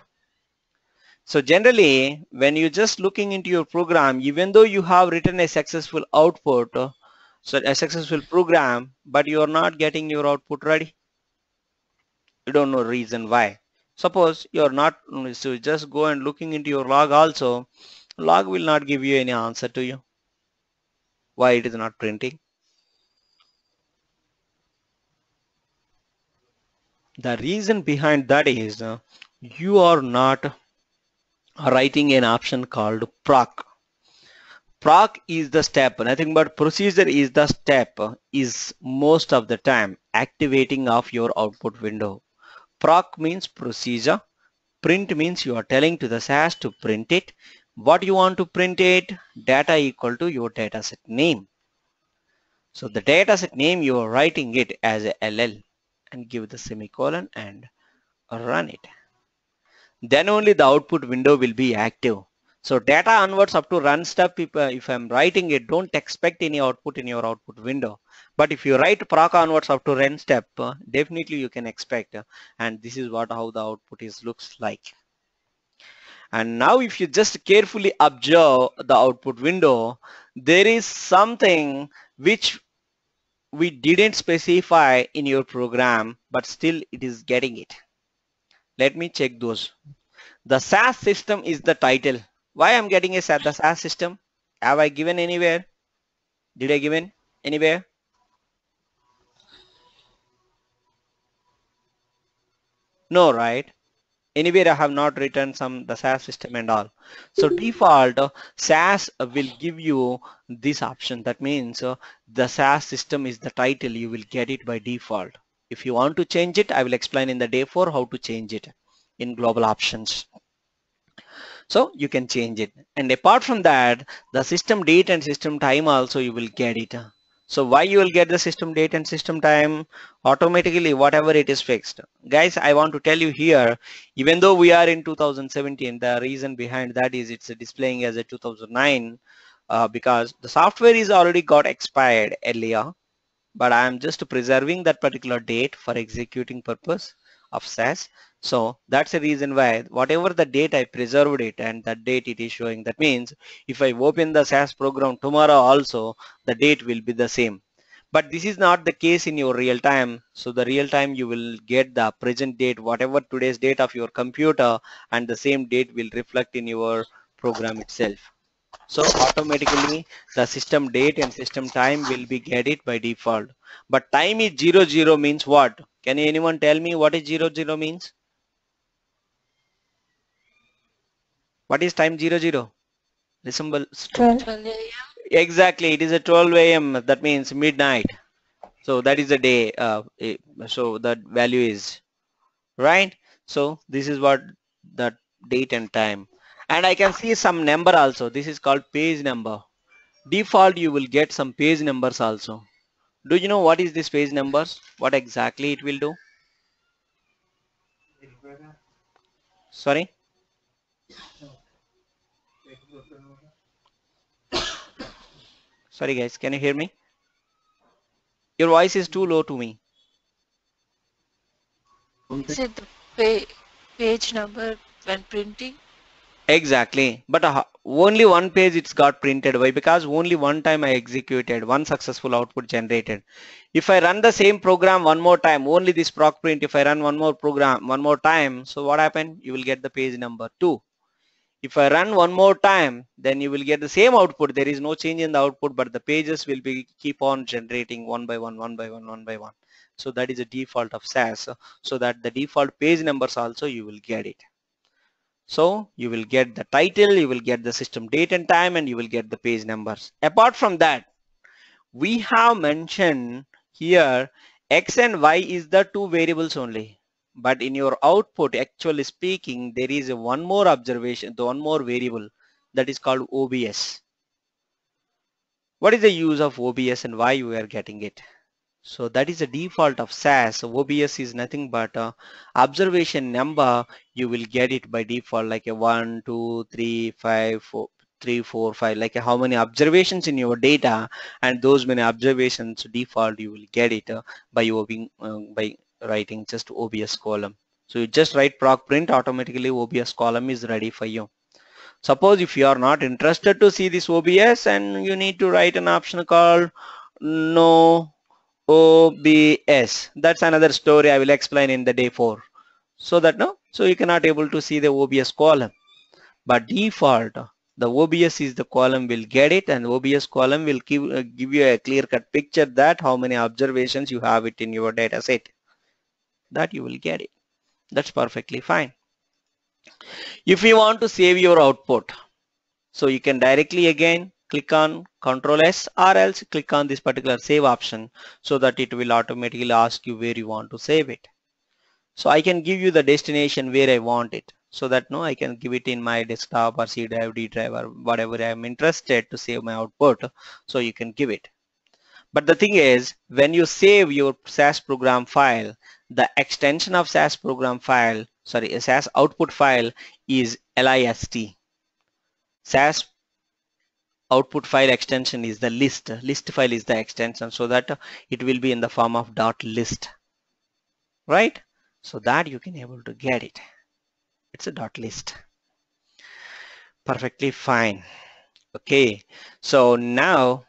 So generally, when you're just looking into your program, even though you have written a successful output, so a successful program, but you are not getting your output ready. You don't know reason why. Suppose you are not, so just go and looking into your log also, log will not give you any answer to you. Why it is not printing? The reason behind that is uh, you are not writing an option called proc. Proc is the step, nothing but procedure is the step, is most of the time activating of your output window. Proc means procedure, print means you are telling to the S A S to print it. What you want to print it? Data equal to your dataset name. So the dataset name you are writing it as a L L and give the semicolon and run it. Then only the output window will be active. So data onwards up to run step, if, uh, if I'm writing it, don't expect any output in your output window. But if you write proc onwards up to run step, uh, definitely you can expect. Uh, and this is what how the output is looks like. And now if you just carefully observe the output window, there is something which we didn't specify in your program, but still it is getting it. Let me check those. The S A S system is the title. Why I'm getting a the S A S system? Have I given anywhere? Did I given anywhere? No, right? Anywhere I have not written some the S A S system and all. So default uh, S A S will give you this option. That means uh, the S A S system is the title. You will get it by default. If you want to change it, I will explain in the day four how to change it in global options. So you can change it. And apart from that, the system date and system time also you will get it. So why you will get the system date and system time? Automatically whatever it is fixed. Guys, I want to tell you here, even though we are in two thousand seventeen, the reason behind that is it's displaying as a two thousand nine uh, because the software is already got expired earlier. but I am just preserving that particular date for executing purpose of S A S. So that's the reason why whatever the date I preserved it and that date it is showing. That means if I open the S A S program tomorrow also, the date will be the same. But this is not the case in your real time. So the real time you will get the present date, whatever today's date of your computer, and the same date will reflect in your program itself. So automatically the system date and system time will be get it by default. But time is zero zero means what? Can anyone tell me what is zero zero means? What is time zero zero? Resemble twelve. twelve A M. Exactly, it is a twelve A M That means midnight. So that is the day. Uh, so that value is right. So this is what that date and time. And I can see some number also. This is called page number. Default you will get some page numbers also. Do you know what is this page numbers? What exactly it will do? Sorry? Sorry guys, can you hear me? Your voice is too low to me. Is it the pa page number when printing? Exactly, but uh, only one page it's got printed. Why? Because only one time I executed, one successful output generated. If I run the same program one more time, only this proc print, if I run one more program one more time, so what happened? You will get the page number two. If I run one more time, then you will get the same output. There is no change in the output, but the pages will be keep on generating one by one, one by one, one by one. So that is a default of S A S. So that the default page numbers also you will get it. So you will get the title, you will get the system date and time, and you will get the page numbers. Apart from that, we have mentioned here X and Y is the two variables only. But in your output, actually speaking, there is a one more observation, the one more variable that is called O B S. What is the use of O B S and why you are getting it? So that is the default of S A S. So O B S is nothing but a observation number. You will get it by default like a one, two, three, five, four, three, four, five, like a how many observations in your data, and those many observations default you will get it uh, by opening uh, by writing just O B S column. So you just write proc print, automatically O B S column is ready for you. Suppose if you are not interested to see this O B S and you need to write an option called no O B S. That's another story I will explain in the day four. So that no, so you cannot able to see the O B S column. But default, the O B S is the column will get it, and O B S column will give, uh, give you a clear-cut picture that how many observations you have it in your data set. That you will get it. That's perfectly fine. If you want to save your output, so you can directly again click on Control S or else click on this particular save option so that it will automatically ask you where you want to save it. So I can give you the destination where I want it, so that no, I can give it in my desktop or C drive, D drive, or whatever I am interested to save my output. So you can give it. But the thing is, when you save your S A S program file, the extension of S A S program file, sorry, S A S output file is list. S A S output file extension is the list. List file is the extension, so that it will be in the form of dot list, right? So that you can able to get it. It's a dot list. Perfectly fine. Okay, so now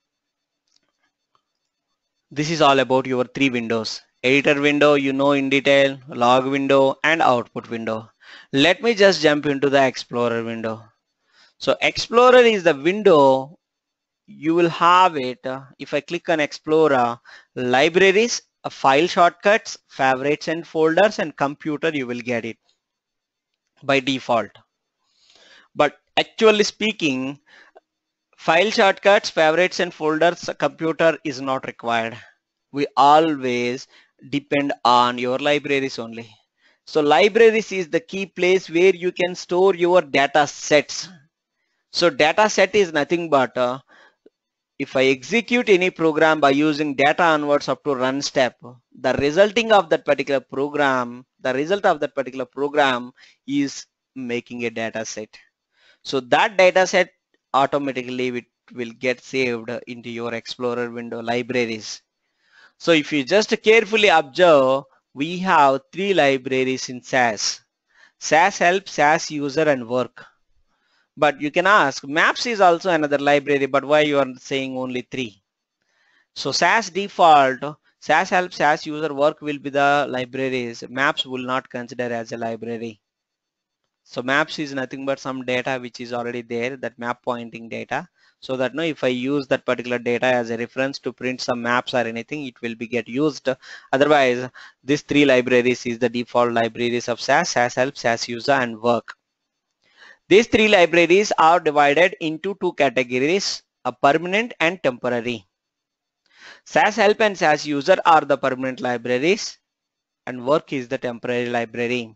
this is all about your three windows. Editor window, you know in detail, log window and output window. Let me just jump into the Explorer window. So Explorer is the window you will have it. Uh, if I click on Explorer, libraries, uh, file shortcuts, favorites and folders, and computer, you will get it by default. But actually speaking, file shortcuts, favorites and folders, computer is not required. We always depend on your libraries only. So libraries is the key place where you can store your data sets. So data set is nothing but uh, if I execute any program by using data onwards up to run step, the resulting of that particular program, the result of that particular program is making a data set. So that data set automatically it will get saved into your Explorer window libraries. So if you just carefully observe, we have three libraries in S A S. S A S help, S A S user and work. But you can ask, maps is also another library, but why you are saying only three? So S A S default, S A S help, S A S user, work will be the libraries. Maps will not consider as a library. So maps is nothing but some data which is already there, that map pointing data. So that no, if I use that particular data as a reference to print some maps or anything, it will be get used. Otherwise, these three libraries is the default libraries of S A S, S A S help, S A S user and work. These three libraries are divided into two categories, a permanent and temporary. S A S help and S A S user are the permanent libraries and work is the temporary library.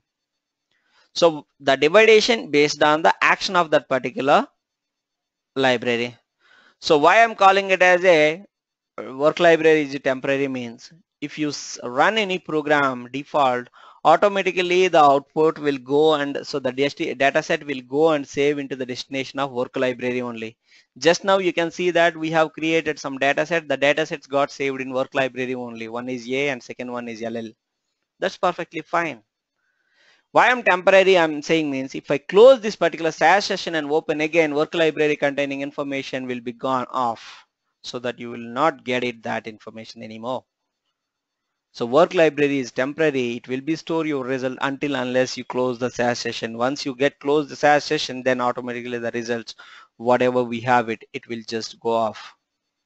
So the division based on the action of that particular library. So why I'm calling it as a work library is a temporary means if you run any program default, automatically the output will go and so the data set will go and save into the destination of work library only. Just now you can see that we have created some data set. The data sets got saved in work library only. One is A and second one is L L. That's perfectly fine. Why I'm temporary I'm saying means if I close this particular S A S session and open again, work library containing information will be gone off so that you will not get it that information anymore. So work library is temporary. It will be store your result until unless you close the S A S session. Once you get closed the S A S session, then automatically the results, whatever we have it, it will just go off.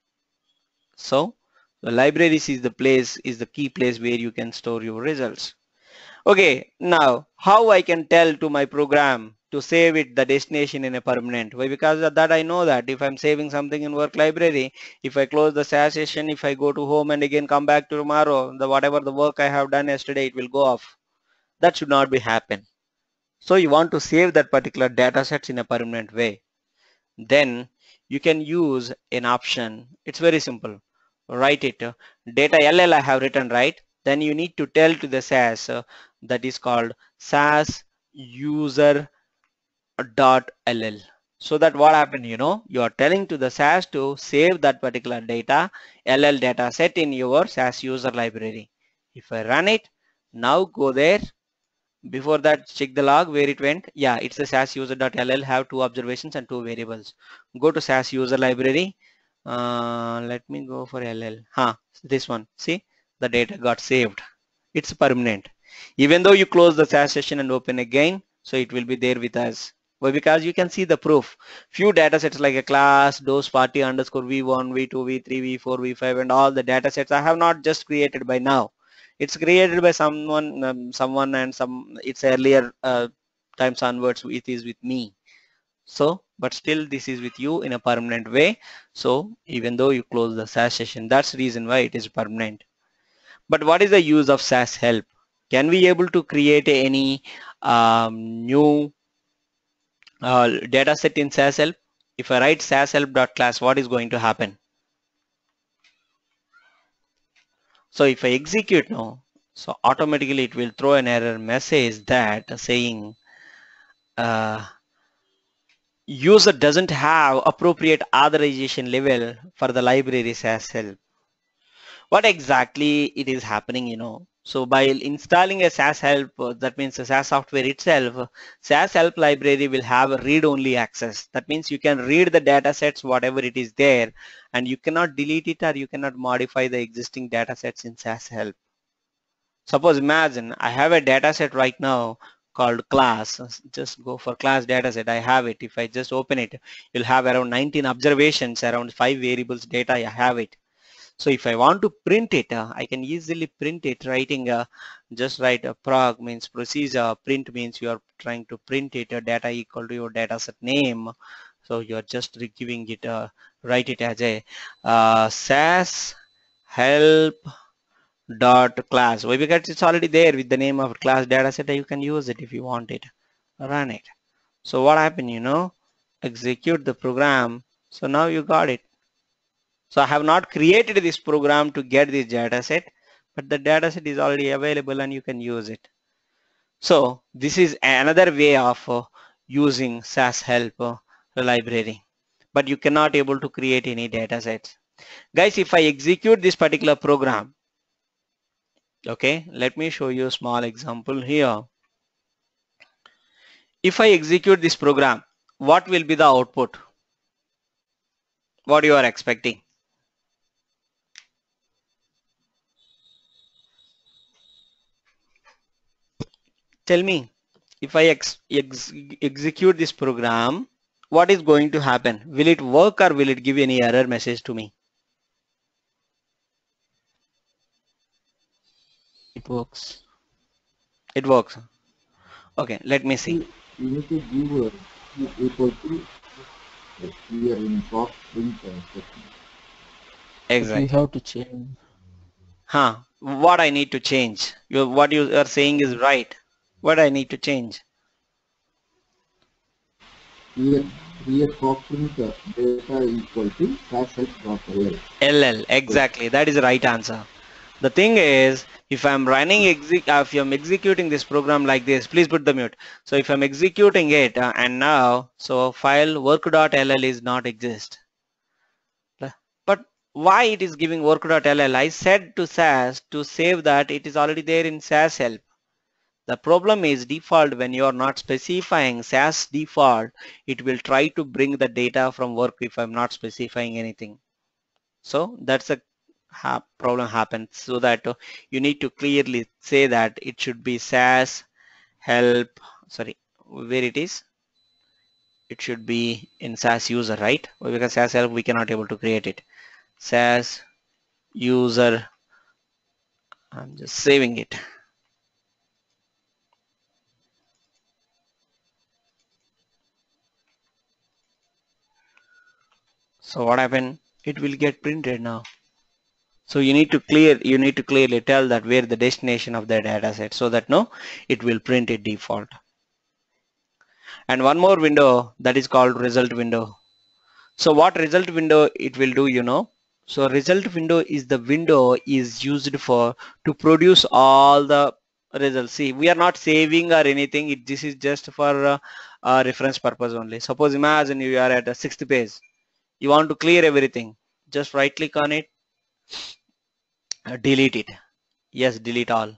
So the libraries is the place, is the key place where you can store your results. Okay, now how I can tell to my program to save it the destination in a permanent way? Because of that I know that if I'm saving something in work library, if I close the S A S session, if I go to home and again come back to tomorrow, the whatever the work I have done yesterday, it will go off. That should not be happen. So you want to save that particular data sets in a permanent way. Then you can use an option. It's very simple. Write it. Data L L I have written, right? Then you need to tell to the S A S uh, that is called S A S user dot L L. So that what happened, you know, you are telling to the S A S to save that particular data L L data set in your S A S user library. If I run it, now go there. Before that, check the log where it went. Yeah, it's the S A S user dot L L have two observations and two variables. Go to S A S user library. Uh, let me go for L L. Huh, this one. See, the data got saved. It's permanent. Even though you close the S A S session and open again, so it will be there with us. Well, because you can see the proof. Few data sets like a class, dose party underscore V one, V two, V three, V four, V five, and all the data sets I have not just created by now. It's created by someone, um, someone and some. It's earlier uh, times onwards. It is with me. So, but still this is with you in a permanent way. So even though you close the S A S session, that's the reason why it is permanent. But what is the use of S A S help? Can we able to create any um, new uh, data set in S A S help? If I write S A S help.class, what is going to happen? So if I execute now, so automatically it will throw an error message that saying uh, user doesn't have appropriate authorization level for the library S A S help. What exactly it is happening, you know? So by installing a S A S help, uh, that means the S A S software itself, S A S help library will have a read-only access. That means you can read the data sets, whatever it is there, and you cannot delete it or you cannot modify the existing data sets in S A S help. Suppose imagine I have a data set right now called class. Just go for class data set. I have it. If I just open it, you'll have around nineteen observations, around five variables data. I have it. So if I want to print it, uh, I can easily print it writing a, just write a prog means procedure, print means you are trying to print it, a data equal to your data set name. So you are just giving it, a, write it as a uh, S A S help dot class. Why? Because it's already there with the name of class data set. You can use it if you want it, run it. So what happened, you know, execute the program. So now you got it. So I have not created this program to get this data set, but the data set is already available and you can use it. So this is another way of uh, using S A S help uh, library, but you cannot able to create any data sets. Guys, if I execute this particular program, Okay, let me show you a small example here. If I execute this program, what will be the output? What you are expecting? Tell me, if I ex ex execute this program, what is going to happen? Will it work or will it give any error message to me? It works. It works. Okay, let me see. You need to give uh, equal to uh, here in soft print uh, section. Exactly. We have to change. Huh? What I need to change? You, what you are saying is right. What I need to change? Here, here soft print uh, data equal to S A S help.ll. L L, exactly. That is the right answer. The thing is, if I'm running, exec uh, if I'm executing this program like this, please put the mute. So if I'm executing it uh, and now, so file work.ll is not exist. But why it is giving work.ll? I said to S A S to save that it is already there in S A S help. The problem is default when you are not specifying S A S default, it will try to bring the data from work if I'm not specifying anything. So that's a ha problem happens, so that uh, you need to clearly say that it should be S A S help, sorry, where it is, it should be in S A S user, right? Because S A S help we cannot able to create it. S A S user, I'm just saving it. So what happened? It will get printed now. So you need to clear, you need to clearly tell that where the destination of the data set, so that no, it will print it default. And one more window that is called result window. So what result window it will do, you know? So result window is the window is used for to produce all the results. See, we are not saving or anything. It, this is just for uh, uh, reference purpose only. Suppose imagine you are at the sixth page. You want to clear everything. Just right click on it. Uh, delete it. Yes, delete all.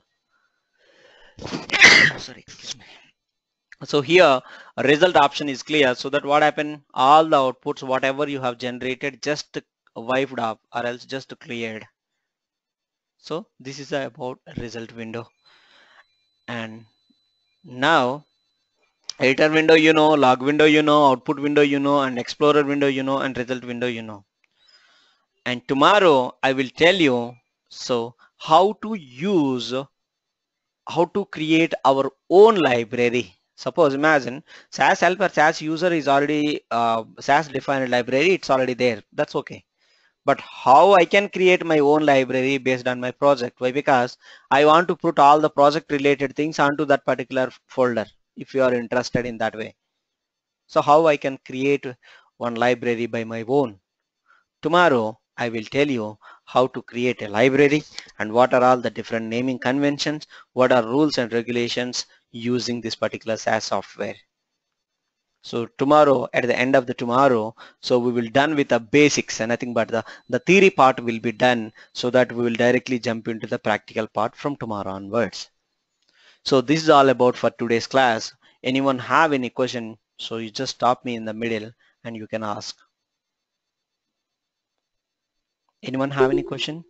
Sorry, excuse me. So here a result option is clear, so that what happened, all the outputs whatever you have generated just wiped off or else just cleared. So this is about result window. And now editor window you know, log window you know, output window you know, and explorer window you know, and result window you know. And tomorrow I will tell you so how to use, how to create our own library. Suppose imagine S A S help or S A S user is already uh, S A S defined library, it's already there, that's okay. But how I can create my own library based on my project? Why? Because I want to put all the project related things onto that particular folder if you are interested in that way. So how I can create one library by my own? Tomorrow I will tell you how to create a library and what are all the different naming conventions, what are rules and regulations using this particular S A S software. So tomorrow, at the end of the tomorrow, so we will done with the basics and nothing but the, the theory part will be done, so that we will directly jump into the practical part from tomorrow onwards. So this is all about for today's class. Anyone have any question? So you just stop me in the middle and you can ask. Anyone have any question?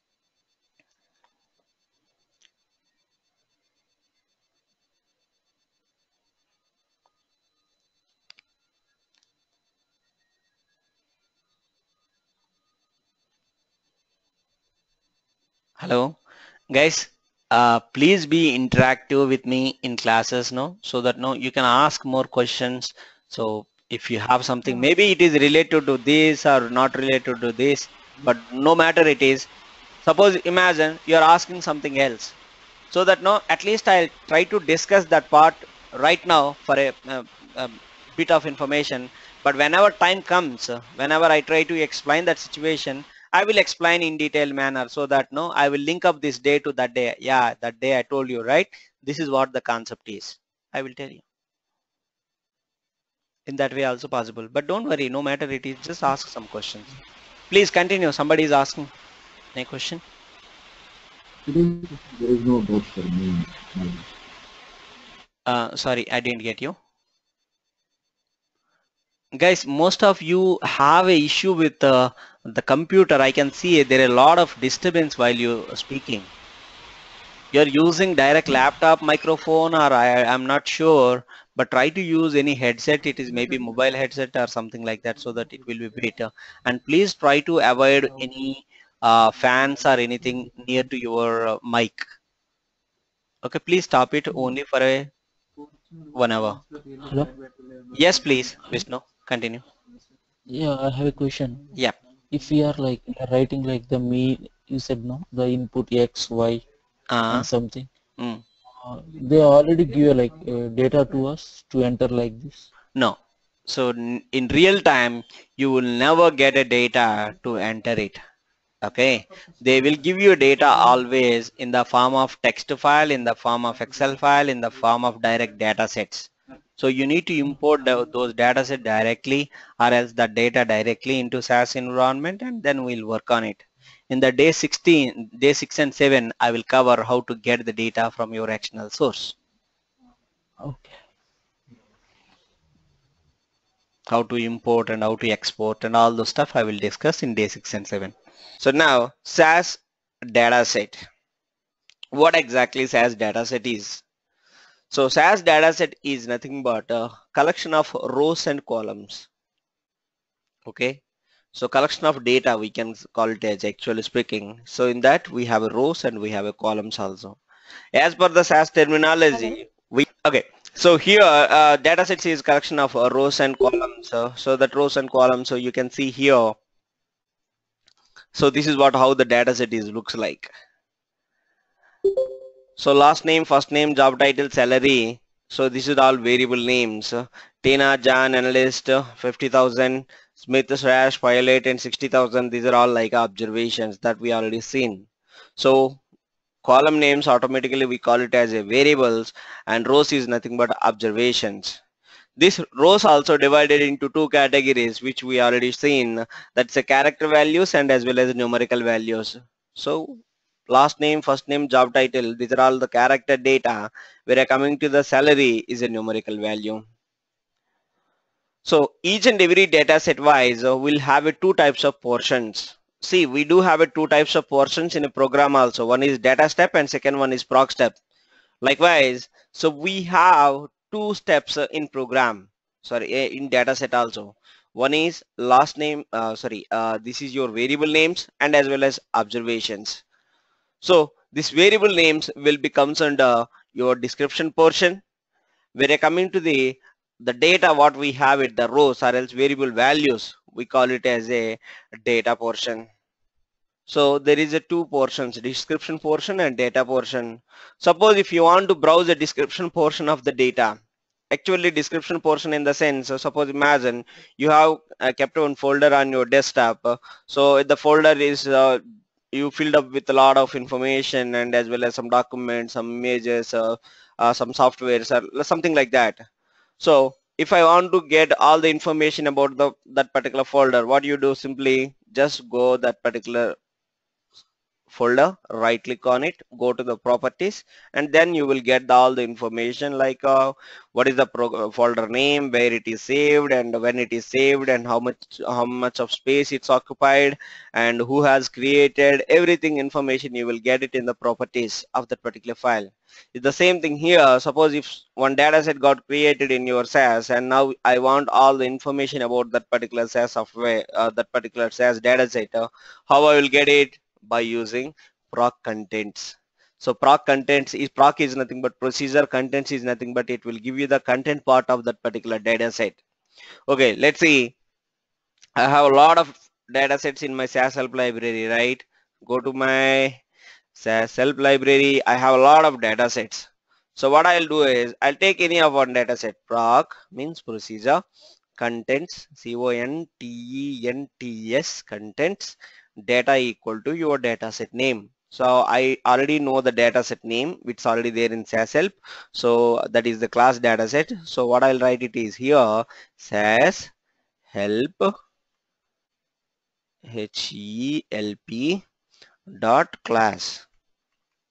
Hello guys, uh, please be interactive with me in classes, no, so that no, you can ask more questions. So if you have something, maybe it is related to this or not related to this, but no matter it is, suppose imagine you are asking something else, so that no, at least I'll try to discuss that part right now for a, a, a bit of information. But whenever time comes, whenever I try to explain that situation, I will explain in detailed manner, so that no, I will link up this day to that day. Yeah, that day I told you, right? This is what the concept is. I will tell you. In that way also possible. But don't worry, no matter it is, just ask some questions. Please continue. Somebody is asking a question. There is no doubt for me. Uh, sorry, I didn't get you. Guys, most of you have a issue with uh, the computer. I can see there are a lot of disturbance while you are speaking. You're using direct laptop microphone, or I, I'm not sure, but try to use any headset. It is maybe mobile headset or something like that, so that it will be better. And please try to avoid any uh, fans or anything near to your uh, mic. Okay, please stop it only for a one hour. Hello? Yes, please, Vishnu, continue. Yeah, I have a question. Yeah. If we are like writing like the me, you said no, the input X, Y, Uh, and something. mm. Uh, they already give like uh, data to us to enter like this. No. So in real time, you will never get a data to enter it. Okay. They will give you data always in the form of text file, in the form of Excel file, in the form of direct data sets. So you need to import the, those data set directly, or else the data directly into S A S environment, and then we'll work on it. In the day sixteen, day six and seven, I will cover how to get the data from your external source. Okay. How to import and how to export and all those stuff I will discuss in day six and seven. So now S A S dataset. What exactly S A S dataset is? So S A S dataset is nothing but a collection of rows and columns. Okay. So collection of data we can call it as actually speaking. So in that we have a rows and we have a columns also. As per the S A S terminology, we okay. So here uh, datasets is collection of uh, rows and columns. Uh, so that rows and columns. So you can see here. So this is what how the dataset is looks like. So last name, first name, job title, salary. So this is all variable names. Tina, Jan, analyst, fifty thousand. Smith slash pilot and sixty thousand. These are all like observations that we already seen. So column names automatically we call it as a variables, and rows is nothing but observations. This rows also divided into two categories which we already seen. That's a character values and as well as numerical values. So last name, first name, job title, these are all the character data, where coming to the salary is a numerical value. So each and every data set wise uh, will have a two types of portions. See, we do have a two types of portions in a program also. One is data step and second one is proc step. Likewise, so we have two steps uh, in program, sorry, uh, in data set also. One is last name, uh, sorry, uh, this is your variable names and as well as observations. So this variable names will be comes under your description portion, where you're coming to the the data what we have it, the rows or else variable values, we call it as a data portion. So there is a two portions, description portion and data portion. Suppose if you want to browse the description portion of the data, actually description portion in the sense, so suppose imagine you have uh, kept one folder on your desktop. Uh, so the folder is uh, you filled up with a lot of information and as well as some documents, some images, uh, uh, some softwares or something like that. So if I want to get all the information about the that particular folder, what you do, simply just go that particular folder, right click on it, go to the properties, and then you will get all the information like uh, what is the pro folder name, where it is saved and when it is saved and how much how much of space it's occupied and who has created everything information. You will get it in the properties of that particular file. It's the same thing here. Suppose if one data set got created in your S A S and now I want all the information about that particular S A S software, uh, that particular S A S data set, uh, how I will get it? By using proc contents. So proc contents is proc is nothing but procedure, contents is nothing but it will give you the content part of that particular data set. Okay, let's see. I have a lot of data sets in my S A S help library, right? Go to my S A S help library. I have a lot of data sets. So what I'll do is I'll take any of one data set. Proc means procedure, contents, C O N T E N T S, contents, data equal to your data set name. So I already know the data set name, which is already there in S A S help. So that is the class data set. So what I'll write it is here, S A S help H E L P dot class. So what I'll do is I'll take any of one data set. Proc means procedure, contents, C O N T E N T S, contents, data equal to your data set name. So I already know the data set name, which is already there in S A S help. So that is the class data set. So what I'll write it is here, S A S help H E L P dot class.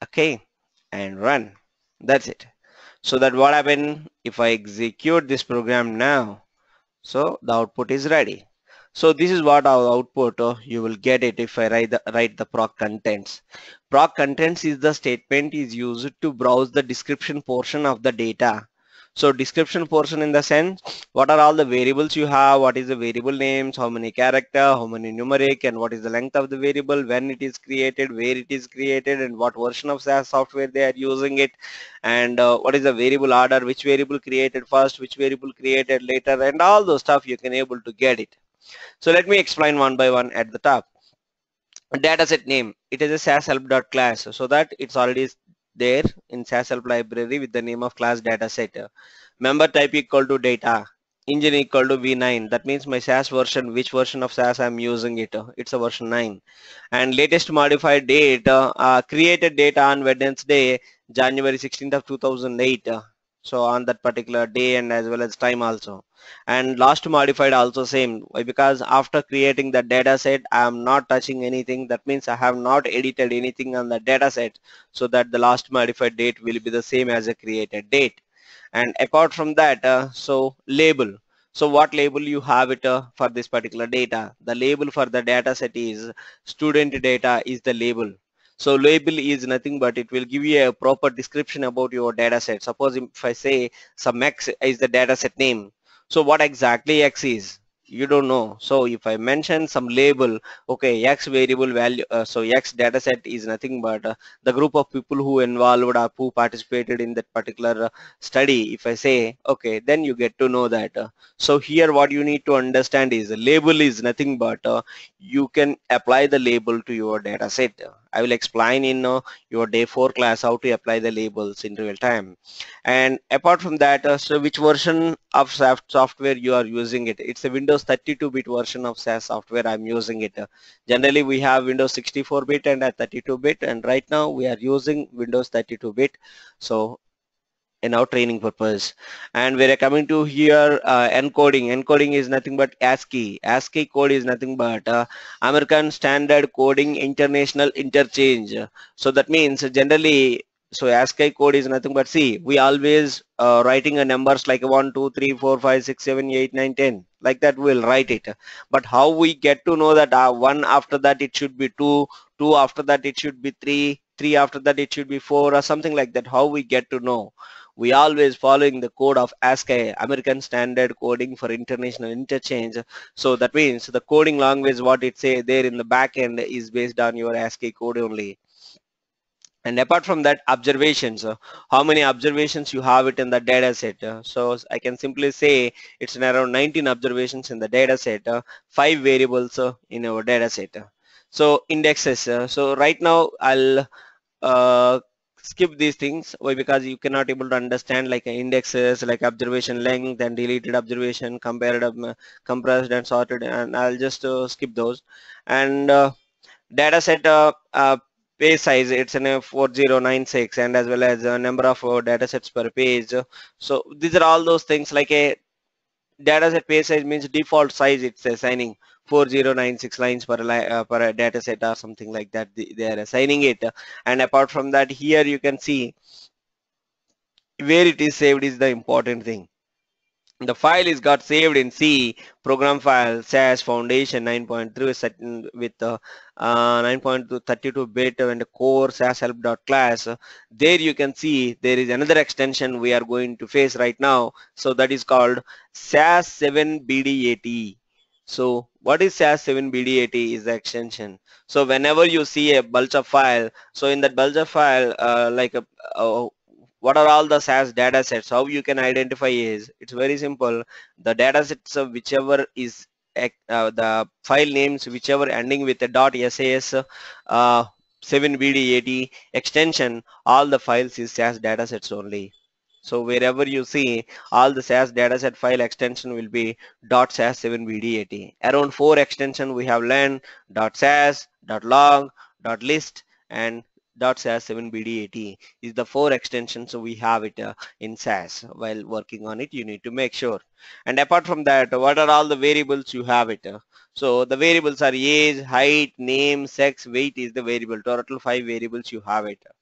Okay, and run. That's it. So that what happened if I execute this program now, so the output is ready. So this is what our output uh, you will get it if I write the, write the proc contents. Proc contents is the statement is used to browse the description portion of the data. So description portion in the sense, what are all the variables you have, what is the variable names, how many character, how many numeric, and what is the length of the variable, when it is created, where it is created, and what version of S A S software they are using it, and uh, what is the variable order, which variable created first, which variable created later, and all those stuff you can able to get it. So let me explain one by one at the top. Dataset name, it is a S A S help class, so that it's already there in S A S help library with the name of class dataset. Member type equal to data, engine equal to V nine, that means my S A S version, which version of S A S I'm using it, it's a version nine. And latest modified date, uh, created data on Wednesday, January sixteenth of two thousand eight, so on that particular day and as well as time also. And last modified also same. Why? Because after creating the data set I am not touching anything, that means I have not edited anything on the data set, so that the last modified date will be the same as a created date. And apart from that, uh, so label, so what label you have it uh, for this particular data, the label for the data set is student data is the label. So label is nothing but it will give you a proper description about your data set. Suppose if I say some X is the data set name, so what exactly X is, you don't know. So if I mention some label, okay, X variable value, uh, so X data set is nothing but uh, the group of people who involved or who participated in that particular uh, study. If I say, okay, then you get to know that. Uh, so here what you need to understand is label is nothing but uh, you can apply the label to your data set. I will explain in uh, your day four class how to apply the labels in real time. And apart from that, uh, so which version of software you are using it, it's a Windows thirty-two bit version of S A S software I'm using it. Uh, generally we have Windows sixty-four bit and a thirty-two bit, and right now we are using Windows thirty-two bit. So in our training purpose, and we're coming to here uh, encoding. Encoding is nothing but ASCII. ASCII code is nothing but uh, American Standard Coding International Interchange. So that means generally, so ASCII code is nothing but, see, we always uh, writing a numbers like one, two, three, four, five, six, seven, eight, nine, ten, like that we'll write it. But how we get to know that uh, one after that it should be two, two after that it should be three, three after that it should be four, or something like that, how we get to know? We always following the code of ASCII, American Standard Coding for International Interchange. So that means the coding language, what it say there in the back end, is based on your ASCII code only. And apart from that, observations, uh, how many observations you have it in the data set. Uh, so I can simply say it's around nineteen observations in the data set, uh, five variables uh, in our data set. So indexes, uh, so right now I'll uh, skip these things. Why? Because you cannot able to understand like indexes, like observation length and deleted observation, compared, um, compressed and sorted, and I'll just uh, skip those. And uh, data set uh, uh, page size, it's in a four thousand ninety-six, and as well as a number of uh, data sets per page. So these are all those things. Like a data set page size means default size, it's assigning four thousand ninety-six lines per, uh, per data set or something like that, they, they are assigning it. And apart from that, here you can see where it is saved is the important thing. The file is got saved in C program file S A S Foundation nine point three set with uh, uh, nine point two thirty-two bit and core S A S help.class. There you can see there is another extension we are going to face right now. So that is called S A S seven B D A T. So what is S A S seven B D A T is the extension. So whenever you see a bulge of file, so in that bulge of file, uh, like a, a what are all the S A S data sets, how you can identify is, it's very simple. The data sets of whichever is uh, the file names whichever ending with a .sas uh, seven B D A T extension, all the files is S A S data sets only. So wherever you see all the S A S dataset file extension will be .S A S seven B D A T. Around four extension we have learned .S A S, .log, .list and .S A S seven B D A T is the four extensions. So we have it uh, in S A S. While working on it, you need to make sure. And apart from that, what are all the variables you have it? Uh, so the variables are age, height, name, sex, weight is the variable. Total five variables you have it.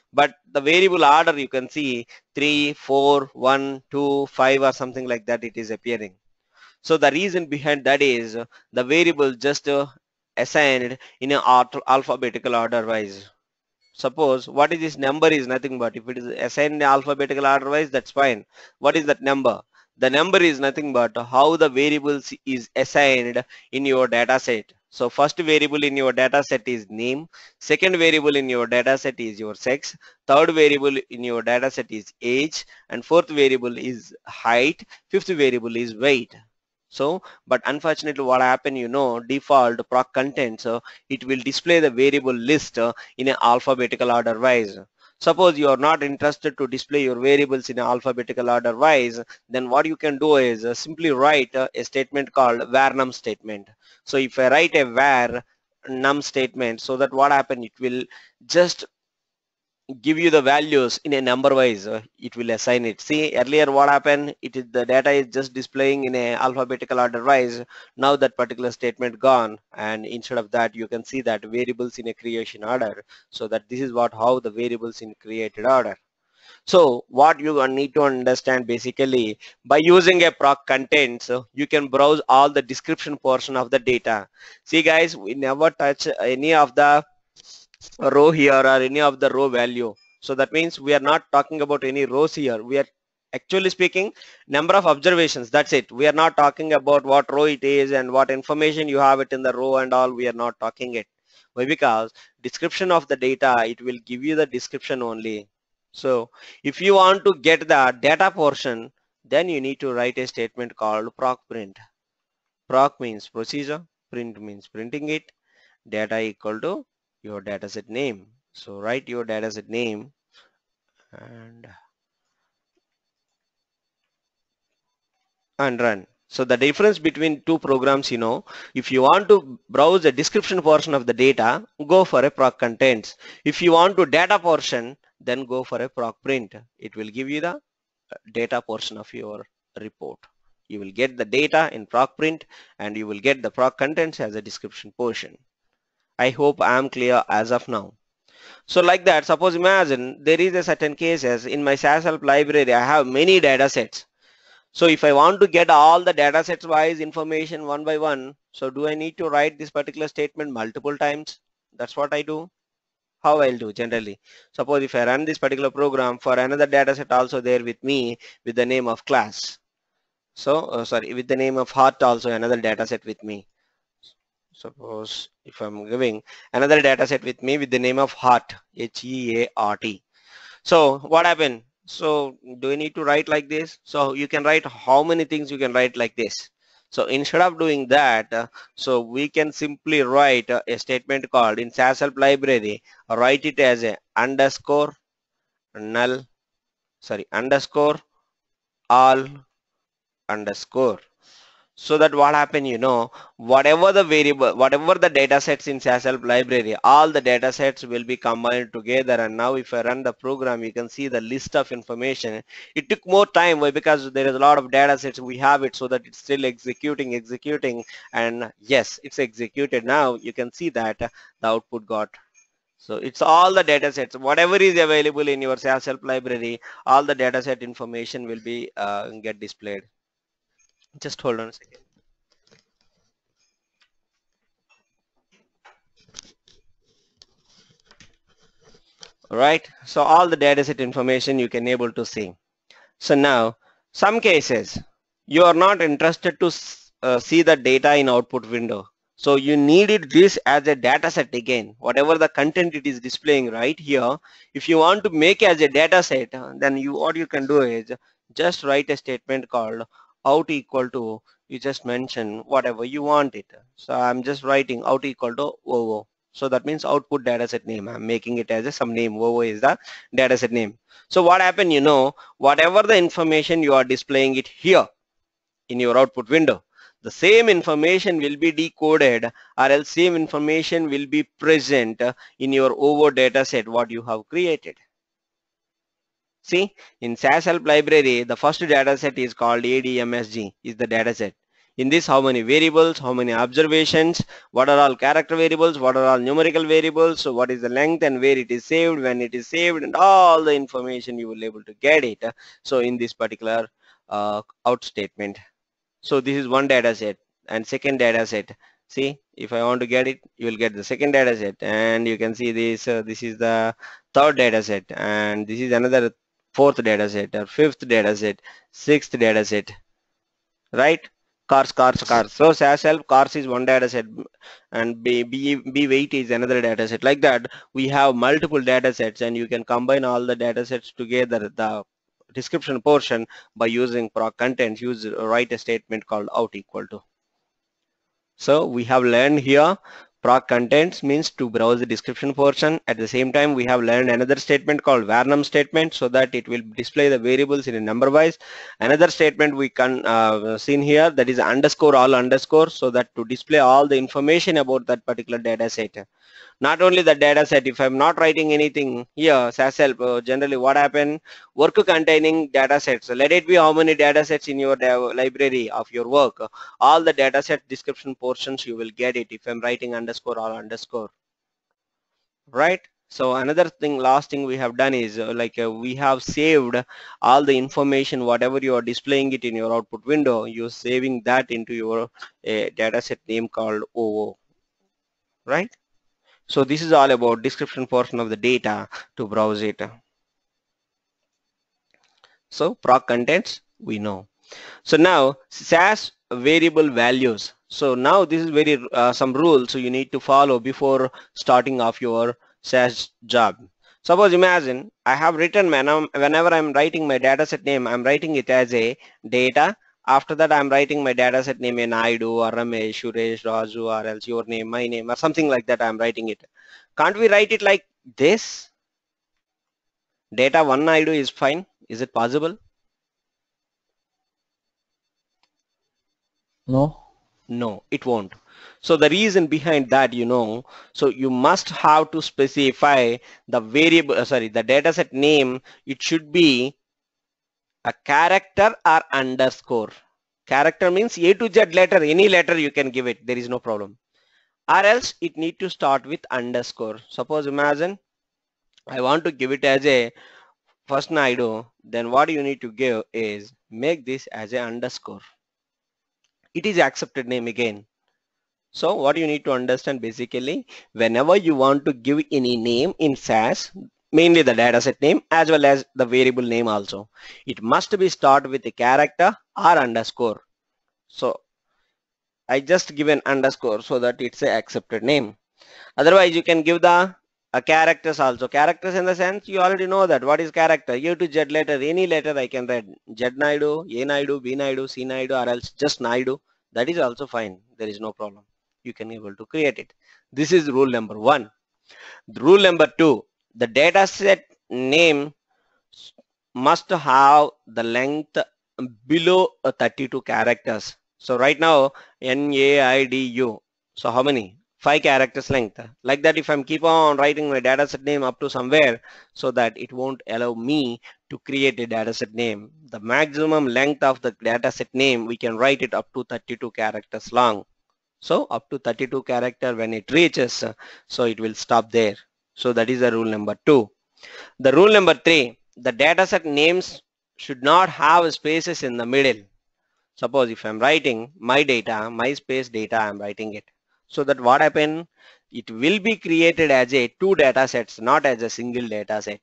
but the variable order you can see three, four, one, two, five or something like that it is appearing. So the reason behind that is uh, the variable just uh, assigned in an alphabetical order wise. Suppose what is this number is nothing but if it is assigned in alphabetical order wise, that's fine. What is that number? The number is nothing but how the variables is assigned in your data set. So first variable in your data set is name, second variable in your data set is your sex, third variable in your data set is age, and fourth variable is height, fifth variable is weight. So, but unfortunately what happened, you know, default proc content, so it will display the variable list uh, in an alphabetical order wise. Suppose you are not interested to display your variables in an alphabetical order wise, then what you can do is uh, simply write uh, a statement called var num statement. So if I write a var num statement, so that what happened, it will just give you the values in a number wise, uh, it will assign it. See earlier what happened, it is the data is just displaying in a alphabetical order wise. Now that particular statement gone, and instead of that you can see that variables in a creation order. So that this is what how the variables in created order. So what you need to understand, basically by using a proc contents, uh, you can browse all the description portion of the data. See guys, we never touch any of the row here or any of the row value. So that means we are not talking about any rows here. We are actually speaking number of observations. That's it. We are not talking about what row it is and what information you have it in the row and all. We are not talking it. Why? Because description of the data, it will give you the description only. So if you want to get the data portion, then you need to write a statement called proc print. Proc means procedure, print means printing it, data equal to your dataset name. So write your dataset name and and run. So the difference between two programs, you know, if you want to browse the description portion of the data, go for a proc contents. If you want to data portion, then go for a proc print. It will give you the data portion of your report. You will get the data in proc print and you will get the proc contents as a description portion. I hope I am clear as of now. So like that, suppose imagine there is a certain cases in my S A S help library, I have many data sets. So if I want to get all the data sets wise information one by one, so do I need to write this particular statement multiple times? That's what I do. How I'll do generally. Suppose if I run this particular program for another data set also there with me with the name of class. So uh, sorry, with the name of heart also another data set with me. Suppose if I'm giving another data set with me with the name of heart, H E A R T. So what happened? So do you need to write like this? So you can write how many things you can write like this. So instead of doing that, uh, so we can simply write uh, a statement called in S A S help library, write it as a underscore null, sorry, underscore all underscore. So that what happened, you know, whatever the variable, whatever the data sets in S A S help library, all the data sets will be combined together. And now if I run the program, you can see the list of information. It took more time because there is a lot of data sets. We have it so that it's still executing, executing. And yes, it's executed. Now you can see that the output got. So it's all the data sets, whatever is available in your S A S help library, all the data set information will be uh, get displayed. Just hold on a second. All right, so all the dataset information you can able to see. So now some cases you are not interested to uh, see the data in output window. So you needed this as a data set again, whatever the content it is displaying right here. If you want to make as a data set, then you what you can do is just write a statement called out equal to, you just mention whatever you want it. So I'm just writing out equal to O O. So that means output dataset name. I'm making it as a some name. O O is the dataset name. So what happened, you know, whatever the information you are displaying it here in your output window, the same information will be decoded or else same information will be present in your O O dataset what you have created. See, in S A S help library, the first dataset is called A D M S G is the dataset. In this, how many variables, how many observations, what are all character variables, what are all numerical variables, so what is the length and where it is saved, when it is saved, and all the information you will be able to get it. So in this particular uh, out statement. So this is one data set and second data set. See, if I want to get it, you will get the second data set, and you can see this, uh, this is the third data set, and this is another fourth data set or fifth data set, sixth data set, right? Cars, cars, cars. So S A S help cars is one data set, and B, B, B weight is another data set. Like that, we have multiple data sets, and you can combine all the data sets together, the description portion, by using proc contents. Use write a statement called out equal to. So we have learned here proc contents means to browse the description portion. At the same time, we have learned another statement called varnum statement, so that it will display the variables in a number wise. Another statement we can uh, seen here, that is underscore all underscore, so that to display all the information about that particular data set. Not only the data set, if I'm not writing anything here, S A S help, uh, generally what happen, work containing data sets. So let it be how many data sets in your library of your work. All the data set description portions you will get it if I'm writing underscore or underscore, right? So another thing, last thing we have done is uh, like uh, we have saved all the information, whatever you are displaying it in your output window, you're saving that into your uh, data set name called O O, right? So this is all about description portion of the data to browse it. So proc contents we know. So now S A S variable values. So now this is very uh, some rules so you need to follow before starting off your S A S job. Suppose imagine I have written whenever I'm writing my dataset name, I'm writing it as a data. After that, I'm writing my dataset name in Naidu or Ramesh, Suresh, Raju, or else your name, my name, or something like that. I'm writing it. Can't we write it like this? Data one Naidu is fine. Is it possible? No. No, it won't. So the reason behind that, you know, so you must have to specify the variable, uh, sorry, the dataset name. It should be a character or underscore. Character means A to Z letter, any letter you can give it, there is no problem. Or else it need to start with underscore. Suppose imagine I want to give it as a first Naidu, then what you need to give is make this as a underscore. It is accepted name again. So what you need to understand, basically, whenever you want to give any name in S A S, mainly the dataset name as well as the variable name also, it must be start with a character or underscore. So I just give an underscore so that it's a accepted name. Otherwise you can give the uh, characters also. Characters in the sense you already know that what is character. A to Z letter, any letter I can write. Z Naidu, A Naidu, B Naidu, C Naidu, or else just Naidu. That is also fine. There is no problem. You can able to create it. This is rule number one. Rule number two, the data set name must have the length below thirty-two characters. So right now N A I D U. So how many? Five characters length. Like that, if I'm keep on writing my dataset name up to somewhere, so that it won't allow me to create a dataset name. The maximum length of the dataset name, we can write it up to thirty-two characters long. So up to thirty-two character when it reaches, so it will stop there. So that is the rule number two. The rule number three, the dataset names should not have spaces in the middle. Suppose if I'm writing my data, my space data, I'm writing it. So that what happen, it will be created as a two data sets, not as a single data set.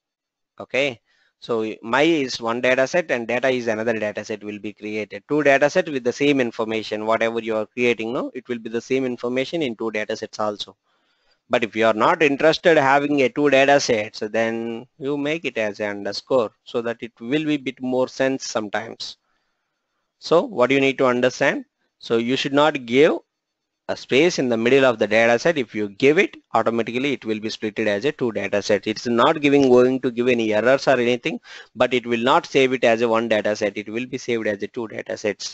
Okay. So my is one data set and data is another data set will be created. Two data set with the same information, whatever you are creating, no, it will be the same information in two data sets also. But if you are not interested in having a two data sets, then you make it as an underscore so that it will be a bit more sense sometimes. So what do you need to understand? So you should not give a space in the middle of the data set. If you give it, automatically it will be splitted as a two data set. It's not giving going to give any errors or anything, but it will not save it as a one data set. It will be saved as a two data sets.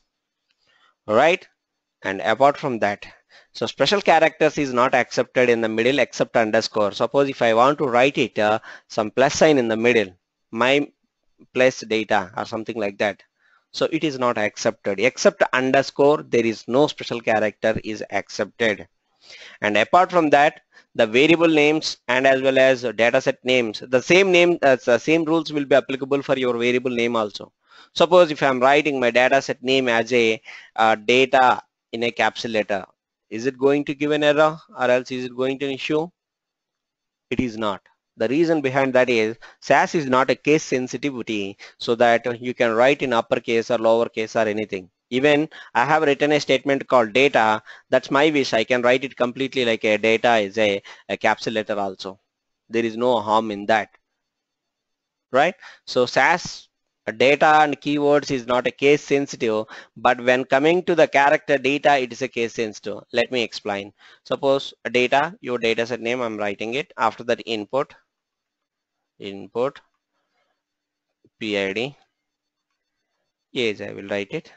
All right. And apart from that, so special characters is not accepted in the middle except underscore. Suppose if I want to write it uh, some plus sign in the middle, my plus data or something like that. So it is not accepted. Except underscore, there is no special character is accepted. And apart from that, the variable names and as well as dataset names, the same name, uh, the same rules will be applicable for your variable name also. Suppose if I'm writing my dataset name as a uh, data in a capital letter, is it going to give an error or else is it going to issue? It is not. The reason behind that is S A S is not a case sensitivity, so that you can write in uppercase or lowercase or anything. Even I have written a statement called data. That's my wish. I can write it completely like a data is a, a capital letter also. There is no harm in that, right? So S A S data and keywords is not a case sensitive, but when coming to the character data, it is a case sensitive. Let me explain. Suppose data, your data set name, I'm writing it. After that, input, input, P I D. Yes, I will write it.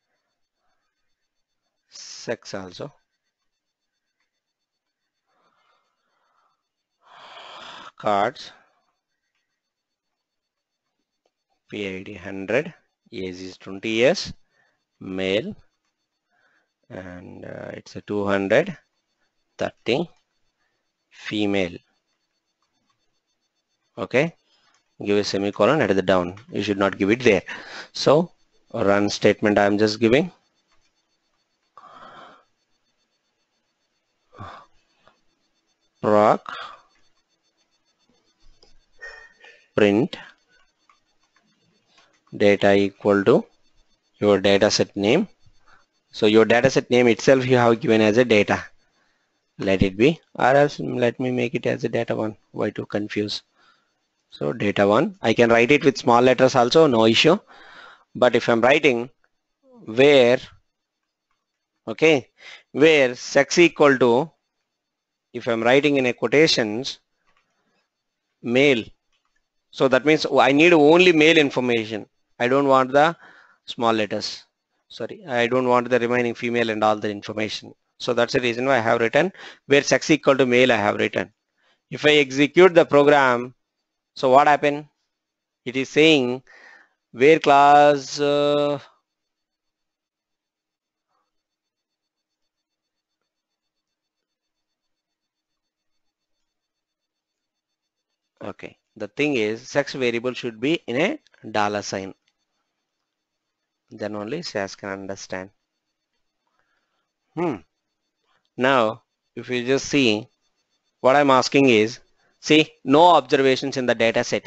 Sex also. Cards, P I D one hundred, age is twenty years, male, and uh, it's a two hundred, thirty, female. Okay, give a semicolon at the down. You should not give it there. So run statement I am just giving. Proc print data equal to your dataset name. So your dataset name itself you have given as a data. Let it be, or else let me make it as a data one. Why to confuse? So data one, I can write it with small letters also, no issue. But if I'm writing where, okay, where sex equal to, if I'm writing in a quotations, male. So that means I need only male information. I don't want the small letters. Sorry, I don't want the remaining female and all the information. So that's the reason why I have written where sex equal to male I have written. If I execute the program, so what happened? It is saying where class uh, okay, the thing is sex variable should be in a dollar sign. Then only S A S can understand. Hmm. Now, if you just see, what I'm asking is, see, no observations in the data set.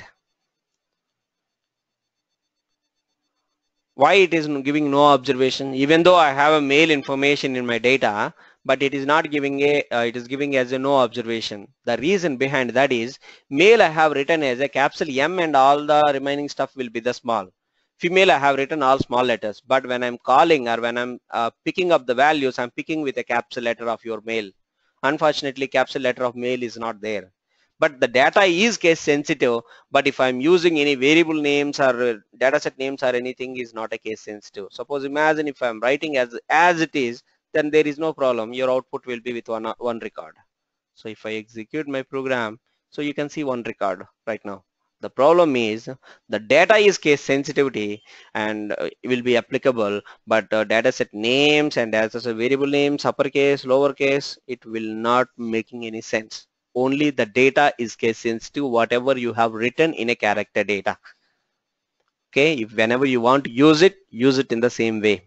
Why it is giving no observation? Even though I have a male information in my data, but it is not giving a, uh, it is giving as a no observation. The reason behind that is, male I have written as a capital M and all the remaining stuff will be the small. Female I have written all small letters, but when I'm calling or when I'm uh, picking up the values, I'm picking with a capital letter of your male. Unfortunately, capital letter of male is not there. But the data is case sensitive, but if I'm using any variable names or uh, dataset names or anything is not a case sensitive. Suppose imagine if I'm writing as as it is, then there is no problem. Your output will be with one, one record. So if I execute my program, so you can see one record right now. The problem is the data is case sensitivity and uh, it will be applicable, but uh, dataset names and as a variable names, uppercase, lowercase, it will not making any sense. Only the data is case sensitive, whatever you have written in a character data. Okay, if whenever you want to use it, use it in the same way.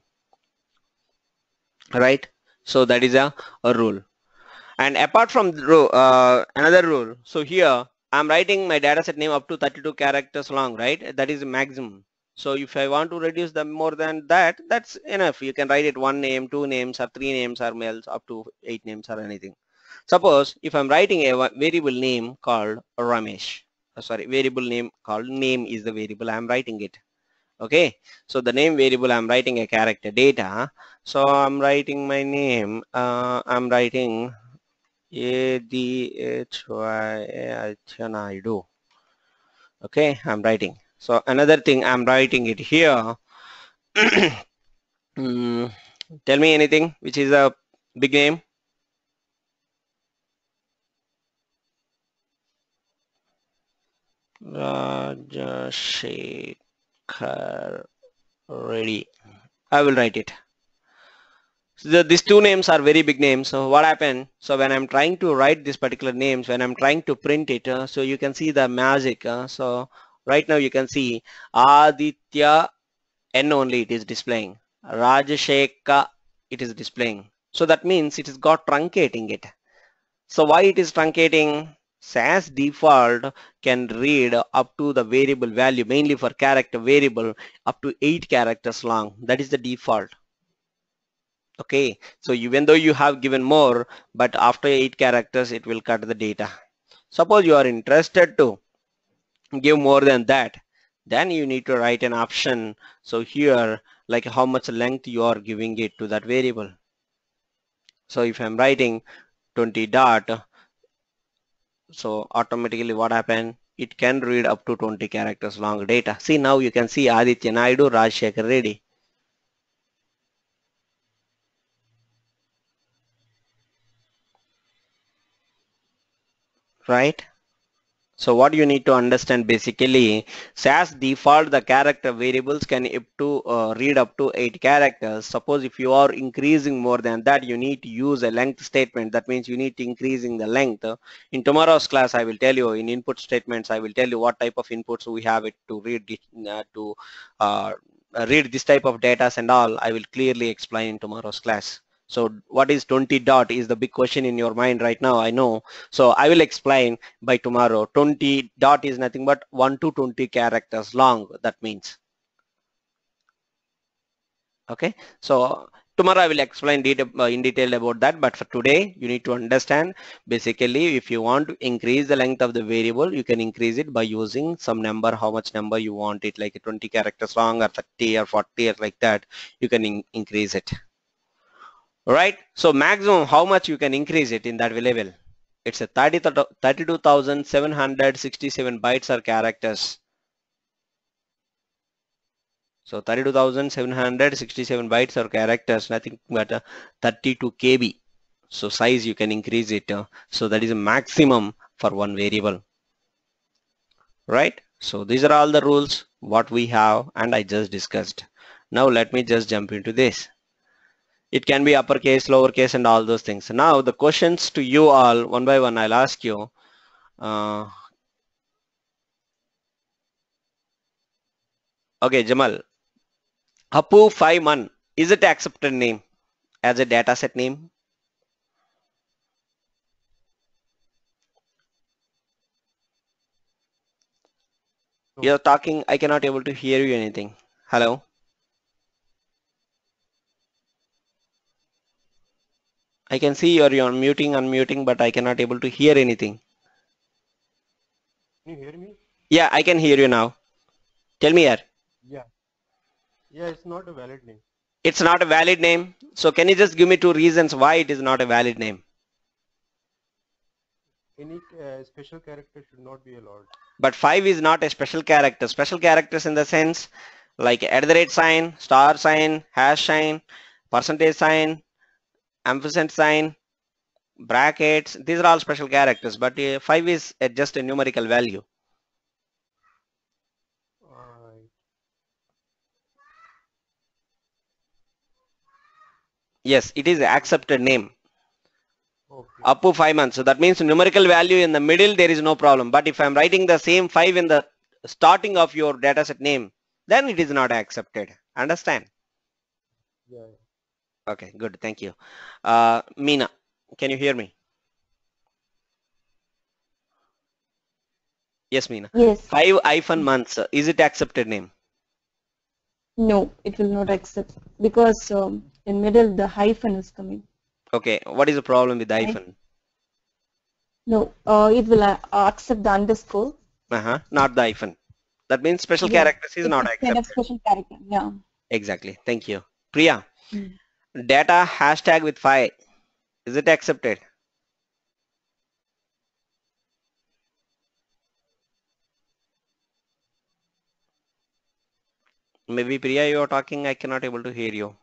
Right? So that is a, a rule. And apart from the rule, uh, another rule. So here I'm writing my dataset name up to thirty-two characters long, right? That is maximum. So if I want to reduce them more than that, that's enough. You can write it one name, two names, or three names, or males up to eight names or anything. Suppose if I'm writing a variable name called Ramesh, uh, sorry, variable name called name is the variable I'm writing it. Okay, so the name variable I'm writing a character data. So I'm writing my name. Uh, I'm writing A D H Y Naidu. Okay, I'm writing. So another thing I'm writing it here. mm, tell me anything which is a big name. Rajashekar ready. I will write it. So the, these two names are very big names. So what happened? So when I'm trying to write these particular names, when I'm trying to print it, uh, so you can see the magic. Uh, so right now you can see Aditya N only it is displaying. Rajasheka it is displaying. So that means it has got truncating it. So why it is truncating? S A S default can read up to the variable value, mainly for character variable, up to eight characters long. That is the default. Okay, so even though you have given more, but after eight characters it will cut the data. Suppose you are interested to give more than that, then you need to write an option. So here, like how much length you are giving it to that variable. So if I'm writing twenty dot, so automatically what happened? It can read up to twenty characters long data. See, now you can see Aditya Naidu, Rajshekar Reddy. Right? So what you need to understand basically, S A S default the character variables can up to uh, read up to eight characters. Suppose if you are increasing more than that, you need to use a length statement. That means you need to increasing the length. In tomorrow's class, I will tell you in input statements, I will tell you what type of inputs we have it to read it, uh, to uh, read this type of data and all. I will clearly explain in tomorrow's class. So what is twenty dot is the big question in your mind right now, I know. So I will explain by tomorrow. twenty dot is nothing but one to twenty characters long, that means. Okay, so tomorrow I will explain detail, uh, in detail about that, but for today you need to understand basically if you want to increase the length of the variable, you can increase it by using some number, how much number you want it, like twenty characters long or thirty or forty or like that, you can in increase it. Right, so maximum how much you can increase it in that level. It's a thirty-two thousand seven hundred sixty-seven bytes or characters. So thirty-two thousand seven hundred sixty-seven bytes or characters, nothing but uh, thirty-two K B. So size you can increase it. Uh, so that is a maximum for one variable. Right? So these are all the rules what we have and I just discussed. Now let me just jump into this. It can be uppercase, lowercase and all those things. Now the questions to you all one by one I'll ask you. Uh, okay, Jamal. Apu five man, is it accepted name as a dataset name? No. You're talking, I cannot able to hear you anything. Hello? I can see you're, you're muting, unmuting, but I cannot able to hear anything. Can you hear me? Yeah, I can hear you now. Tell me here. Yeah. Yeah, it's not a valid name. It's not a valid name. So can you just give me two reasons why it is not a valid name? Any uh, special character should not be allowed. But five is not a special character. Special characters in the sense like at the rate sign, star sign, hash sign, percentage sign, ampersand sign, brackets. These are all special characters. But uh, five is uh, just a numerical value. Right. Yes, it is accepted name. Okay. Up to five months. So that means numerical value in the middle, there is no problem. But if I'm writing the same five in the starting of your dataset name, then it is not accepted. Understand? Yeah. Okay, good. Thank you. Uh, Meena, can you hear me? Yes, Meena. Yes. Five hyphen months. Is it accepted name? No, it will not accept because um, in middle the hyphen is coming. Okay, what is the problem with the hyphen? No, uh, it will uh, accept the underscore. Uh-huh, not the hyphen. That means special Yeah, characters is not accepted. Kind of special character, yeah. Exactly. Thank you. Priya, Hmm. data hashtag with five. Is it accepted? Maybe Priya, you are talking. I cannot able to hear you.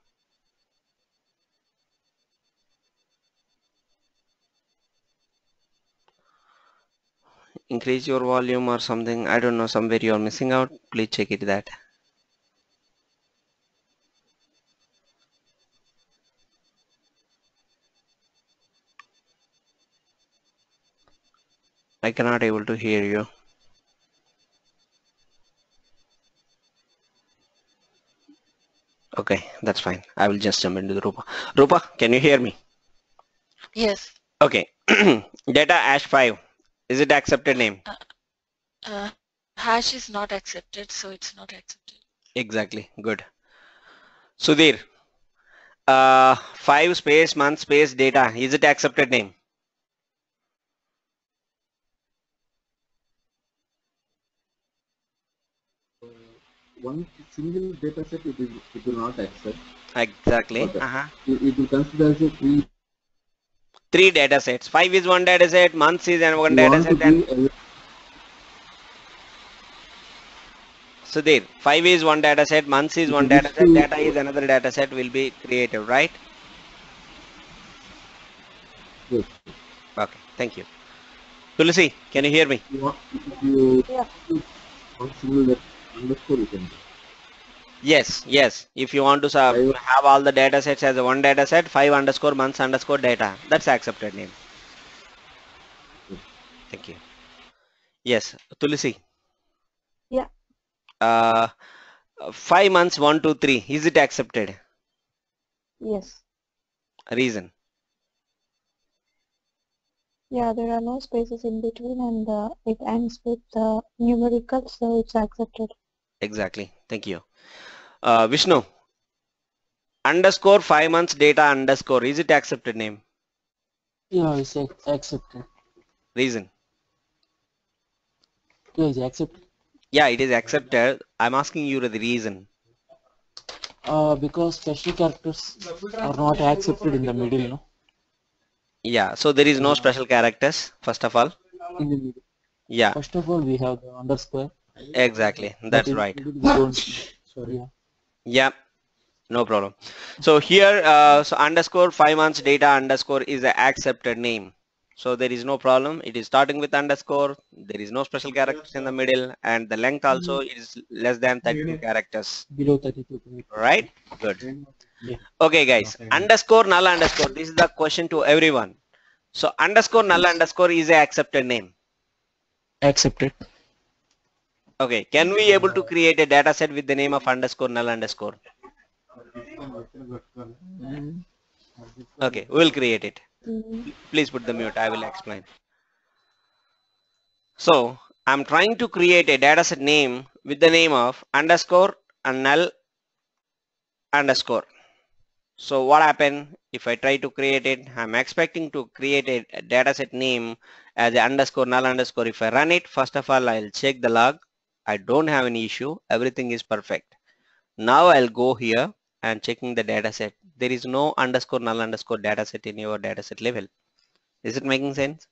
Increase your volume or something. I don't know. Somewhere you are missing out. Please check it that. I cannot able to hear you. Okay, that's fine. I will just jump into the Rupa. Rupa, can you hear me? Yes. Okay. Data hash five. Is it accepted name? Uh, uh, hash is not accepted, so it's not accepted. Exactly. Good. Sudhir. Uh, five space month space data. Is it accepted name? One single data set it, is, it will not accept. Exactly. But, uh, Uh-huh. it, it will consider as a three. Three data sets. Five is one data set. Months is and one You data want to set. And give Sudhir, five is one data set. Months is if one you data wish set. to- Data is another data set. Will be created, right? Yes. Okay. Thank you. Tulsi, can you hear me? You want, if you Yeah. one single that underscore you can do. Yes, yes. If you want to sub, Five- have all the data sets as a one data set, five underscore months underscore data. That's accepted name. Thank you. Yes, Tulsi. Yeah. Uh, five months, one, two, three. Is it accepted? Yes. Reason. Yeah, there are no spaces in between, and uh, it ends with uh, numerical, so it's accepted. Exactly. Thank you. Uh, Vishnu. Underscore five months data underscore. Is it accepted name? Yeah, it's ac- accepted. Reason. Yeah, it's accepted. Yeah, it is accepted. I'm asking you the reason. Uh, because special characters are not accepted in the middle, no? Yeah, so there is no special characters, first of all. In the middle. Yeah, First of all, we have the underscore. exactly. but That's in the right. middle we don't. Sorry. Yeah. Yeah, no problem. So here, uh, so underscore five months data underscore is an accepted name. So there is no problem. It is starting with underscore. There is no special characters in the middle, and the length also is less than thirty-two characters. Below thirty-two. Right? Good. Yeah. Okay, guys. Underscore null underscore. This is the question to everyone. So underscore null underscore is a accepted name. Accepted. Okay. Can we able to create a data set with the name of underscore null underscore? Okay, we'll create it. Please put the mute. I will explain. So I'm trying to create a dataset name with the name of underscore and null underscore. So what happened if I try to create it? I'm expecting to create a dataset name as a underscore null underscore. If I run it, first of all, I'll check the log. I don't have any issue. Everything is perfect. Now I'll go here and checking the dataset. There is no underscore null underscore dataset in your dataset level. Is it making sense?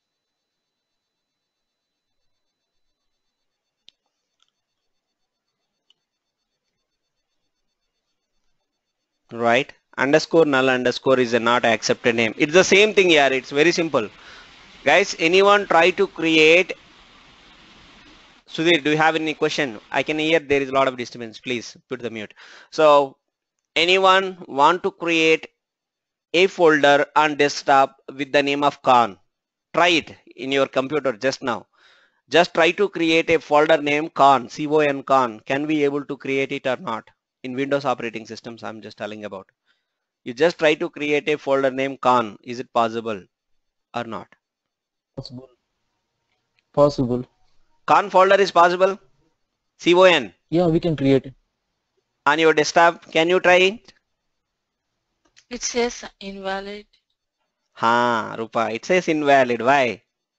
Right? Underscore null underscore is a not accepted name. It's the same thing here. It's very simple. Guys, anyone try to create? Sudhir, do you have any question? I can hear there is a lot of disturbance. Please put the mute. So anyone want to create a folder on desktop with the name of con? Try it in your computer just now. Just try to create a folder name con, C O N con. Can we able to create it or not? In Windows operating systems, I'm just telling about. You just try to create a folder name con. Is it possible or not? Possible. Possible. Con folder is possible? C O N. Yeah, we can create it. On your desktop, can you try it? It says invalid. Ha, Rupa, it says invalid. Why?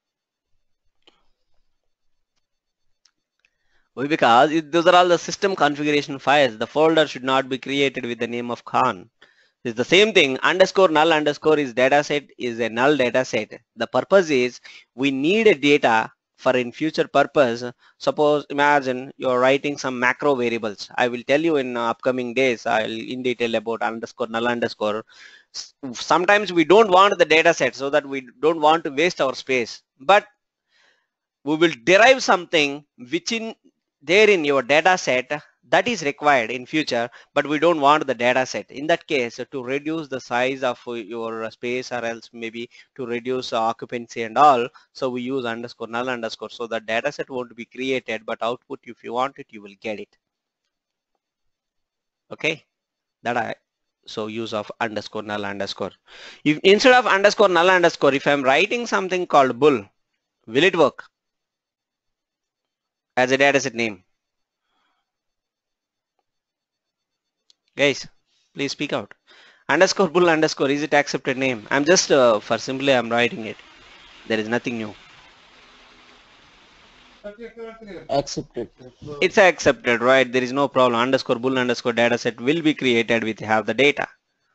Why? Because it, those are all the system configuration files. The folder should not be created with the name of con. It's the same thing. Underscore null underscore is dataset is a null dataset. The purpose is we need a data for in future purpose. Suppose imagine you're writing some macro variables. I will tell you in upcoming days. I'll in detail about underscore null underscore. Sometimes we don't want the dataset so that we don't want to waste our space. But we will derive something which in there in your data set that is required in future, but we don't want the data set. In that case, to reduce the size of your space, or else maybe to reduce occupancy and all, so we use underscore null underscore, so the data set won't be created, but output, if you want it, you will get it. Okay, that I so use of underscore null underscore. If instead of underscore null underscore, if I'm writing something called bull, will it work as a data set name? Guys, please speak out. Underscore bull underscore, is it accepted name? I'm just uh, for simply I'm writing it. There is nothing new. Accepted. It's accepted, right? There is no problem. Underscore bull underscore data set will be created with have the data,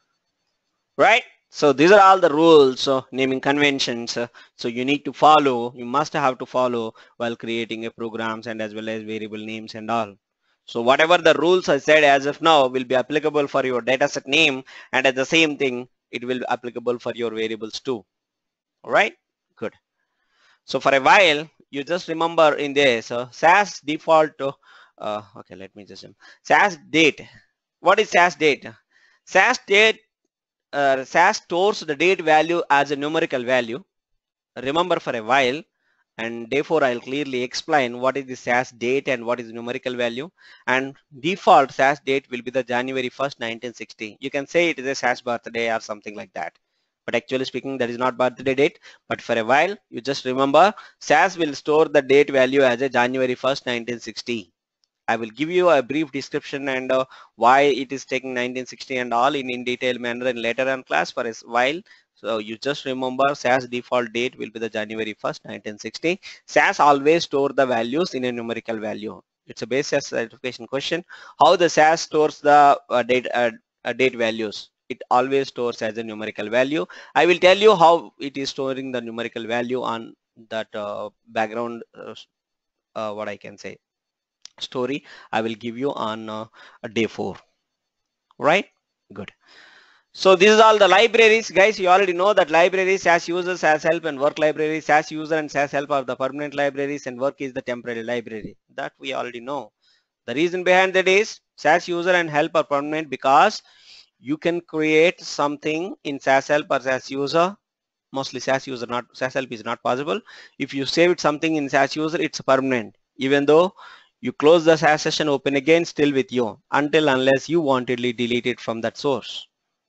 right? So these are all the rules, uh, naming conventions. Uh, so you need to follow, you must have to follow while creating a programs, and as well as variable names and all. So whatever the rules I said as of now will be applicable for your dataset name, and at the same thing, it will be applicable for your variables too. All right, good. So for a while, you just remember in this uh, S A S default. Uh, uh, okay, let me just S A S date. What is S A S date? S A S date. Uh, S A S stores the date value as a numerical value. Remember for a while, and therefore I'll clearly explain what is the S A S date and what is numerical value. And default S A S date will be the January first nineteen sixty. You can say it is a S A S birthday or something like that, but actually speaking, that is not birthday date. But for a while, you just remember S A S will store the date value as a January first nineteen sixty. I will give you a brief description and uh, why it is taking nineteen sixty and all in in detail manner in later on class for a while. So you just remember S A S default date will be the January first nineteen sixty. S A S always store the values in a numerical value. It's a basic certification question. How the S A S stores the uh, date uh, uh, date values? It always stores as a numerical value. I will tell you how it is storing the numerical value on that uh, background uh, uh, what I can say story I will give you on uh, day four. Right, good. So this is all the libraries, guys. You already know that libraries, S A S user, S A S help, and work libraries. S A S user and S A S help are the permanent libraries, and work is the temporary library. That we already know. The reason behind that is S A S user and help are permanent because you can create something in S A S help or S A S user. Mostly S A S user, not S A S help is not possible. If you save it something in S A S user, it's permanent. Even though you close the S A S session, open again, still with you until unless you wantedly delete it from that source.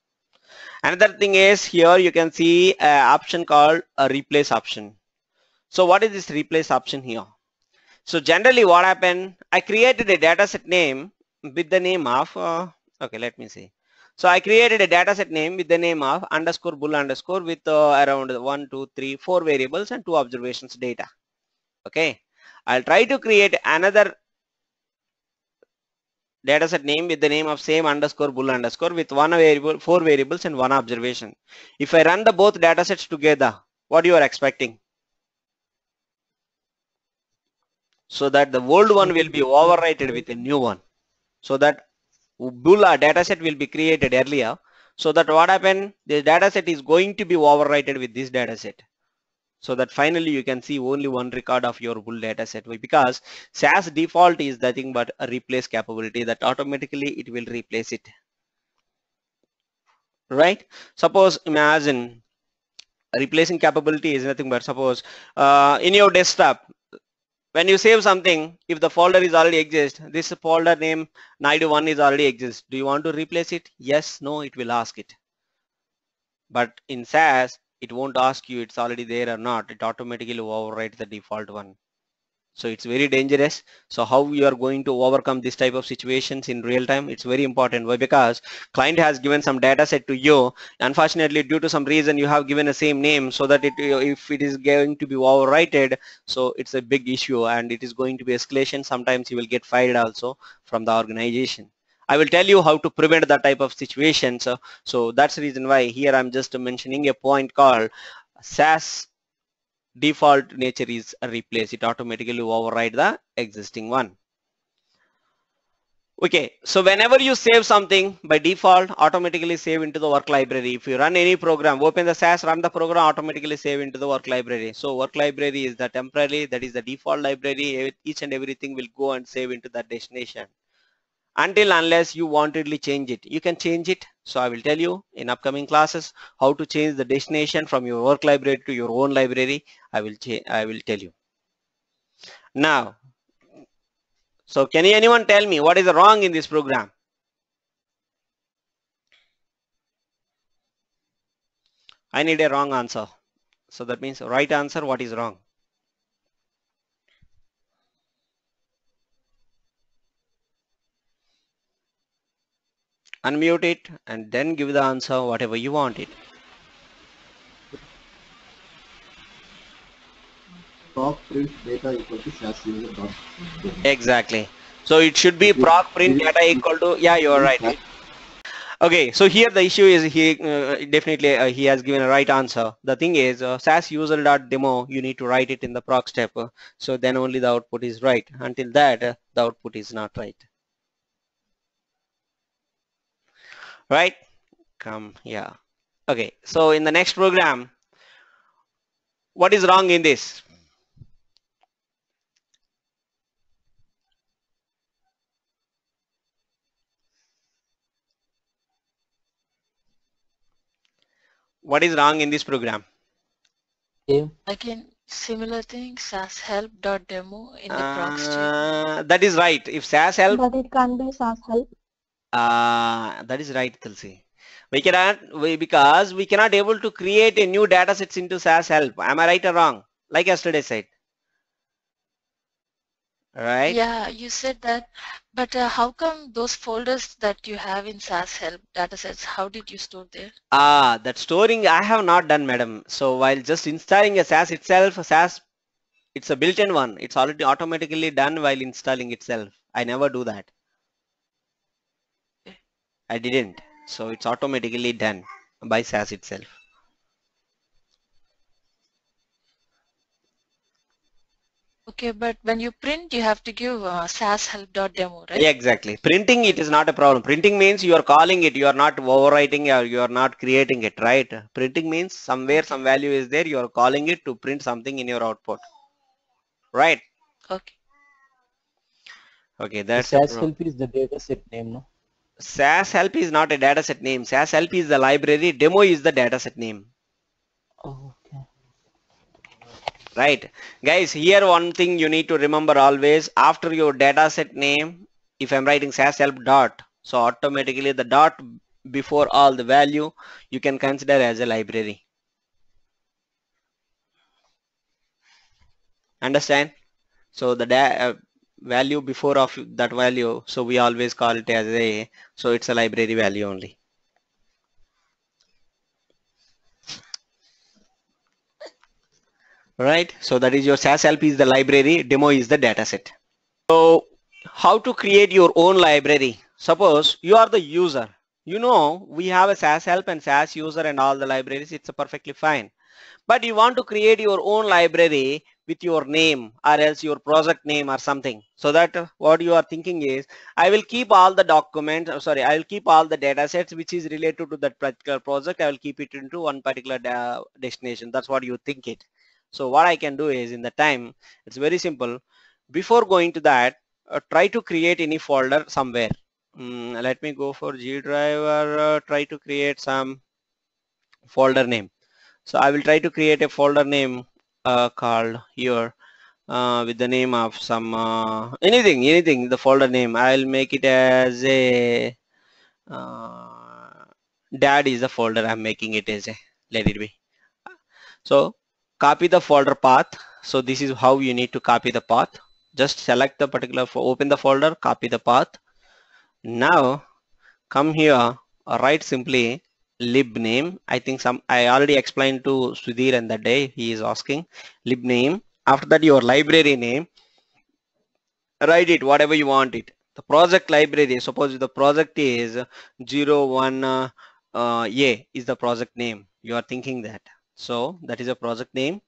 Another thing is here you can see an option called a replace option. So what is this replace option here? So generally what happened, I created a dataset name with the name of, uh, okay, let me see. So I created a dataset name with the name of underscore bull underscore with uh, around one, two, three, four variables and two observations data. Okay. I'll try to create another dataset name with the name of same underscore bull underscore with one variable, four variables and one observation. If I run the both datasets together, what you are expecting? So that the old one will be overwritten with a new one. So that bull or dataset will be created earlier. So that what happened? This dataset is going to be overwritten with this dataset. So that finally you can see only one record of your bull dataset, because S A S default is nothing but a replace capability that automatically it will replace it. Right? Suppose imagine replacing capability is nothing but suppose uh, in your desktop, when you save something, if the folder is already exist, this folder name Naidu one is already exist. Do you want to replace it? Yes, no, it will ask it. But in S A S, it won't ask you it's already there or not. It automatically overwrites the default one. So it's very dangerous. So how you are going to overcome this type of situations in real time? It's very important. Why? Because client has given some data set to you. Unfortunately, due to some reason, you have given the same name, so that it, if it is going to be overwritten, so it's a big issue and it is going to be escalation. Sometimes you will get fired also from the organization. I will tell you how to prevent that type of situations. So, so that's the reason why here I'm just mentioning a point called S A S default nature is replace. It automatically override the existing one. Okay, so whenever you save something by default, automatically save into the work library. If you run any program, open the S A S, run the program, automatically save into the work library. So work library is the temporary, that is the default library. Each and everything will go and save into that destination. until unless you wantedly change it. You can change it. So I will tell you in upcoming classes how to change the destination from your work library to your own library. I will change. I will tell you. Now, so can anyone tell me what is wrong in this program? I need a wrong answer. So that means right answer, what is wrong? Unmute it and then give the answer whatever you want it. Proc print data equal to S A S user dot. Exactly. So it should be proc print data equal to, yeah, you are right. Okay, so here the issue is he uh, definitely uh, he has given a right answer. The thing is uh, S A S user dot demo, you need to write it in the proc step. Uh, so then only the output is right. Until that, uh, the output is not right. Right? Come, yeah. Okay, so in the next program, what is wrong in this? What is wrong in this program? Again, similar thing, S A S help dot demo in the proc step. Uh, that is right. If S A S help, But it can't be S A S help. uh, that is right, Tulsi. We cannot, we, because we cannot able to create a new data sets into S A S help. Am I right or wrong? Like yesterday said. Right? Yeah, you said that, but uh, how come those folders that you have in S A S help datasets, how did you store there? Ah, that storing I have not done, madam. So while just installing a S A S itself, S A S, it's a built-in one. It's already automatically done while installing itself. I never do that. I didn't. So it's automatically done by S A S itself. Okay, but when you print, you have to give uh, S A S help dot demo, right? Yeah, exactly. Printing it is not a problem. Printing means you are calling it. You are not overwriting or you are not creating it, right? Printing means somewhere some value is there. You are calling it to print something in your output, right? Okay. Okay, that's S A S help is the data set name, no? S A S help is not a dataset name. S A S help is the library. Demo is the dataset name. Oh, okay. Right, guys. Here one thing you need to remember always: after your dataset name, if I'm writing S A S help dot, so automatically the dot before all the value you can consider as a library. Understand? So the uh, value before of that value, so we always call it as a, so it's a library value only. Right, so that is your S A S help is the library, demo is the dataset. So how to create your own library? Suppose you are the user, you know we have a S A S help and S A S user and all the libraries, it's a perfectly fine. But you want to create your own library with your name or else your project name or something. So that uh, what you are thinking is, I will keep all the documents, oh, sorry, I will keep all the data sets which is related to that particular project. I will keep it into one particular uh, destination. That's what you think it. So what I can do is, in the time, it's very simple. Before going to that, uh, try to create any folder somewhere. Mm, let me go for G drive or uh, try to create some folder name. So I will try to create a folder name uh, called here uh, with the name of some uh, anything, anything, the folder name. I'll make it as a uh, dad is the folder I'm making it as a, let it be. So copy the folder path. So this is how you need to copy the path. Just select the particular, open the folder, copy the path. Now come here, write simply lib name. I think some I already explained to Sudhir and that day he is asking lib name. After that your library name, write it whatever you want it. The project library, suppose the project is zero one uh, uh, A is the project name. You are thinking that. So that is a project name.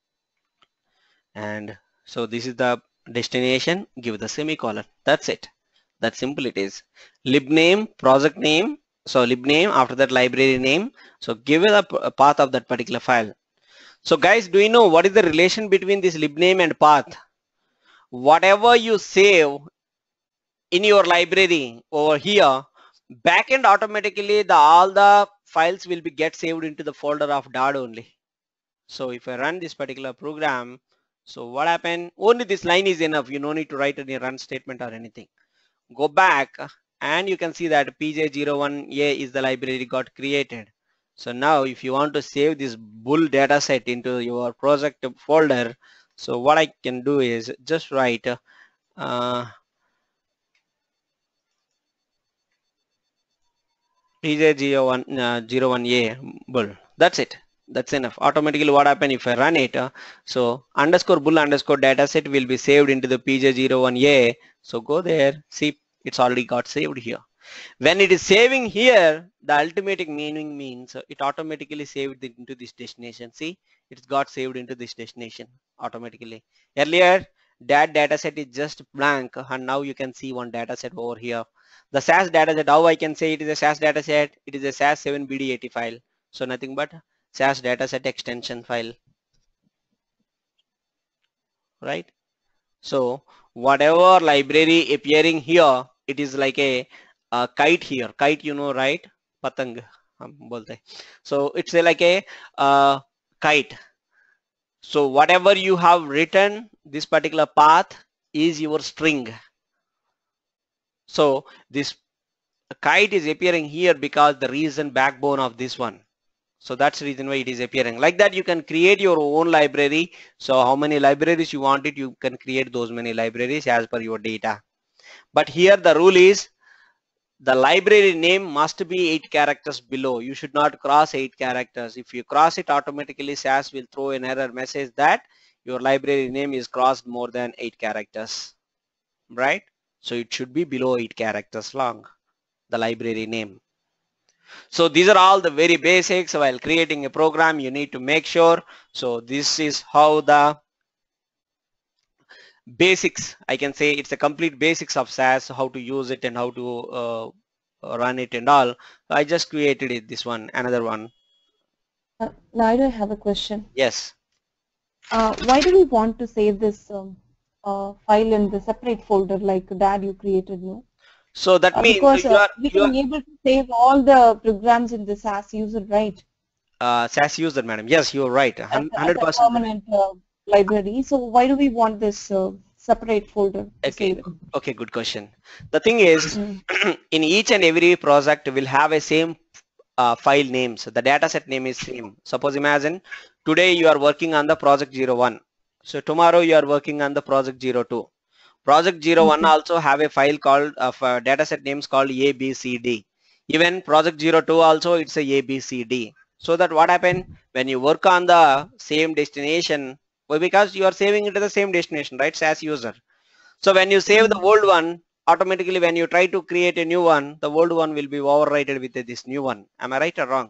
And so this is the destination, give the semicolon. That's it. That simple it is. Lib name, project name. So lib name, after that library name. So give it a path of that particular file. So guys, do you know what is the relation between this lib name and path? Whatever you save in your library over here, backend automatically the all the files will be get saved into the folder of dot only. So if I run this particular program, so what happened? Only this line is enough. You no need to write any run statement or anything. Go back and you can see that P J zero one A is the library got created. So now if you want to save this bull data set into your project folder, so what I can do is just write uh, P J zero one A bull. That's it. That's enough. Automatically what happen if I run it? Uh, so underscore bull underscore data set will be saved into the P J zero one A. So go there, see it's already got saved here. When it is saving here, the ultimate meaning means it automatically saved into this destination. See, it's got saved into this destination automatically. Earlier, that data set is just blank, and now you can see one data set over here. The S A S data set, how I can say it is a S A S data set? It is a S A S seven B D eighty file. So nothing but S A S data set extension file, right? So whatever library appearing here, it is like a, a kite here. Kite, you know, right? Patang hum bolte. So it's a, like a uh, kite. So whatever you have written, this particular path is your string. So this kite is appearing here because the reason backbone of this one. So that's the reason why it is appearing like that. You can create your own library. So how many libraries you want it, you can create those many libraries as per your data. But here the rule is the library name must be eight characters below. You should not cross eight characters. If you cross it, automatically S A S will throw an error message that your library name is crossed more than eight characters, right? So it should be below eight characters long, the library name. So these are all the very basics. While creating a program, you need to make sure. So this is how the basics, I can say it's a complete basics of S A S, how to use it and how to uh, run it and all. I just created it, this one, another one. Uh, Naidu, I have a question. Yes. Uh, why do we want to save this um, uh, file in the separate folder like that you created, no? So that uh, means because you uh, are, we you can are, able to save all the programs in the S A S user, right? uh, S A S user, madam. Yes, you're right. As a, one as hundred a percent. permanent uh, library. So why do we want this uh, separate folder to Okay. save it? Okay, good question. The thing is, Mm. in each and every project will have a same uh, file names. The data set name is same. Suppose imagine today you are working on the project zero one. So tomorrow you are working on the project zero two. Project zero one Okay. also have a file called of uh, data set names called A B C D. Even project zero two also it's a A B C D. So that what happen when you work on the same destination, well, because you are saving it to the same destination, right? S A S user. So when you save the old one, automatically when you try to create a new one, the old one will be overwritten with this new one. Am I right or wrong?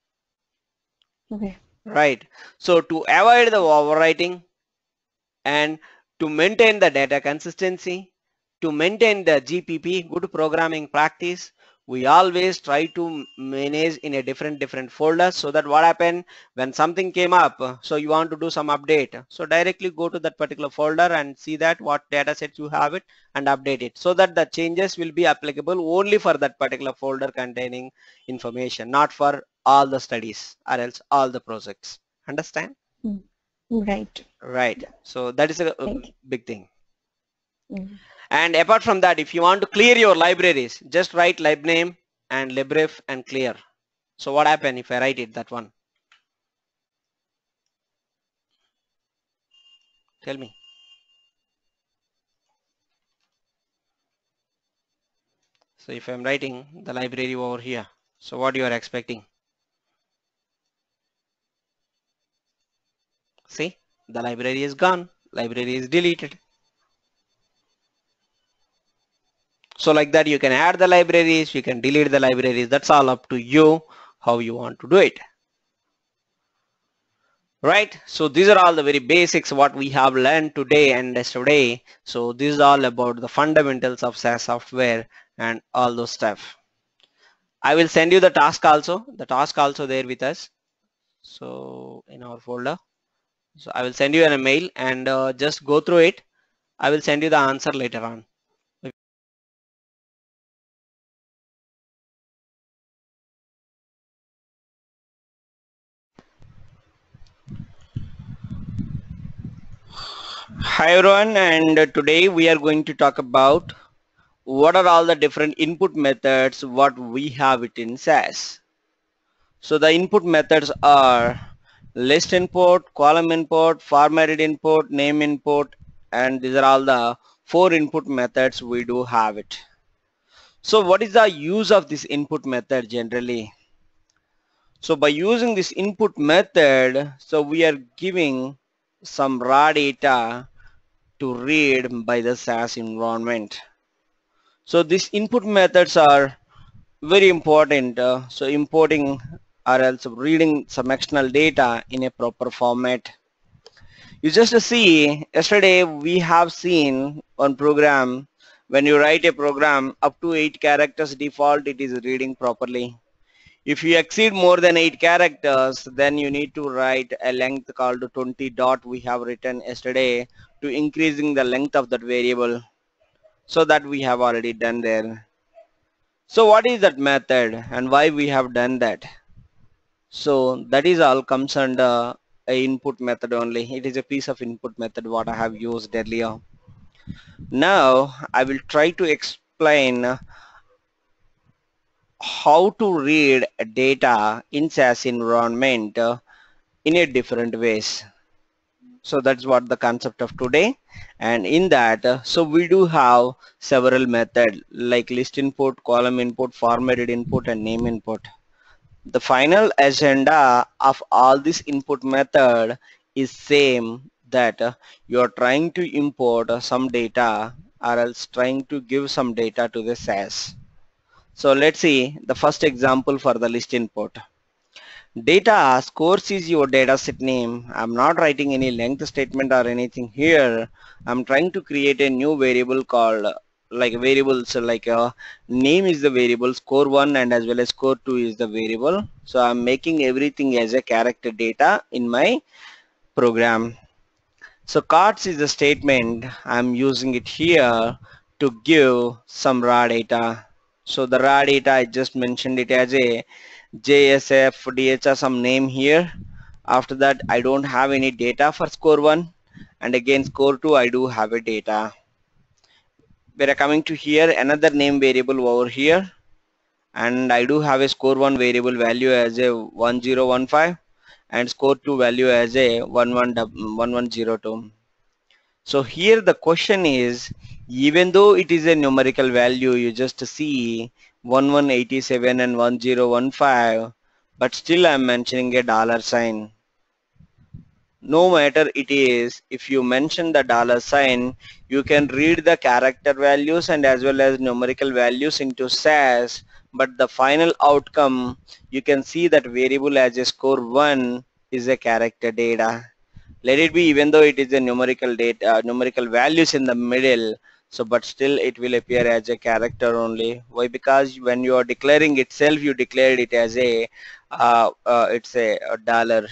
Okay. Right. So to avoid the overwriting and to maintain the data consistency, to maintain the G P P, good programming practice, we always try to manage in a different different folders, so that what happened when something came up, so you want to do some update, so directly go to that particular folder and see that what data set you have it and update it, so that the changes will be applicable only for that particular folder containing information, not for all the studies or else all the projects. Understand? Mm. Right. Right. So that is a, a Thank you. big thing. Mm. And apart from that, if you want to clear your libraries, just write lib name and libref and clear. So what happen if I write it, that one? Tell me. So if I'm writing the library over here, so what you are expecting? See, the library is gone, library is deleted. So like that you can add the libraries, you can delete the libraries. That's all up to you how you want to do it. Right. So these are all the very basics what we have learned today and yesterday. So this is all about the fundamentals of S A S software and all those stuff. I will send you the task also, the task also there with us. So in our folder. So I will send you an email and uh, just go through it. I will send you the answer later on. Hi everyone, and today we are going to talk about what are all the different input methods what we have it in S A S. So the input methods are list input, column input, formatted input, name input, and these are all the four input methods we do have it. So what is the use of this input method generally? So by using this input method, so we are giving some raw data to read by the S A S environment. So these input methods are very important. Uh, so importing or else reading some external data in a proper format. You just see yesterday we have seen on program when you write a program up to eight characters default it is reading properly. If you exceed more than eight characters, then you need to write a length called twenty dot we have written yesterday to increasing the length of that variable. So that we have already done there. So what is that method and why we have done that? So that is all comes under a input method only. It is a piece of input method what I have used earlier. Now I will try to explain how to read data in S A S environment in a different ways. So that's what the concept of today, and in that uh, so we do have several methods like list input, column input, formatted input, and name input. The final agenda of all this input method is same, that uh, you are trying to import uh, some data or else trying to give some data to the S A S. So let's see the first example for the list input. Data scores is your data set name. I'm not writing any length statement or anything here. I'm trying to create a new variable called like variables like uh, name is the variable, score one and as well as score two is the variable. So I'm making everything as a character data in my program. So cards is the statement. I'm using it here to give some raw data. So the raw data I just mentioned it as a J S F, D H R some name here. After that I don't have any data for score one, and again score two I do have a data. We are coming to here another name variable over here, and I do have a score one variable value as a one zero one five and score two value as a one one one one zero two. So here the question is, even though it is a numerical value, you just see one one eight seven and one zero one five, but still I'm mentioning a dollar sign. No matter it is, if you mention the dollar sign, you can read the character values and as well as numerical values into S A S, but the final outcome, you can see that variable as a score one is a character data. Let it be even though it is a numerical data, uh, numerical values in the middle, so but still it will appear as a character only. Why? Because when you are declaring itself, you declared it as a uh, uh, it's a, a dollar.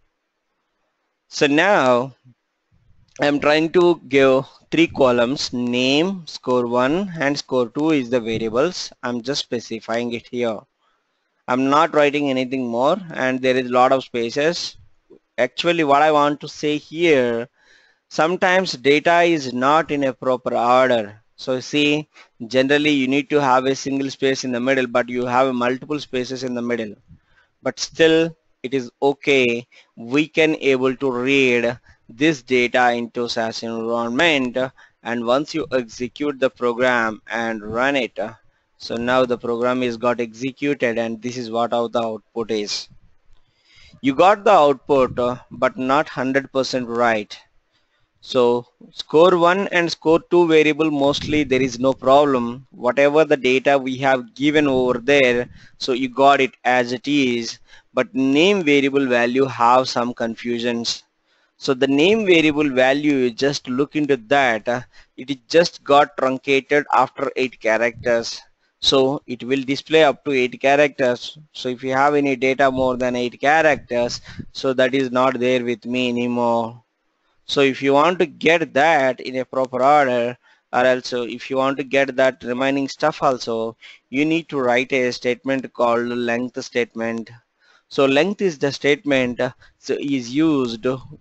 So now I'm trying to give three columns, name, score one and score two is the variables. I'm just specifying it here. I'm not writing anything more, and there is a lot of spaces. Actually what I want to say here, sometimes data is not in a proper order. So see, generally you need to have a single space in the middle, but you have multiple spaces in the middle. But still it is okay. We can able to read this data into S A S environment, and once you execute the program and run it, so now the program is got executed, and this is what the output is. You got the output, but not one hundred percent right. So score one and score two variable, mostly there is no problem. Whatever the data we have given over there, so you got it as it is, but name variable value have some confusions. So the name variable value, you just look into that, uh, it just got truncated after eight characters. So it will display up to eight characters. So if you have any data more than eight characters, so that is not there with me anymore. So if you want to get that in a proper order, or also if you want to get that remaining stuff also, you need to write a statement called length statement. So length is the statement uh, so is used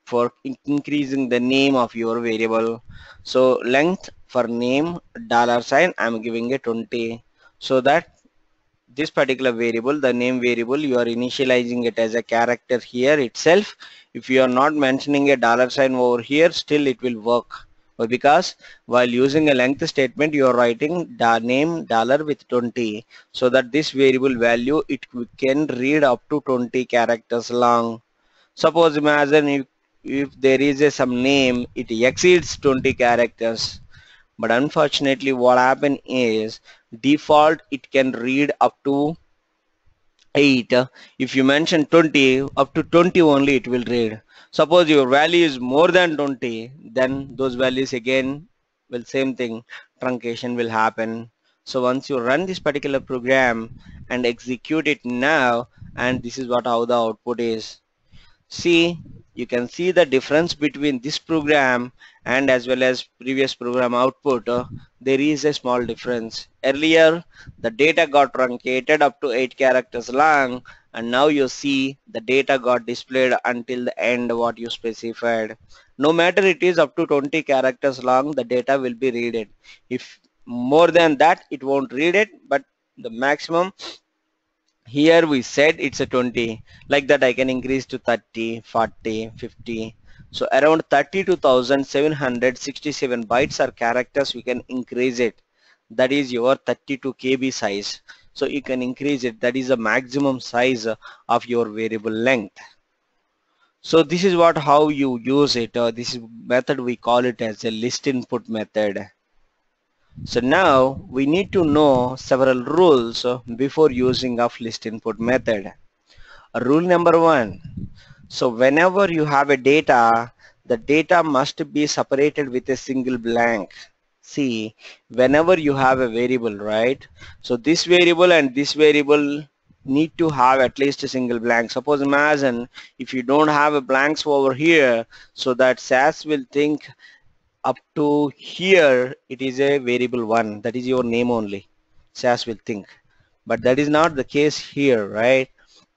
for in- increasing the name of your variable. So length for name dollar sign I'm giving a twenty, so that this particular variable, the name variable, you are initializing it as a character here itself. If you are not mentioning a dollar sign over here, still it will work. Why? Because while using a length statement, you are writing da name dollar with twenty, so that this variable value it can read up to twenty characters long. Suppose imagine if if there is a some name, it exceeds twenty characters. But unfortunately what happen is default it can read up to eight. If you mention twenty, up to twenty only it will read. Suppose your value is more than twenty, then those values again will same thing, truncation will happen. So once you run this particular program and execute it now, and this is what how the output is. See, you can see the difference between this program and as well as previous program output. Uh, there is a small difference. Earlier, the data got truncated up to eight characters long, and now you see the data got displayed until the end what you specified. No matter it is up to twenty characters long, the data will be read it. If more than that, it won't read it, but the maximum here we said it's a twenty. Like that I can increase to thirty, forty, fifty. So around thirty-two thousand seven hundred sixty-seven bytes or characters we can increase it. That is your thirty-two K B size. So you can increase it. That is the maximum size of your variable length. So this is what how you use it. Uh, this is method we call it as a list input method. So now we need to know several rules before using of list input method. Rule number one. So whenever you have a data, the data must be separated with a single blank. See, whenever you have a variable, right? So this variable and this variable need to have at least a single blank. Suppose imagine if you don't have a blanks over here, so that S A S will think up to here it is a variable one, that is your name only, S A S will think, but that is not the case here, right?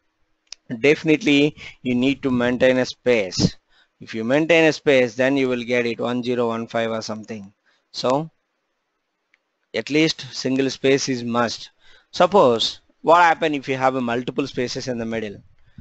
Definitely you need to maintain a space. If you maintain a space, then you will get it one zero one five or something. So at least single space is must. Suppose what happen if you have a multiple spaces in the middle?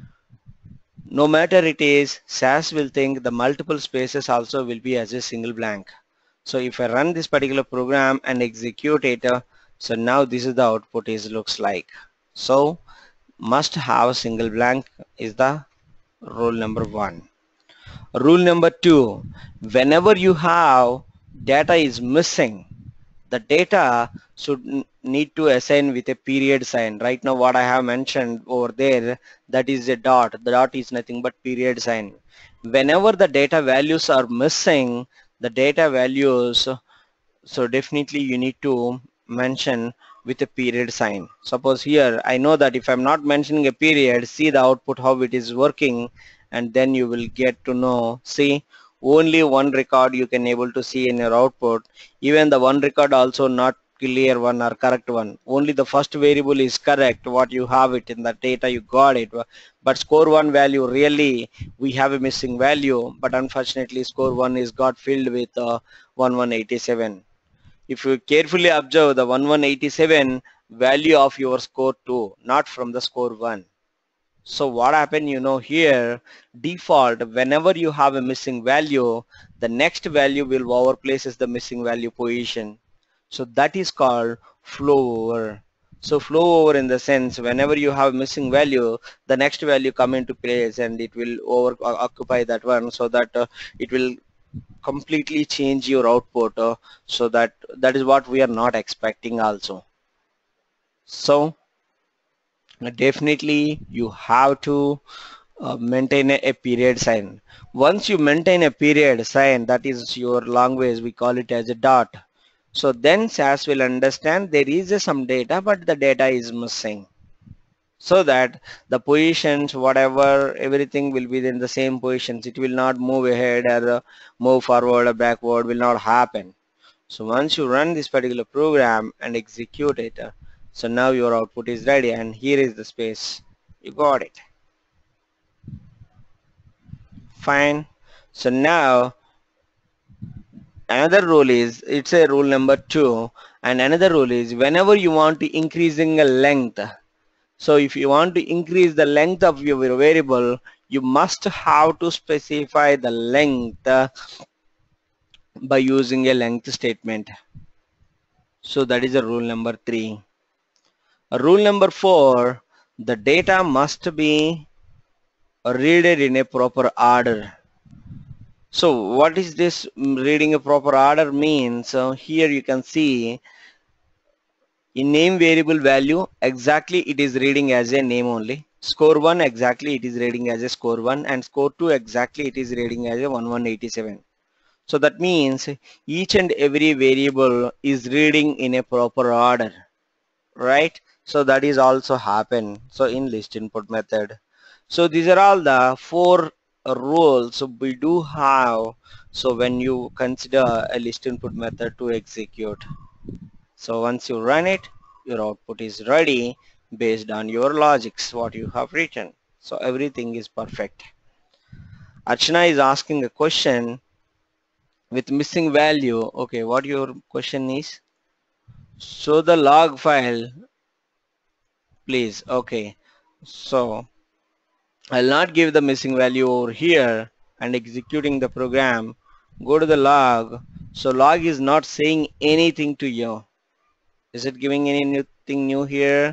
No matter it is, S A S will think the multiple spaces also will be as a single blank. So if I run this particular program and execute it, uh, so now this is the output is looks like. So must have a single blank is the rule number one. Rule number two, whenever you have data is missing, the data should need to assign with a period sign. Right now what I have mentioned over there, that is a dot. The dot is nothing but period sign. Whenever the data values are missing, the data values, so definitely you need to mention with a period sign. Suppose here I know that if I'm not mentioning a period, see the output how it is working, and then you will get to know. See, only one record you can able to see in your output. Even the one record also not clear one or correct one. Only the first variable is correct, what you have it in the data you got it. But score one value, really we have a missing value, but unfortunately score one is got filled with uh, one one eight seven. If you carefully observe the one one eight seven value of your score two, not from the score one. So what happened, you know, here default, whenever you have a missing value, the next value will overplaces the missing value position. So that is called flow over. So flow over in the sense, whenever you have missing value, the next value come into place and it will over uh, occupy that one, so that uh, it will completely change your output. Uh, so that that is what we are not expecting also. So definitely you have to uh, maintain a, a period sign. Once you maintain a period sign, that is your language, we call it as a dot. So then S A S will understand there is a some data, but the data is missing. So that the positions, whatever, everything will be in the same positions. It will not move ahead or uh, move forward or backward, will not happen. So once you run this particular program and execute it, uh, so now your output is ready, and here is the space. You got it. Fine. So now another rule is, it's a rule number two, and another rule is whenever you want to increasing a length, so if you want to increase the length of your variable, you must have to specify the length uh, by using a length statement. So that is a rule number three. Rule number four, the data must be read in a proper order. So what is this reading a proper order means? So here you can see in name variable value, exactly it is reading as a name only. Score one, exactly it is reading as a score one, and score two, exactly it is reading as a one one eighty-seven. So that means each and every variable is reading in a proper order, right? So that is also happen. So in list input method. So these are all the four rules so we do have. So when you consider a list input method to execute. So once you run it, your output is ready based on your logics, what you have written. So everything is perfect. Archana is asking a question with missing value. Okay, what your question is? So the log file, please. Okay, so I'll not give the missing value over here and executing the program. Go to the log. So log is not saying anything to you. Is it giving anything new here?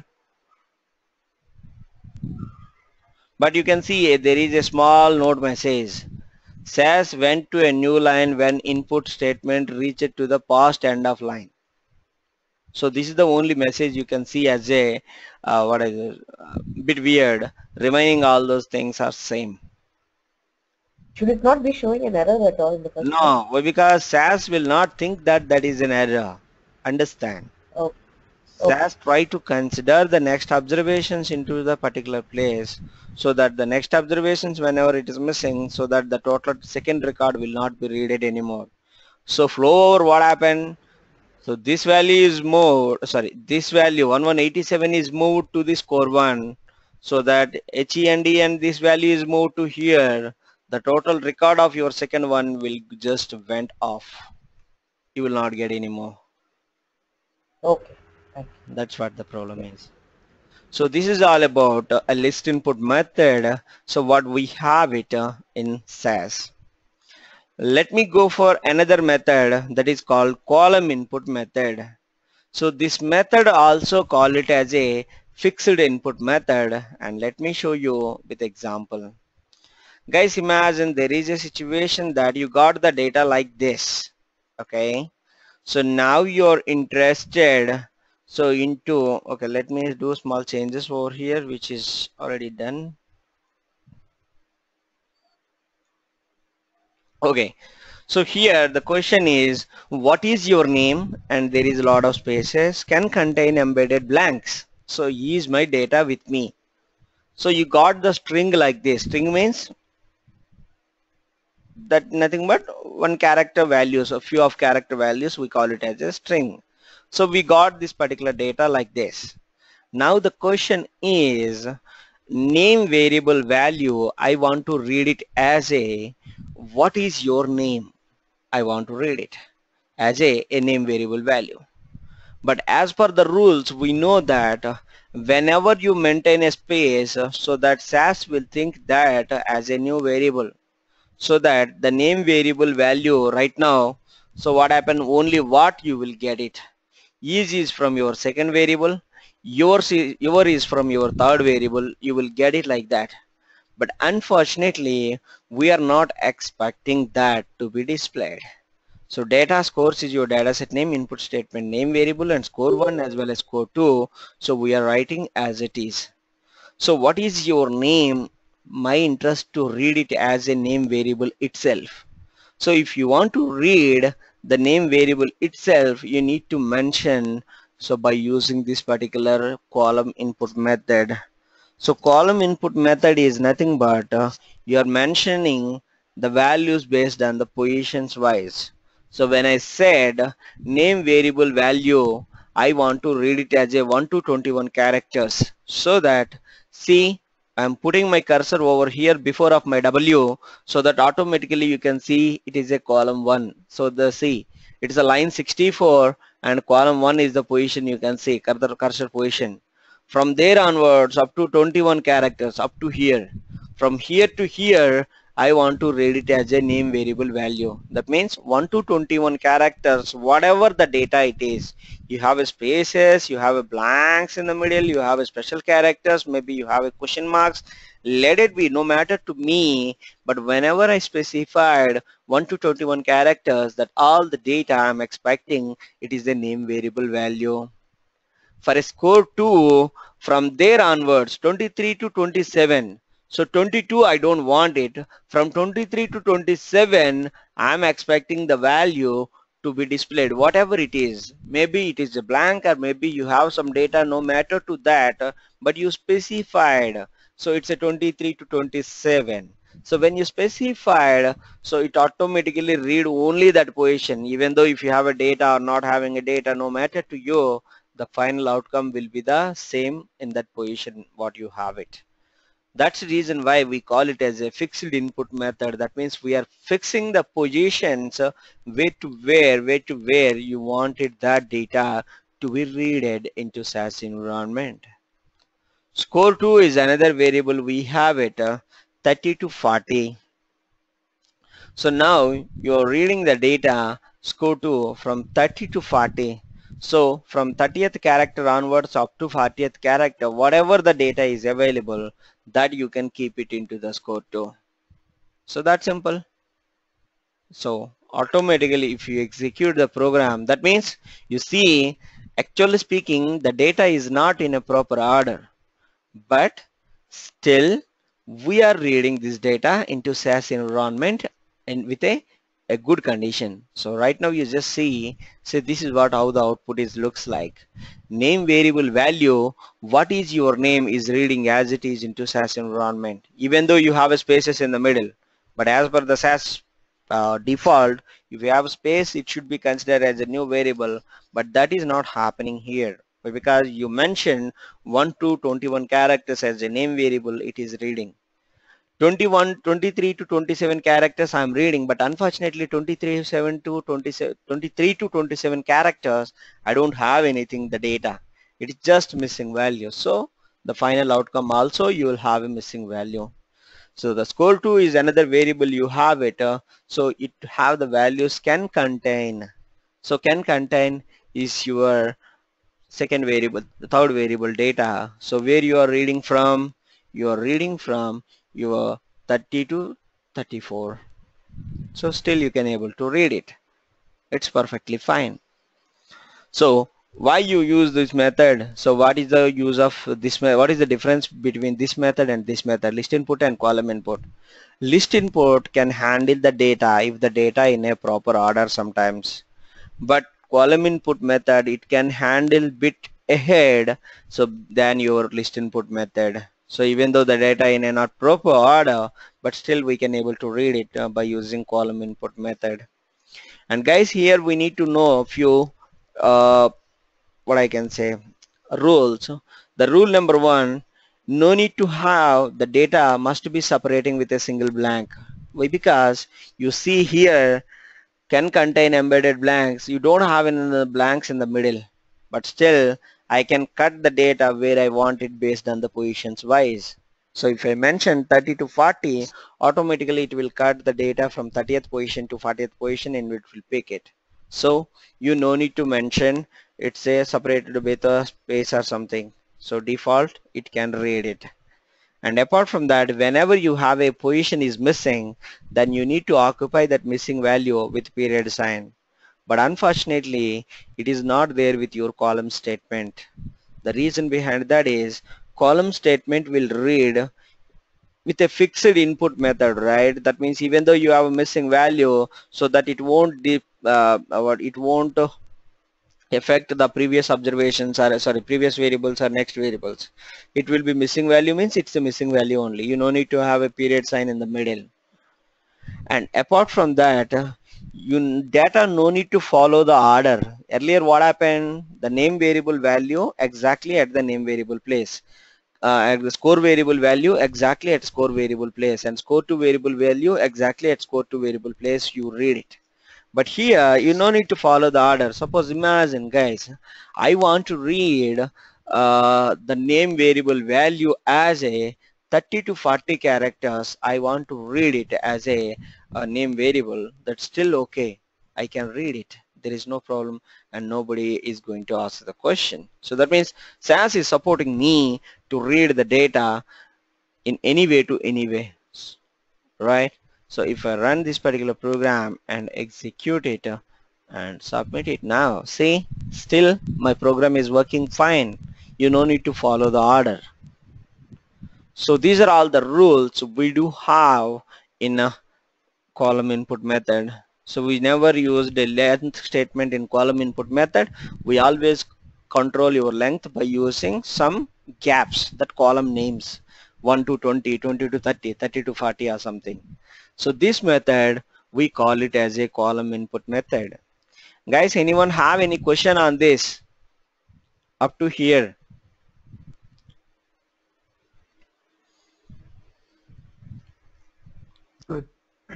But you can see there is a small note message. S A S went to a new line when input statement reached to the past end of line. So this is the only message you can see as a uh, what is it, uh, bit weird. Remaining all those things are same. Should it not be showing an error at all in the first place? No, well, because S A S will not think that that is an error. Understand? Oh. S A S try to consider the next observations into the particular place, so that the next observations whenever it is missing, so that the total second record will not be read anymore. So flow over, what happened? So this value is moved, sorry, this value one one eighty-seven is moved to the score one, so that H E and D and this value is moved to here. The total record of your second one will just went off. You will not get any more. Okay. That's what the problem is. So this is all about uh, a list input method. So what we have it uh, in S A S. Let me go for another method that is called column input method. So this method also call it as a fixed input method, and let me show you with example. Guys, imagine there is a situation that you got the data like this. Okay, so now you're interested so into, okay, let me do small changes over here which is already done. Okay, so here the question is, what is your name? And there is a lot of spaces, can contain embedded blanks. So use my data with me. So you got the string like this. String means that nothing but one character values, a few of character values, we call it as a string. So we got this particular data like this. Now the question is, name variable value, I want to read it as a, what is your name? I want to read it as a, a name variable value. But as per the rules, we know that whenever you maintain a space, so that S A S will think that as a new variable, so that the name variable value right now, so what happened, only what you will get it. Is is from your second variable, yours is, your is from your third variable, you will get it like that. But unfortunately, we are not expecting that to be displayed. So data scores is your dataset name, input statement name variable, and score one as well as score two. So we are writing as it is. So what is your name? My interest to read it as a name variable itself. So if you want to read the name variable itself, you need to mention, so by using this particular column input method. So column input method is nothing but uh, you are mentioning the values based on the positions wise. So when I said name variable value, I want to read it as a one to twenty-one characters, so that see I'm putting my cursor over here before of my W, so that automatically you can see it is a column one. So the see, it is a line sixty-four and column one is the position you can see, cursor, cursor position. From there onwards up to twenty-one characters up to here. From here to here, I want to read it as a name variable value. That means one to twenty-one characters, whatever the data it is. You have a spaces, you have a blanks in the middle, you have a special characters, maybe you have a question marks. Let it be, no matter to me, but whenever I specified one to twenty-one characters, that all the data I'm expecting, it is a name variable value. For a score two, from there onwards, twenty-three to twenty-seven. So twenty-two, I don't want it. From twenty-three to twenty-seven, I'm expecting the value to be displayed, whatever it is. Maybe it is a blank, or maybe you have some data, no matter to that, but you specified. So it's a twenty-three to twenty-seven. So when you specified, so it automatically read only that position, even though if you have a data or not having a data, no matter to you, the final outcome will be the same in that position what you have it. That's the reason why we call it as a fixed input method. That means we are fixing the positions uh, where to where, where to where you wanted that data to be read into S A S environment. Score two is another variable we have it uh, thirty to forty. So now you're reading the data score two from thirty to forty. So from thirtieth character onwards up to fortieth character, whatever the data is available, that you can keep it into the score two. So that's simple. So automatically if you execute the program, that means you see, actually speaking, the data is not in a proper order, but still we are reading this data into S A S environment and with a a good condition. So right now you just see, say this is what how the output is looks like. Name variable value, what is your name is reading as it is into S A S environment, even though you have a spaces in the middle. But as per the S A S uh, default, if you have a space, it should be considered as a new variable, but that is not happening here. But because you mentioned one to twenty-one characters as a name variable, it is reading. twenty-one, twenty-three to twenty-seven characters I'm reading, but unfortunately twenty-three, seven to twenty-seven, twenty-three to twenty-seven characters, I don't have anything, the data. It is just missing value. So the final outcome also you will have a missing value. So the score two is another variable you have it. Uh, so it have the values can contain. So can contain is your second variable, the third variable data. So where you are reading from, you are reading from your thirty to thirty-four. So still you can able to read it. It's perfectly fine. So why you use this method? So what is the use of this? What is the difference between this method and this method? List input and column input. List input can handle the data if the data in a proper order sometimes, but column input method, it can handle bit ahead so than your list input method. So even though the data in a not proper order, but still we can able to read it uh, by using column input method. And guys, here we need to know a few uh, what I can say rules. The rule number one, no need to have the data must be separating with a single blank. Why? Because you see here can contain embedded blanks. You don't have any blanks in the middle, but still I can cut the data where I want it based on the positions wise. So if I mention thirty to forty, automatically it will cut the data from thirtieth position to fortieth position and it will pick it. So you no need to mention it's a separated with a space or something. So default it can read it. And apart from that, whenever you have a position is missing, then you need to occupy that missing value with period sign. But unfortunately, it is not there with your column statement. The reason behind that is column statement will read with a fixed input method, right? That means even though you have a missing value, so that it won't dip, uh, what it won't affect the previous observations or sorry previous variables or next variables. It will be missing value means it's a missing value only. You no need to have a period sign in the middle. And apart from that, you data no need to follow the order. Earlier what happened, the name variable value exactly at the name variable place. uh, at the score variable value exactly at score variable place, and score to variable value exactly at score to variable place you read it. But here you no need to follow the order. Suppose imagine guys, I want to read uh, the name variable value as a thirty to forty characters. I want to read it as a, a name variable. That's still okay. I can read it. There is no problem and nobody is going to ask the question. So that means S A S is supporting me to read the data in any way to any way, right? So if I run this particular program and execute it uh, and submit it now, see, still my program is working fine. You no need to follow the order. So these are all the rules we do have in a column input method. So we never use the length statement in column input method. We always control your length by using some gaps, that column names, one to twenty, twenty to thirty, thirty to forty or something. So this method we call it as a column input method. Guys, anyone have any question on this up to here? Good.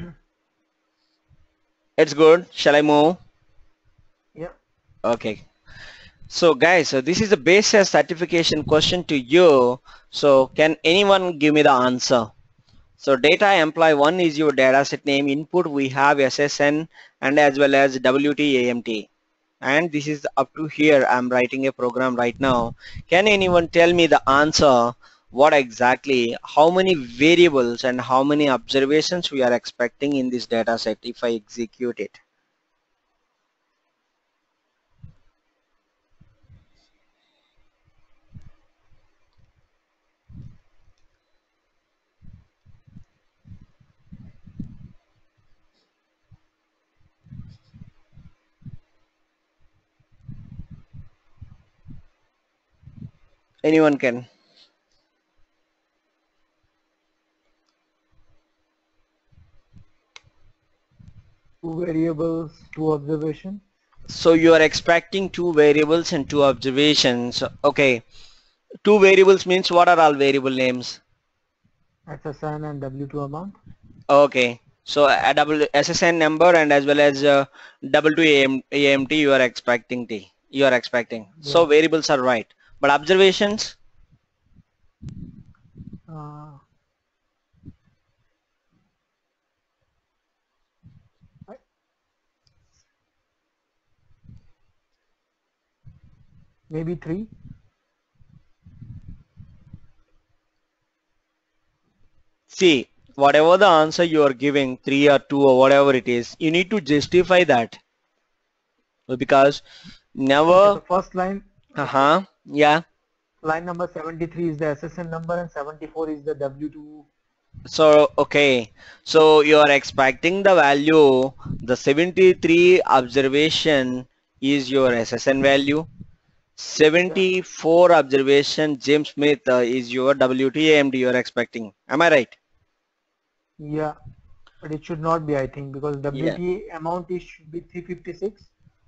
It's good. Shall I move? Yeah. Okay. So guys, so this is a basis certification question to you. So can anyone give me the answer? So data employee one is your dataset name. Input we have S S N and as well as W T A M T. And this is up to here. I'm writing a program right now. Can anyone tell me the answer? What exactly, how many variables and how many observations we are expecting in this data set if I execute it? Anyone can? Two variables, two observation. So you are expecting two variables and two observations. Okay. Two variables means what are all variable names? S S N and W two amount. Okay. So a double S S N number and as well as uh, double two A M T you are expecting T. You are expecting. Yeah. So variables are right. But observations? Uh, maybe three. See, whatever the answer you are giving, three or two or whatever it is, you need to justify that. Because never... Okay, the first line... Uh-huh, yeah. Line number seventy-three is the S S N number and seventy-four is the W two. So, okay. So, you are expecting the value, the seventy-three observation is your S S N value. seventy-four observation James Smith uh, is your W T A M T you are expecting. Am I right? Yeah, but it should not be, I think, because W T A yeah. amount is should be three fifty-six.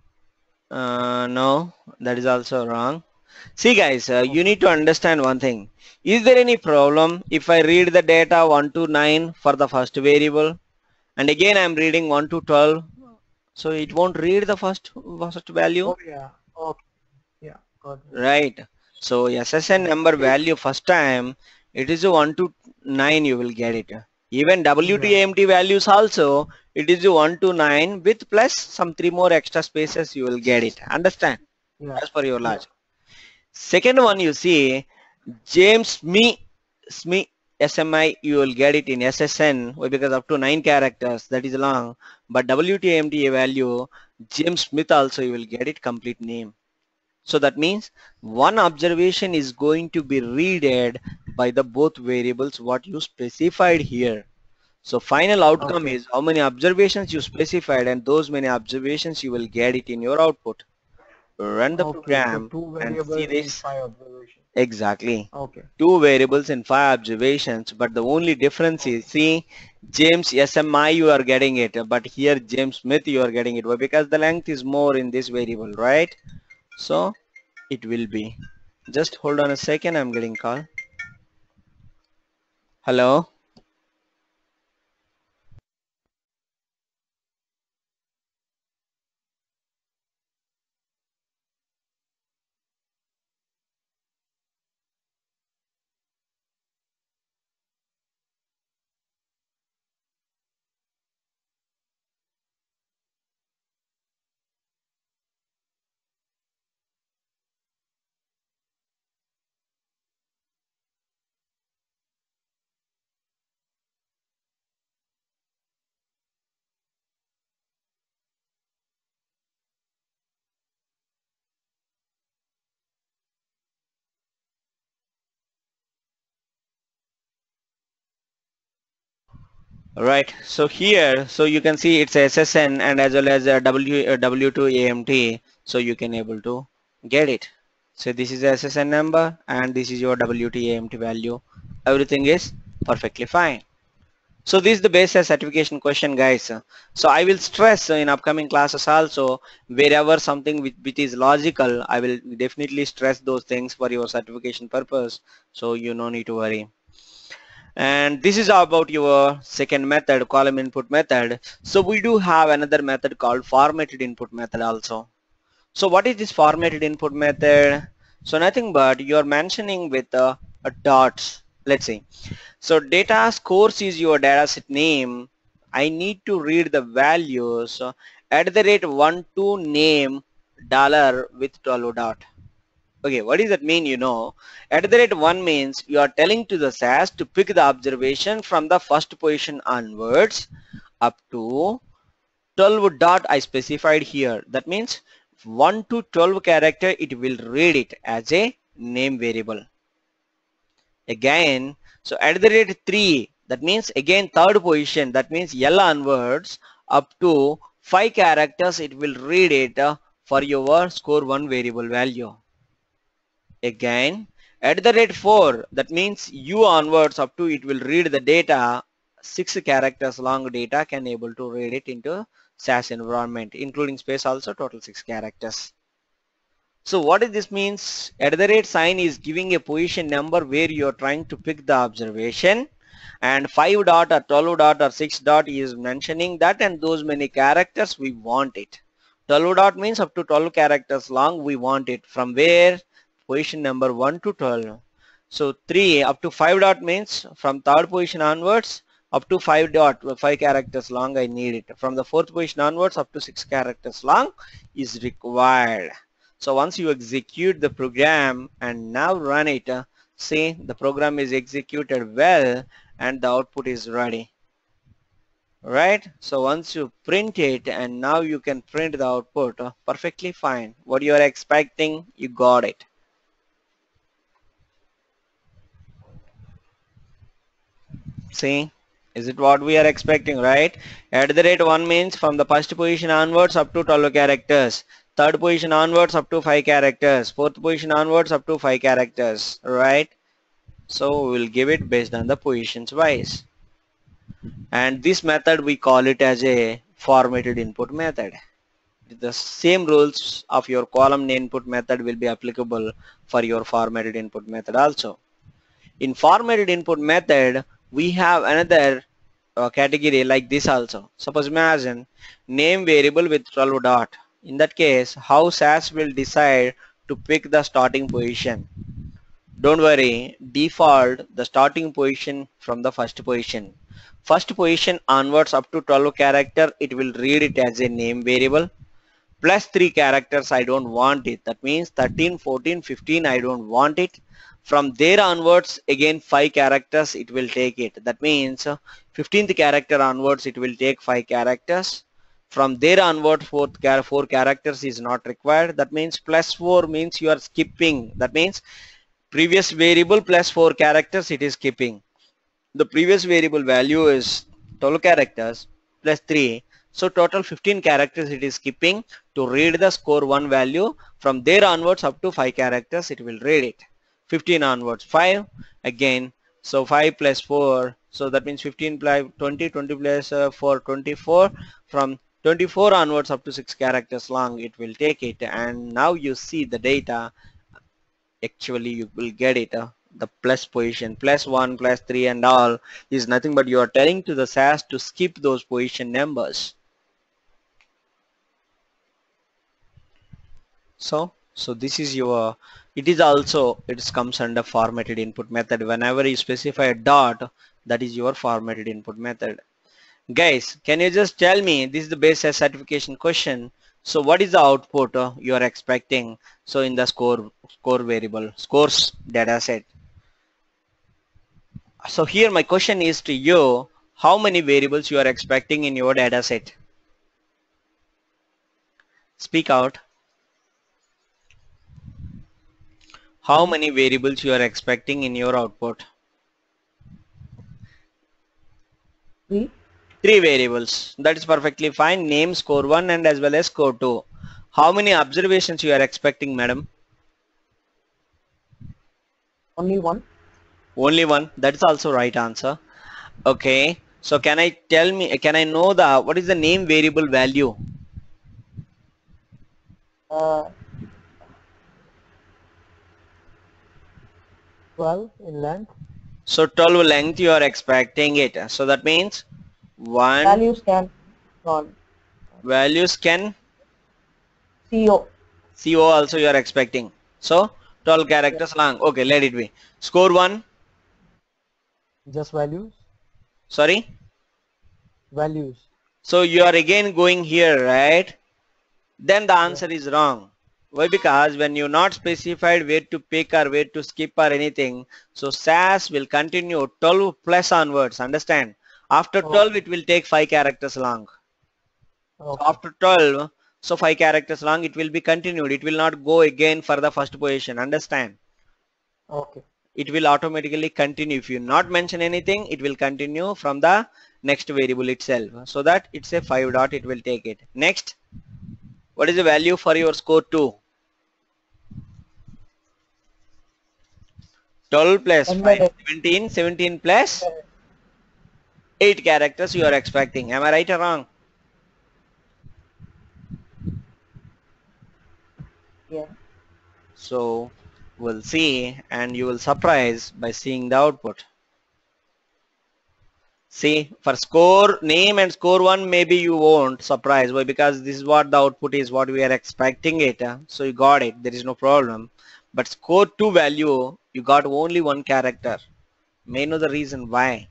Uh, no, that is also wrong. See guys, uh, you need to understand one thing. Is there any problem if I read the data one to nine for the first variable and again I am reading one to twelve, so it won't read the first, first value? Oh yeah, okay, yeah, got it. Right. So S S N number value first time it is a one to nine you will get it. Even W T A M T values also it is a one to nine with plus some three more extra spaces you will get it. Understand? Yeah. As per your logic. Yeah. Second one you see James Smith Smith S M I you will get it in S S N because up to nine characters that is long, but W T A M T value James Smith also you will get it complete name. So that means one observation is going to be read by the both variables what you specified here. So final outcome okay. is how many observations you specified and those many observations you will get it in your output. Run the okay, program so two and variables see this. Five observations. Exactly. Okay. Two variables and five observations, but the only difference is, see, James S M I you are getting it, but here James Smith you are getting it. Why? Because the length is more in this variable, right? So it will be. Just hold on a second, I'm getting call. Hello? Right, so here, so you can see it's S S N and as well as a W, uh, W two A M T, so you can able to get it. So this is the S S N number and this is your W two A M T value. Everything is perfectly fine. So this is the base certification question, guys. So I will stress in upcoming classes also, wherever something which, which is logical, I will definitely stress those things for your certification purpose. So you no need to worry. And this is about your second method, column input method. So we do have another method called formatted input method also. So what is this formatted input method? So nothing but you're mentioning with uh, a dots. Let's see. So data scores is your dataset name. I need to read the values uh, at the rate one to name dollar with twelve dot. Okay, what does that mean? You know, at the rate one means you are telling to the S A S to pick the observation from the first position onwards up to twelve dot I specified here. That means one to twelve character it will read it as a name variable. Again, so at the rate three, that means again third position, that means L onwards up to five characters it will read it uh, for your score one variable value. Again, at the rate four, that means U onwards up to it will read the data, six characters long data can able to read it into S A S environment, including space also total six characters. So what does this means? At the rate sign is giving a position number where you are trying to pick the observation, and five dot or twelve dot or six dot is mentioning that, and those many characters we want it. twelve dot means up to twelve characters long we want it. From where? Position number one to twelve. So three up to five dot means from third position onwards up to five dot, five characters long I need it. From the fourth position onwards up to six characters long is required. So once you execute the program and now run it, uh, see the program is executed well and the output is ready. Right? So once you print it and now you can print the output uh, perfectly fine. What you are expecting, you got it. See, is it what we are expecting, right? At the rate one means from the first position onwards up to twelve characters, third position onwards up to five characters, fourth position onwards up to five characters, right? So we will give it based on the positions wise. And this method we call it as a formatted input method. The same rules of your column input method will be applicable for your formatted input method also. In formatted input method, we have another uh, category like this also. Suppose imagine name variable with twelve dot. In that case, how S A S will decide to pick the starting position? Don't worry, default the starting position from the first position. First position onwards up to twelve character, it will read it as a name variable. Plus three characters I don't want it. That means thirteen, fourteen, fifteen I don't want it. From there onwards again five characters it will take it. That means uh, fifteenth character onwards it will take five characters. From there onwards fourth four characters is not required. That means plus four means you are skipping. That means previous variable plus four characters it is skipping. The previous variable value is twelve characters plus three. So total fifteen characters it is skipping to read the score one value. From there onwards up to five characters it will read it. fifteen onwards five again. So five plus four. So that means fifteen plus twenty, twenty plus uh, four, twenty-four. From twenty-four onwards up to six characters long it will take it. And now you see the data. Actually you will get it uh, The plus position, plus one, plus three and all is nothing but you are telling to the S A S to skip those position numbers. So, so this is your, it is also, it comes under formatted input method. Whenever you specify a dot, that is your formatted input method. Guys, can you just tell me, this is the base S A S certification question. So what is the output uh, you are expecting? So in the score, score variable, scores data set. So here my question is to you, how many variables you are expecting in your data set? Speak out. How many variables you are expecting in your output? Three. Three variables. That is perfectly fine. Name, score one and as well as score two. How many observations you are expecting, madam? Only one. Only one. That's also right answer. Okay. So can I tell me, can I know the, what is the name variable value? Uh, twelve in length. So twelve length you are expecting it. So that means one. Values can on. Values can. C O. C O also you are expecting. So twelve characters long. Okay, let it be. Score one. Just values? Sorry? Values. So you are again going here, right? Then the answer yeah. is wrong. Why? Because when you not specified where to pick or where to skip or anything, so S A S will continue twelve plus onwards, understand? After twelve, okay. It will take five characters long. Okay. So after twelve, so five characters long, it will be continued. It will not go again for the first position, understand? Okay. It will automatically continue. If you not mention anything, it will continue from the next variable itself. So that it's a five dot, it will take it. Next, what is the value for your score two? twelve plus five, seventeen, seventeen plus eight characters you are expecting. Am I right or wrong? Yeah. So we'll see, and you will surprise by seeing the output. See, for score name and score one, maybe you won't surprise. Why? Because this is what the output is, what we are expecting it. So you got it, there is no problem. But score two value, you got only one character. May know the reason why.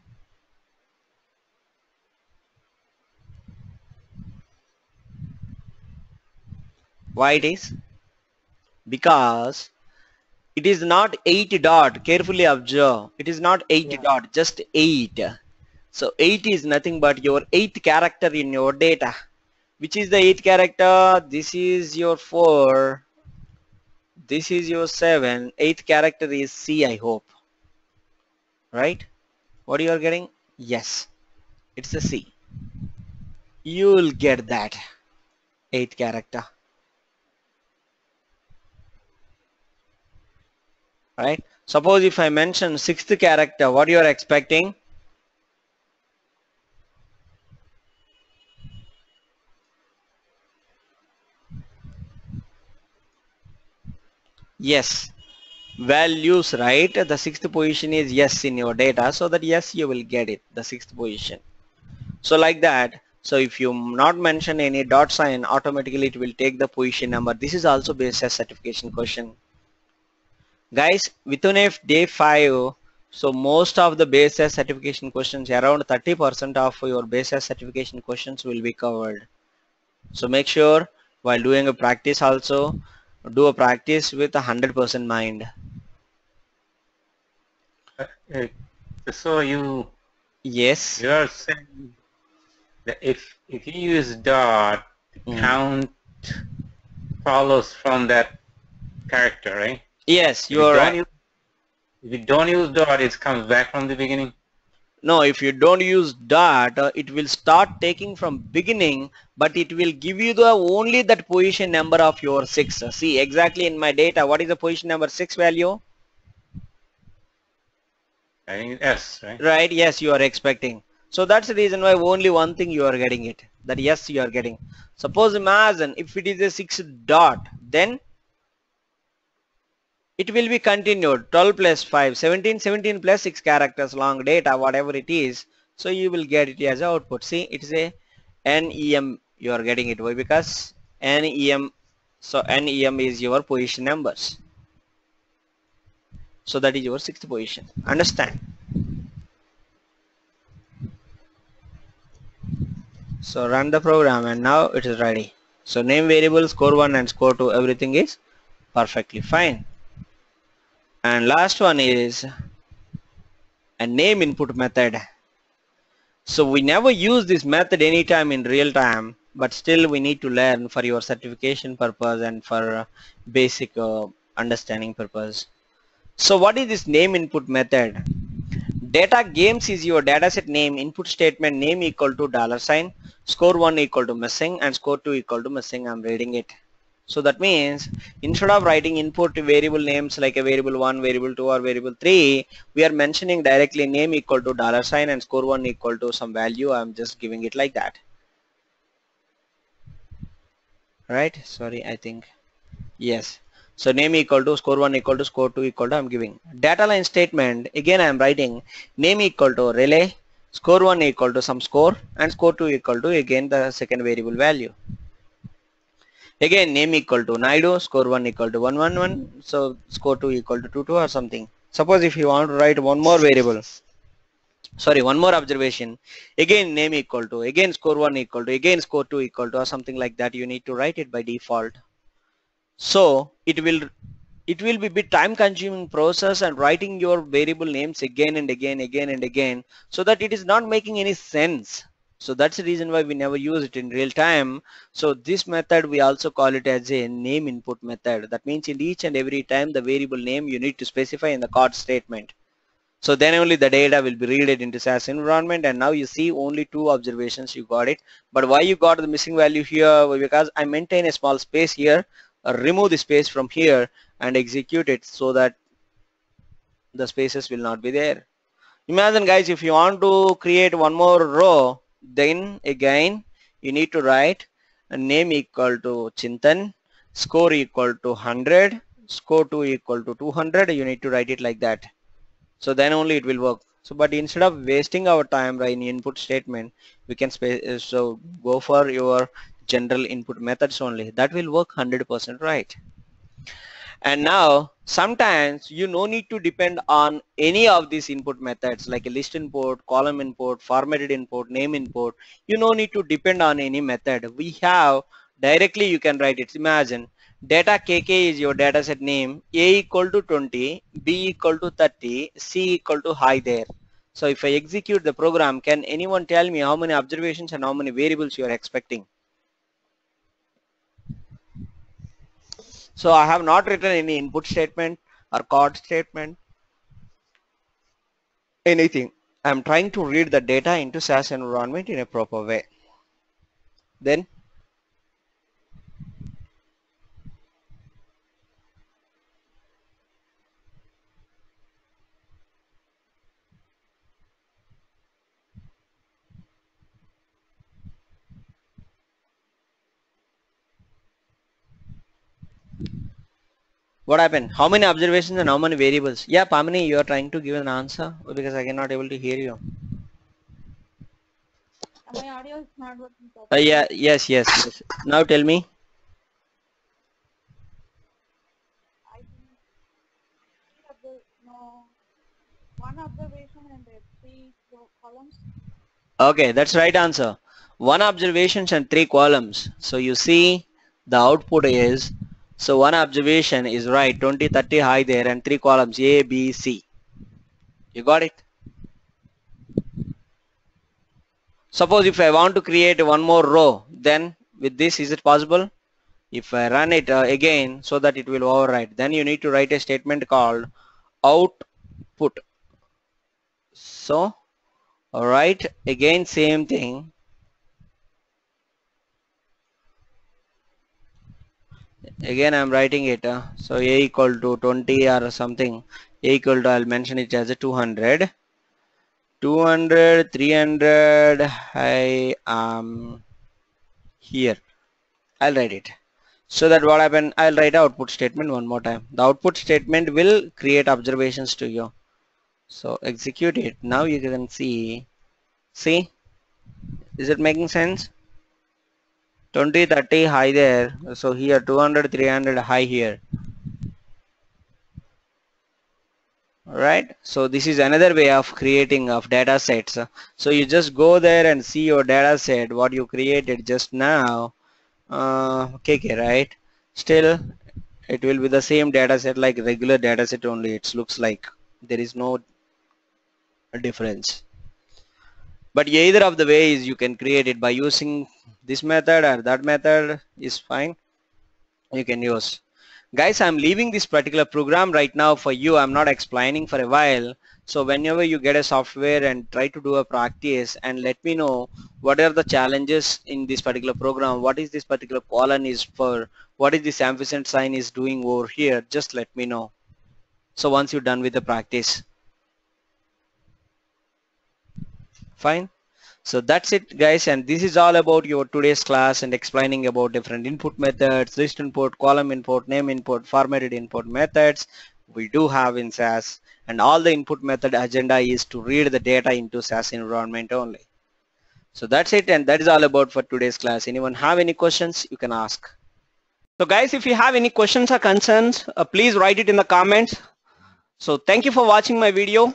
Why it is? Because it is not eight dot. Carefully observe. It is not eight yeah. dot, just eight. So eight is nothing but your eighth character in your data. Which is the eighth character? This is your four. This is your seven. Eighth character is C, I hope. Right? What you are getting? Yes. It's a C. You will get that. Eighth character. Right? Suppose if I mention sixth character, what you are expecting? Yes. Values, right? The sixth position is yes in your data, so that yes, you will get it, the sixth position. So like that. So if you not mention any dot sign, automatically it will take the position number. This is also base S A S certification question. Guys, within a day five, so most of the base S A S certification questions, around thirty percent of your base S A S certification questions will be covered. So make sure while doing a practice also, do a practice with a hundred percent mind. Uh, so you, yes, you are saying that if if you use dot, the mm. count follows from that character, right? Yes, you if are you right. Use, if you don't use dot, it comes back from the beginning. No, if you don't use dot, uh, it will start taking from beginning, but it will give you the only that position number of your six. Uh, see exactly in my data, what is the position number six value? I think S, right? Right, yes, you are expecting. So that's the reason why only one thing you are getting it. That yes, you are getting. Suppose imagine if it is a six dot, then it will be continued twelve plus five, seventeen, seventeen plus six characters long data, whatever it is. So you will get it as output. See, it is a N E M. You are getting it. Why? Because N E M. So N E M is your position numbers. So that is your sixth position. Understand? So run the program and now it is ready. So name variable, score one and score two, everything is perfectly fine. And last one is a name input method. So we never use this method anytime in real time, but still we need to learn for your certification purpose and for uh, basic uh, understanding purpose. So what is this name input method? Data games is your dataset name, input statement name equal to dollar sign, score one equal to missing and score two equal to missing. I'm reading it. So that means instead of writing input variable names like a variable one, variable two or variable three, we are mentioning directly name equal to dollar sign and score one equal to some value. I'm just giving it like that. Right? Sorry, I think. Yes. So name equal to score one equal to score two equal to I'm giving. Data line statement, again I'm writing name equal to relay, score one equal to some score and score two equal to again the second variable value. Again name equal to Naidu, score one equal to one one one, so score two equal to two two or something. Suppose if you want to write one more variable, sorry one more observation, again name equal to, again score one equal to, again score two equal to or something like that, you need to write it by default. So it will it will be a bit time consuming process and writing your variable names again and again again and again, so that it is not making any sense. So that's the reason why we never use it in real time. So this method we also call it as a name input method. That means in each and every time the variable name you need to specify in the code statement. So then only the data will be read into S A S environment, and now you see only two observations you got it. But why you got the missing value here? Because I maintain a small space here, uh, remove the space from here and execute it so that the spaces will not be there. Imagine guys, if you want to create one more row, then again you need to write a name equal to Chintan, score equal to one hundred, score two equal to two hundred. You need to write it like that. So then only it will work. So but instead of wasting our time writing input statement, we can space, so go for your general input methods only. That will work one hundred percent right. And now sometimes you no need to depend on any of these input methods like a list input, column input, formatted input, name input. You no need to depend on any method. We have directly you can write it. Imagine data K K is your dataset name, A equal to twenty, B equal to thirty, C equal to high there. So if I execute the program, can anyone tell me how many observations and how many variables you are expecting? So I have not written any input statement or code statement, anything. I'm trying to read the data into S A S environment in a proper way. Then what happened? How many observations and how many variables? Yeah, Pamini, you are trying to give an answer because I cannot able to hear you. My audio is not working Uh, properly. yeah, yes, yes, yes. Now tell me. I think three obser- no, one observation and uh, three co- columns. Okay, that's right answer. One observations and three columns. So you see the output is, so one observation is right, twenty, thirty high there and three columns A, B, C. You got it? Suppose if I want to create one more row, then with this is it possible? If I run it uh, again so that it will overwrite, then you need to write a statement called output. So alright, again same thing. Again I'm writing it. Uh, so A equal to twenty or something. A equal to, I'll mention it as a two hundred. two hundred, three hundred, I am here. I'll write it. So that what happen, I'll write output statement one more time. The output statement will create observations to you. So execute it. Now you can see, see, is it making sense? twenty, thirty high there. So here two hundred, three hundred high here. Right. So this is another way of creating of data sets. So you just go there and see your data set, what you created just now. Uh, K K, right? Still, it will be the same data set like regular data set only. It looks like there is no difference. But either of the ways you can create it by using this method or that method is fine. You can use. Guys, I'm leaving this particular program right now for you. I'm not explaining for a while. So whenever you get a software and try to do a practice and let me know what are the challenges in this particular program, what is this particular colon is for, what is this ampersand sign is doing over here, just let me know. So once you're done with the practice. Fine. So that's it guys, and this is all about your today's class and explaining about different input methods, list input, column input, name input, formatted input methods we do have in S A S, and all the input method agenda is to read the data into S A S environment only. So that's it, and that is all about for today's class. Anyone have any questions, you can ask. So guys, if you have any questions or concerns, uh, please write it in the comments. So thank you for watching my video.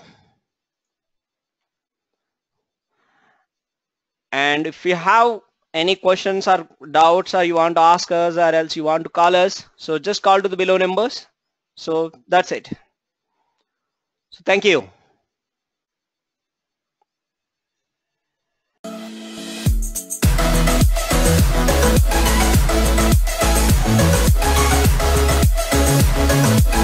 And if you have any questions or doubts or you want to ask us or else you want to call us, so just call to the below numbers. So that's it. So thank you. We'll be right back.